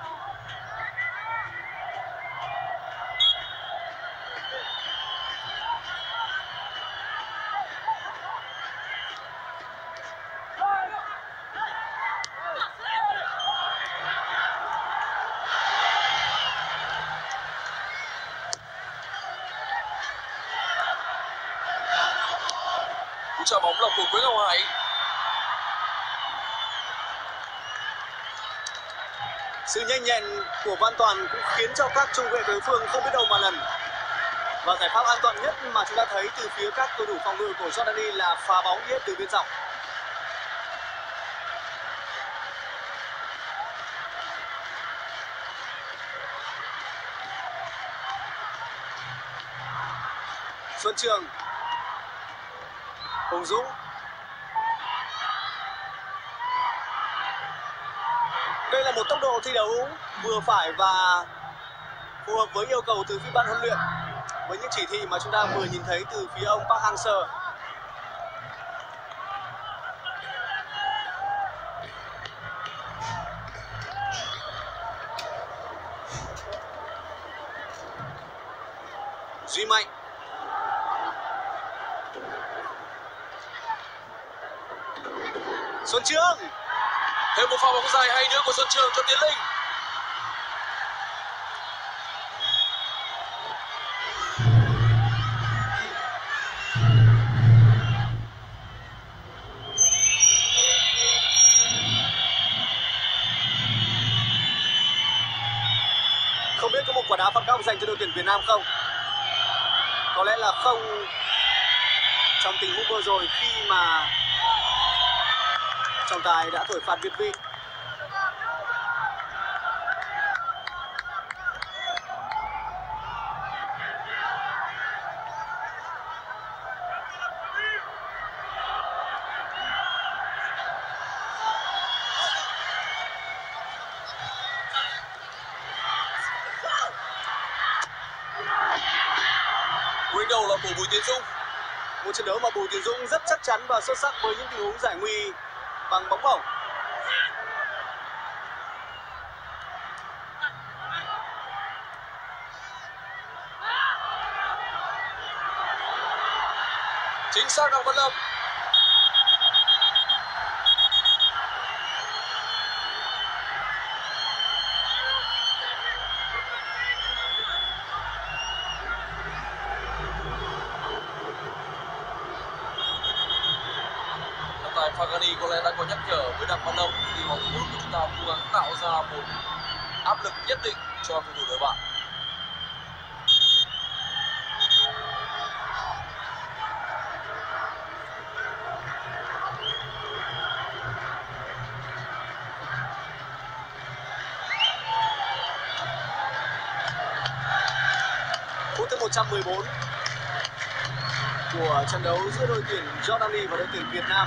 Cú chạm bóng là của Quế Ngọc Hải. Sự nhanh nhẹn của Văn Toàn cũng khiến cho các trung vệ đối phương không biết đâu mà lần. Và giải pháp an toàn nhất mà chúng ta thấy từ phía các cầu thủ phòng ngự của Jordani là phá bóng hết từ bên dọc. Xuân Trường, Hùng Dũng, đây là một tốc độ thi đấu vừa phải và phù hợp với yêu cầu từ phía ban huấn luyện, với những chỉ thị mà chúng ta vừa nhìn thấy từ phía ông Park Hang-seo. Duy Mạnh, Xuân Trường, thêm một pha bóng dài hay nữa của Xuân Trường cho Tiến Linh. Không biết có một quả đá phạt góc dành cho đội tuyển Việt Nam không? Có lẽ là không trong tình huống vừa rồi khi mà trọng tài đã thổi phạt việt vị. Cú đầu là của Bùi Tiến Dũng. Một trận đấu mà Bùi Tiến Dũng rất chắc chắn và xuất sắc với những tình huống giải nguy bằng bóng bổng. Chính xác Đặng Văn Lâm. Trọng tài Fagani có lẽ đã có nhắc nhở với Đặng Văn Lâm thì mong muốn của chúng ta cố gắng tạo ra một áp lực nhất định cho cầu thủ đội bạn. Phút thứ một trăm mười bốn của trận đấu giữa đội tuyển Jordani và đội tuyển Việt Nam.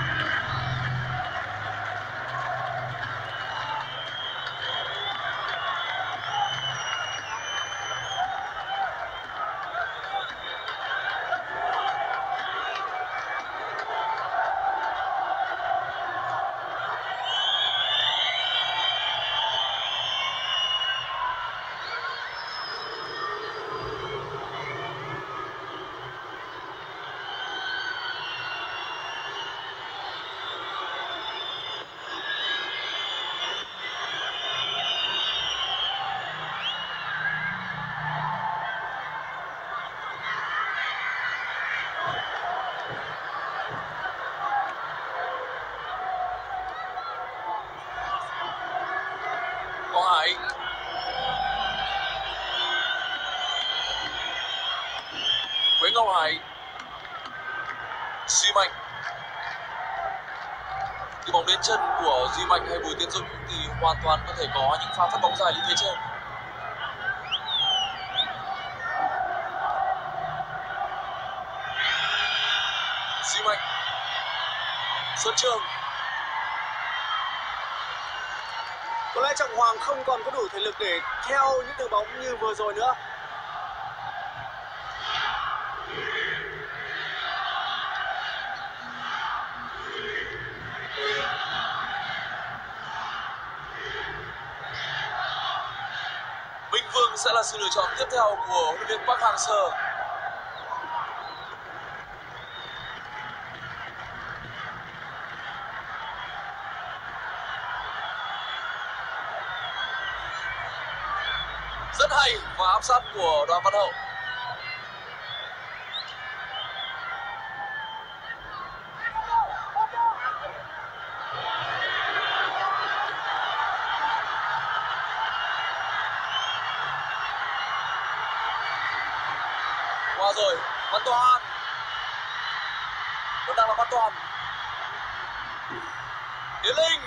Quang Hải, Nguyễn Ngọc Hải, Duy Mạnh. Đi bóng đến chân của Duy Mạnh hay Bùi Tiến Dũng thì hoàn toàn có thể có những pha phát bóng dài lên phía trên. Duy Mạnh, Xuân Trường. Có lẽ Trọng Hoàng không còn có đủ thể lực để theo những đường bóng như vừa rồi nữa. Minh Vương sẽ là sự lựa chọn tiếp theo của huấn luyện viên Park Hang-seo. Rất hay và áp sát của Đoàn Văn Hậu. Qua rồi, Văn Toàn. Vẫn đang là Văn Toàn. Tiến Linh.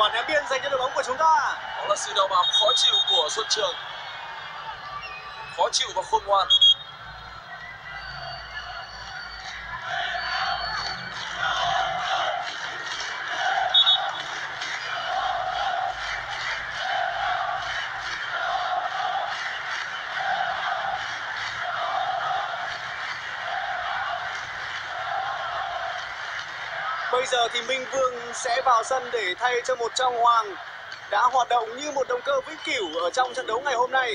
Quả ném biên dành cho đội bóng của chúng ta. Đó là sự đào bám khó chịu của Xuân Trường. Khó chịu và khôn ngoan. Bây giờ thì Minh Vương sẽ vào sân để thay cho một Trọng Hoàng đã hoạt động như một động cơ vĩnh cửu ở trong trận đấu ngày hôm nay.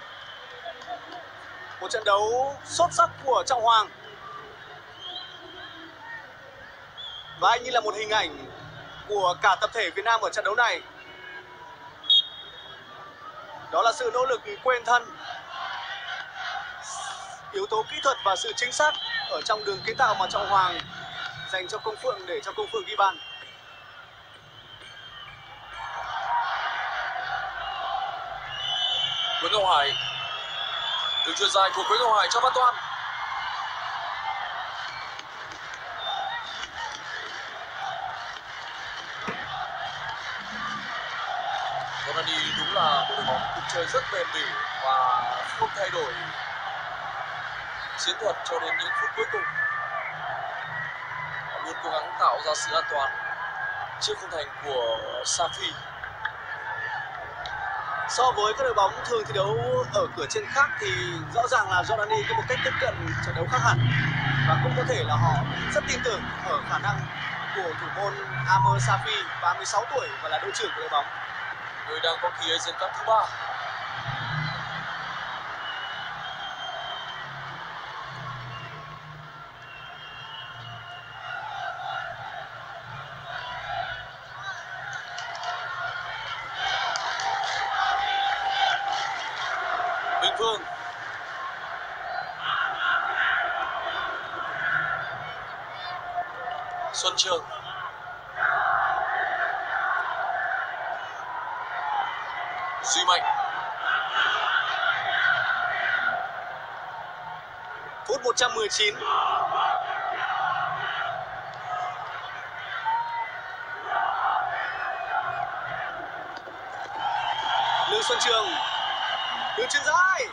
Một trận đấu xuất sắc của Trọng Hoàng. Và anh như là một hình ảnh của cả tập thể Việt Nam ở trận đấu này. Đó là sự nỗ lực quên thân, yếu tố kỹ thuật và sự chính xác ở trong đường kiến tạo mà Trọng Hoàng dành cho Công Phượng để cho Công Phượng ghi bàn. Nguyễn Ngọc Hải, đường chuyền dài của Nguyễn Ngọc Hải cho Văn Toan. Ronaldo đúng là một đội bóng cuộc chơi rất bền bỉ và không thay đổi chiến thuật cho đến những phút cuối cùng. Họ luôn cố gắng tạo ra sự an toàn trước khung thành của Safi. So với các đội bóng thường thi đấu ở cửa trên khác thì rõ ràng là Jordani có một cách tiếp cận trận đấu khác hẳn, và cũng có thể là họ rất tin tưởng ở khả năng của thủ môn Amer Safi, ba mươi sáu tuổi và là đội trưởng của đội bóng, người đang có kỳ Asian Cup thứ ba. Minh Vương, Xuân Trường, Duy Mạnh. Phút một trăm mười chín. Lương Xuân Trường, đường chuyền dài.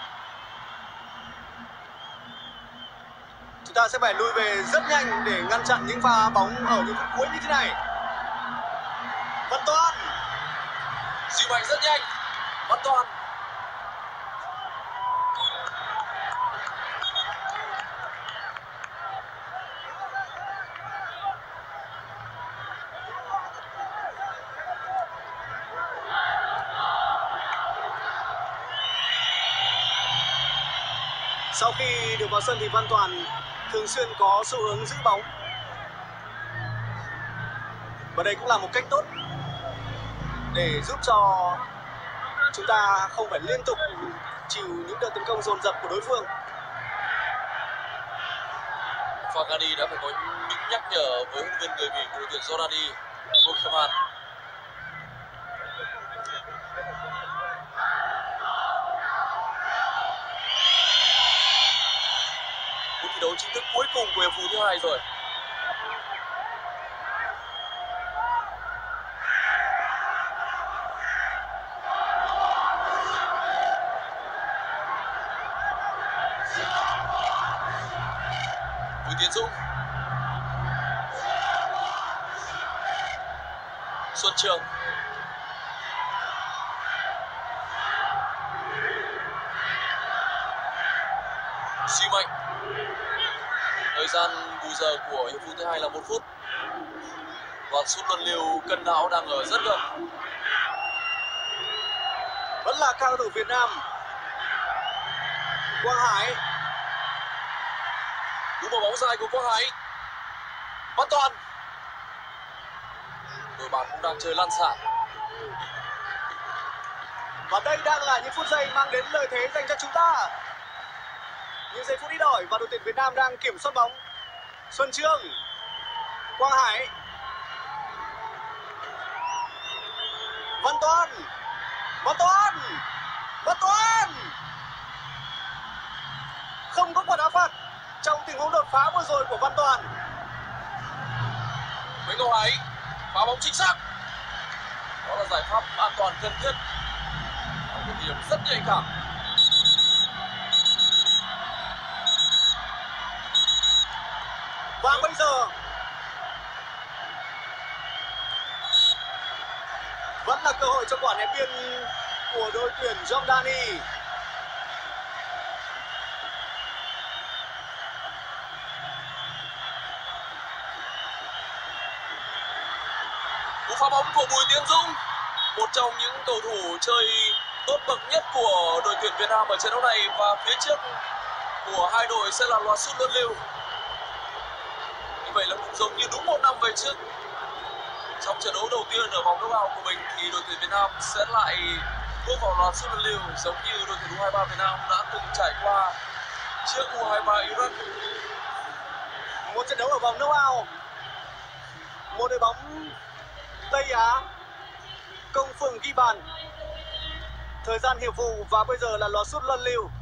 Chúng ta sẽ phải lùi về rất nhanh để ngăn chặn những pha bóng ở những phút cuối như thế này. Văn Toan, Duy Mạnh rất nhanh. Văn Toan. Sau khi được vào sân thì Văn Toàn thường xuyên có xu hướng giữ bóng. Và đây cũng là một cách tốt để giúp cho chúng ta không phải liên tục chịu những đợt tấn công dồn dập của đối phương. Fagani đã phải có những nhắc nhở với huấn luyện viên người Bỉ của đội tuyển Jordani, Bokeman. Phút thi đấu chính thức cuối cùng của hiệp phụ thứ hai rồi. Bùi Tiến Dũng, Xuân Trường, Duy Mạnh. Thời gian bù giờ của hiệp phụ thứ hai là một phút. Và sút luân lưu cân não đang ở rất gần. Vẫn là cao thủ Việt Nam. Quang Hải, cú mở bóng dài của Quang Hải. Văn Toàn. Đội bạn cũng đang chơi lăn xả. và đây đang là những phút giây mang đến lợi thế dành cho chúng ta. Những giây phút ít ỏi và đội tuyển Việt Nam đang kiểm soát bóng. Xuân Trường, Quang Hải, Văn Toan, Văn Toan, Văn Toan. Không có quả đá phạt trong tình huống đột phá vừa rồi của Văn Toàn. Nguyễn Ngọc Hải phá bóng chính xác. giải pháp an toàn cần thiết ở một điểm rất nhạy cảm. Và bây giờ vẫn là cơ hội cho quả ném biên của đội tuyển Jordani. Cú phá bóng của Bùi Tiến Dũng, một trong những cầu thủ chơi tốt bậc nhất của đội tuyển Việt Nam ở trận đấu này, và phía trước của hai đội sẽ là loạt sút luân lưu. Như vậy là cũng giống như đúng một năm về trước, trong trận đấu đầu tiên ở vòng knock-out của mình thì đội tuyển Việt Nam sẽ lại bước vào loạt sút luân lưu, giống như đội tuyển U hai mươi ba Việt Nam đã từng trải qua trước U hai mươi ba Iraq. Một trận đấu ở vòng knock-out, một đội bóng Tây Á công phượng ghi bàn, thời gian hiệp vụ và bây giờ là loạt sút luân lưu.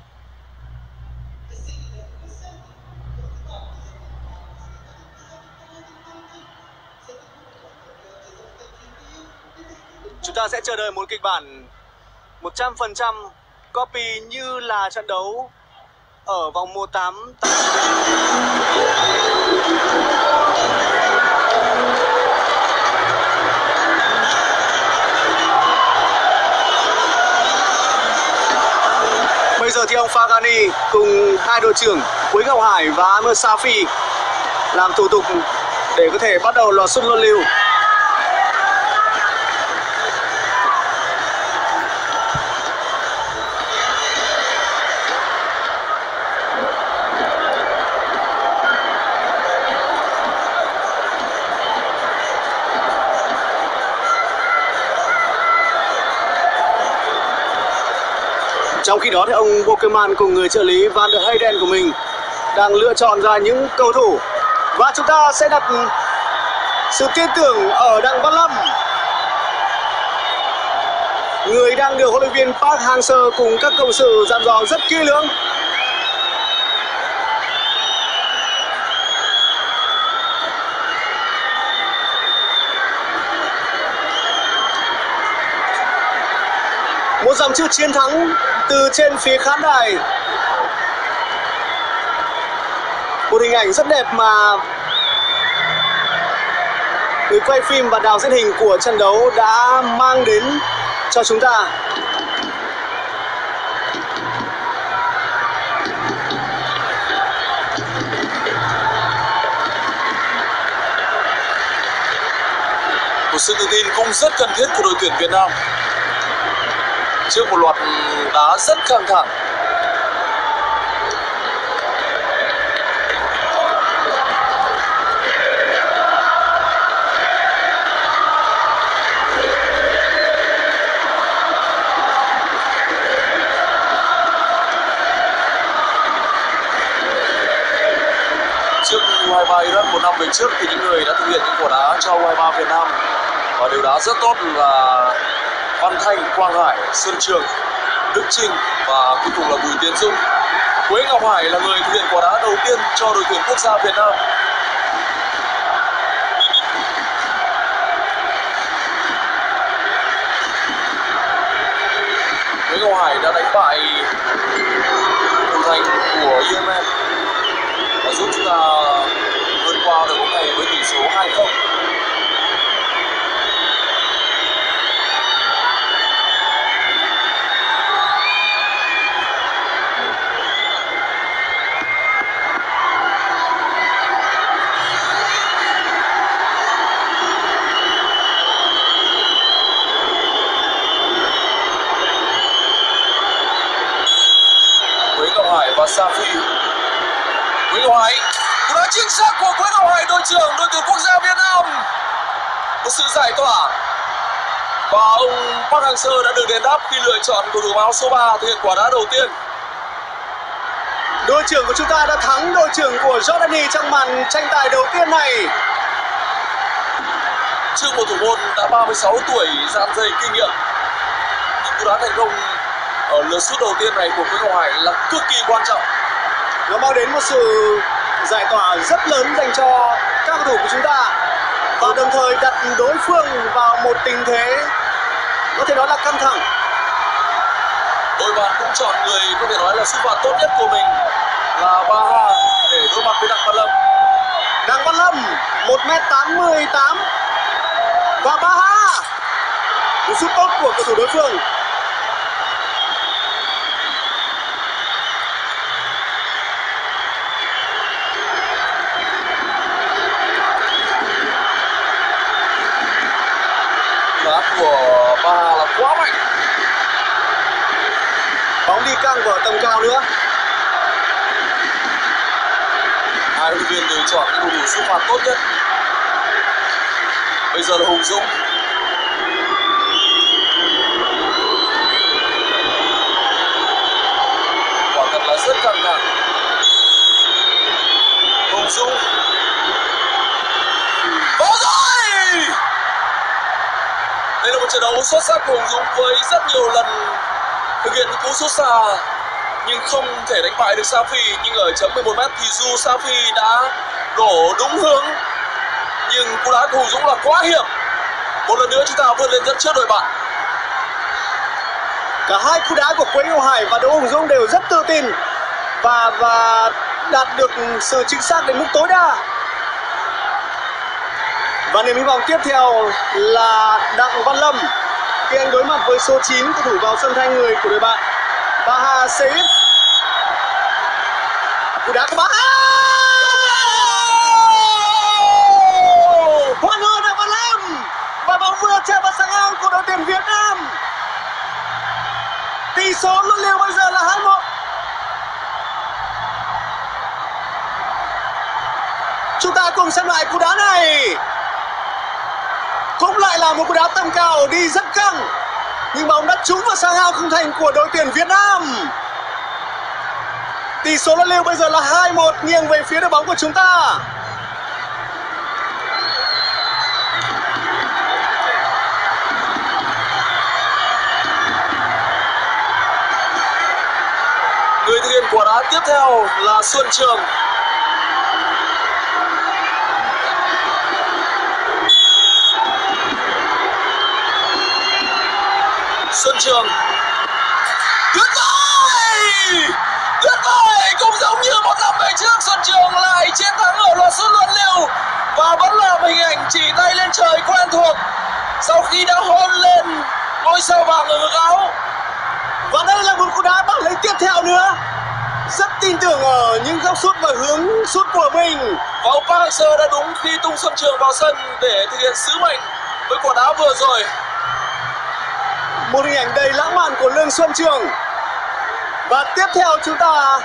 Chúng ta sẽ chờ đợi một kịch bản một trăm phần trăm copy như là trận đấu ở vòng một tám. Bây giờ thì ông Fagani cùng hai đội trưởng Quế Ngọc Hải và Amir Safi làm thủ tục để có thể bắt đầu loạt sút luân lưu. Trong khi đó thì ông Bokeman cùng người trợ lý Van der Heyden của mình đang lựa chọn ra những cầu thủ, và chúng ta sẽ đặt sự tin tưởng ở Đặng Văn Lâm, người đang được huấn luyện viên Park Hang-seo cùng các cộng sự dặn dò rất kỹ lưỡng. Một dòng chữ chiến thắng từ trên phía khán đài, một hình ảnh rất đẹp mà người quay phim và đạo diễn hình của trận đấu đã mang đến cho chúng ta. Một sự tự tin cũng rất cần thiết của đội tuyển Việt Nam trước một loạt đá rất căng thẳng. Trước U hai mươi ba Iraq một năm về trước thì những người đã thực hiện những quả đá cho U hai mươi ba Việt Nam và điều đá rất tốt là Văn Thanh, Quang Hải, Xuân Trường, Đức Trinh và cuối cùng là Bùi Tiến Dũng. Quế Ngọc Hải là người thực hiện quả đá đầu tiên cho đội tuyển quốc gia Việt Nam. Quế Ngọc Hải đã đánh bại thủ thành của Yemen và giúp chúng ta vượt qua đội bóng này với tỷ số hai không. Safi, Quế Ngọc Hải, cú đá chính xác của Quế Ngọc Hải, đội trưởng đội tuyển quốc gia Việt Nam. Một sự giải tỏa và ông Park Hang-seo đã được đền đáp khi lựa chọn cầu thủ áo số ba thực hiện quả đá đầu tiên. Đội trưởng của chúng ta đã thắng đội trưởng của Jordani trong màn tranh tài đầu tiên này. Trước một thủ môn đã ba mươi sáu tuổi, dạn dày kinh nghiệm, nhưng cú đá thành công ở lượt sút đầu tiên này của Quế Ngọc Hải là cực kỳ quan trọng. Nó mang đến một sự giải tỏa rất lớn dành cho các cầu thủ của chúng ta. và đồng thời đặt đối phương vào một tình thế có thể nói là căng thẳng. Đội bạn cũng chọn người có thể nói là sút phạt tốt nhất của mình là Baha để đối mặt với Đặng Văn Lâm. Đặng Văn Lâm một mét tám mươi tám và Baha, cú sút tốt của cầu thủ đối phương. Đá của Baha là quá mạnh. Bóng đi căng vào tầm cao nữa. Hai huấn luyện viên đều chọn những cầu thủ sút phạt tốt nhất. Bây giờ là Hùng Dũng. Quả thật là rất căng thẳng. Hùng Dũng. Có rồi! Đây là một trận đấu xuất sắc của Hùng Dũng với rất nhiều lần thực hiện những cú sút xa nhưng không thể đánh bại được Safi. Nhưng ở chấm mười một mét thì dù Safi đã đổ đúng hướng nhưng cú đá của Hùng Dũng là quá hiểm. Một lần nữa chúng ta vươn lên dẫn trước đội bạn. Cả hai cú đá của Quế Ngọc Hải và Đỗ Hùng Dũng đều rất tự tin và và đạt được sự chính xác đến mức tối đa. Và niềm hy vọng tiếp theo là Đặng Văn Lâm khi anh đối mặt với số chín, cầu thủ vào sân thay người của đội bạn Baha Seif. Cú đá của Baha, hoan hô Đặng Văn Lâm và bóng vừa chạm vào sang ao của đội tuyển Việt Nam. Tỷ số luân lưu bây giờ là hai một. Chúng ta cùng xem lại cú đá này. Cũng lại là một cú đá tầm cao đi rất căng nhưng bóng đã trúng vào sang ao khung thành của đội tuyển Việt Nam. Tỷ số luân lưu bây giờ là hai một, nghiêng về phía đội bóng của chúng ta. Người thực hiện quả đá tiếp theo là Xuân Trường. Xuân Trường tuyệt vời, tuyệt vời, cũng giống như một năm về trước, Xuân Trường lại chiến thắng ở loạt sút luân lưu và vẫn là hình ảnh chỉ tay lên trời quen thuộc sau khi đã hôn lên ngôi sao vàng ở ngực áo. Và đây là một cú đá bằng lấy tiếp theo nữa. Rất tin tưởng ở những góc sút và hướng sút của mình. Và ông Park Hang-seo đã đúng khi tung Xuân Trường vào sân để thực hiện sứ mệnh với quả đá vừa rồi. Một hình ảnh đầy lãng mạn của Lương Xuân Trường. Và tiếp theo chúng ta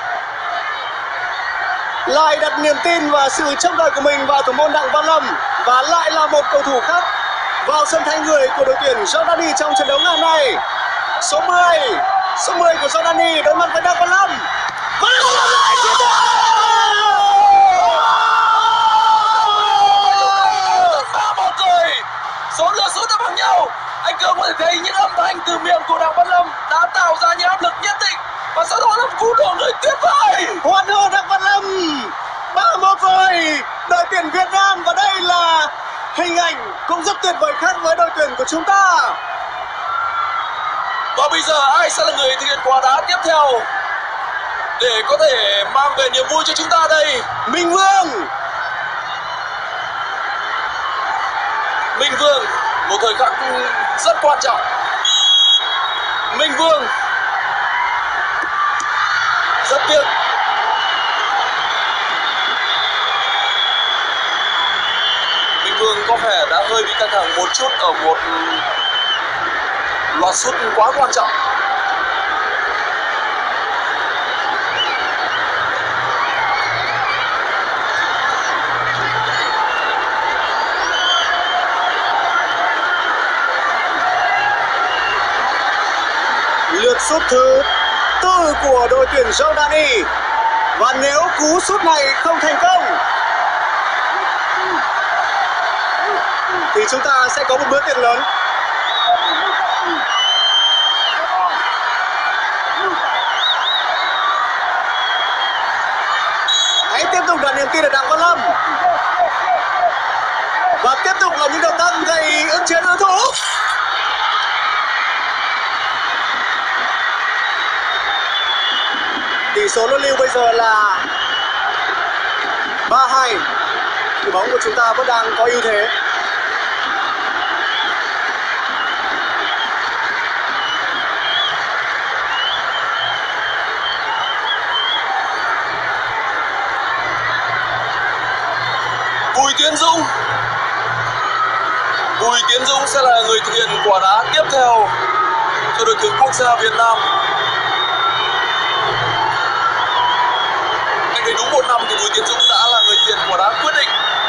lại đặt niềm tin và sự trông đợi của mình vào thủ môn Đặng Văn Lâm. Và lại là một cầu thủ khác vào sân thay người của đội tuyển Jordani trong trận đấu ngày hôm nay. Số mười, số mười của Jordani đối mặt với Đặng Văn Lâm. Và Đặng Văn Lâm lại chiến thắng. ba một rồi. Số lượt sút đã bằng nhau. Anh Cường có thể thấy những âm thanh từ miệng của Đặng Văn Lâm đã tạo ra những áp lực nhất định và sau đó là một cú đổ người tuyệt vời. Hoan hô Đặng Văn Lâm. ba một rồi, đội tuyển Việt Nam. Và đây là hình ảnh cũng rất tuyệt vời khác với đội tuyển của chúng ta. Và bây giờ ai sẽ là người thực hiện quả đá tiếp theo để có thể mang về niềm vui cho chúng ta đây? Minh Vương. Minh Vương, một thời khắc rất quan trọng. Minh Vương, rất tiếc. Minh Vương có vẻ đã hơi bị căng thẳng một chút ở một loạt sút quá quan trọng. Lượt sút thứ tư của đội tuyển Jordani. Và nếu cú sút này không thành công thì chúng ta sẽ có một bữa tiệc lớn. Hãy tiếp tục đặt niềm tin ở Đặng Văn Lâm và tiếp tục Tỷ số luân lưu bây giờ là ba hai. Đội bóng của chúng ta vẫn đang có ưu thế. Bùi Tiến Dũng Bùi Tiến Dũng sẽ là người thực hiện quả đá tiếp theo cho đội tuyển quốc gia Việt Nam. Cách đây đúng một năm thì Bùi Tiến Dũng đã là người thực hiện quả đá quyết định.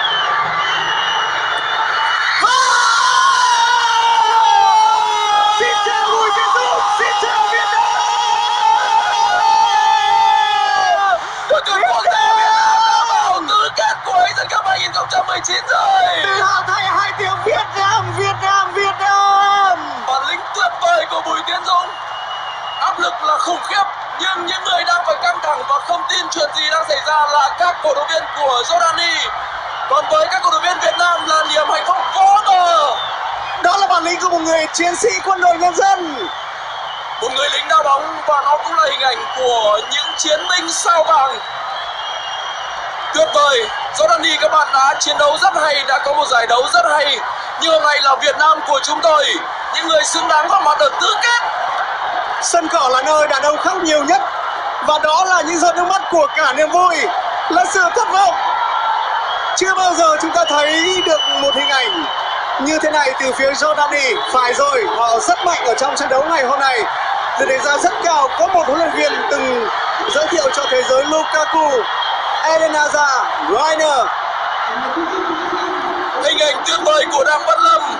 Xin chào Bùi Tiến Dũng, xin chào Việt Nam. Đội tuyển quốc gia Việt Nam đã vào tứ kết của Asian Cup hai không một chín rồi. Tự hào thay hai tiếng Việt Nam, Việt Nam, Việt Nam. Bản lĩnh tuyệt vời của Bùi Tiến Dũng. Áp lực là khủng khiếp, nhưng những người đang phải căng thẳng và không tin chuyện gì đang xảy ra là các cổ động viên của Jordani. Còn với các cổ động viên Việt Nam là niềm hạnh phúc vô bờ. Đó là bản lĩnh của một người chiến sĩ quân đội nhân dân, một người lính đá bóng, và nó cũng là hình ảnh của những chiến binh sao vàng. Tuyệt vời, Jordani các bạn đã chiến đấu rất hay, đã có một giải đấu rất hay. Nhưng hôm nay là Việt Nam của chúng tôi, những người xứng đáng góp mặt ở tứ kết. Sân cỏ là nơi đàn ông khóc nhiều nhất, và đó là những giọt nước mắt của cả niềm vui, là sự thất vọng. Chưa bao giờ chúng ta thấy được một hình ảnh như thế này từ phía Jordani. Phải rồi, họ rất mạnh ở trong trận đấu ngày hôm nay, được đánh giá rất cao. Có một huấn luyện viên từng giới thiệu cho thế giới Lukaku, Eden Hazard, Reiner. Hình ảnh tuyệt vời của Đặng Văn Lâm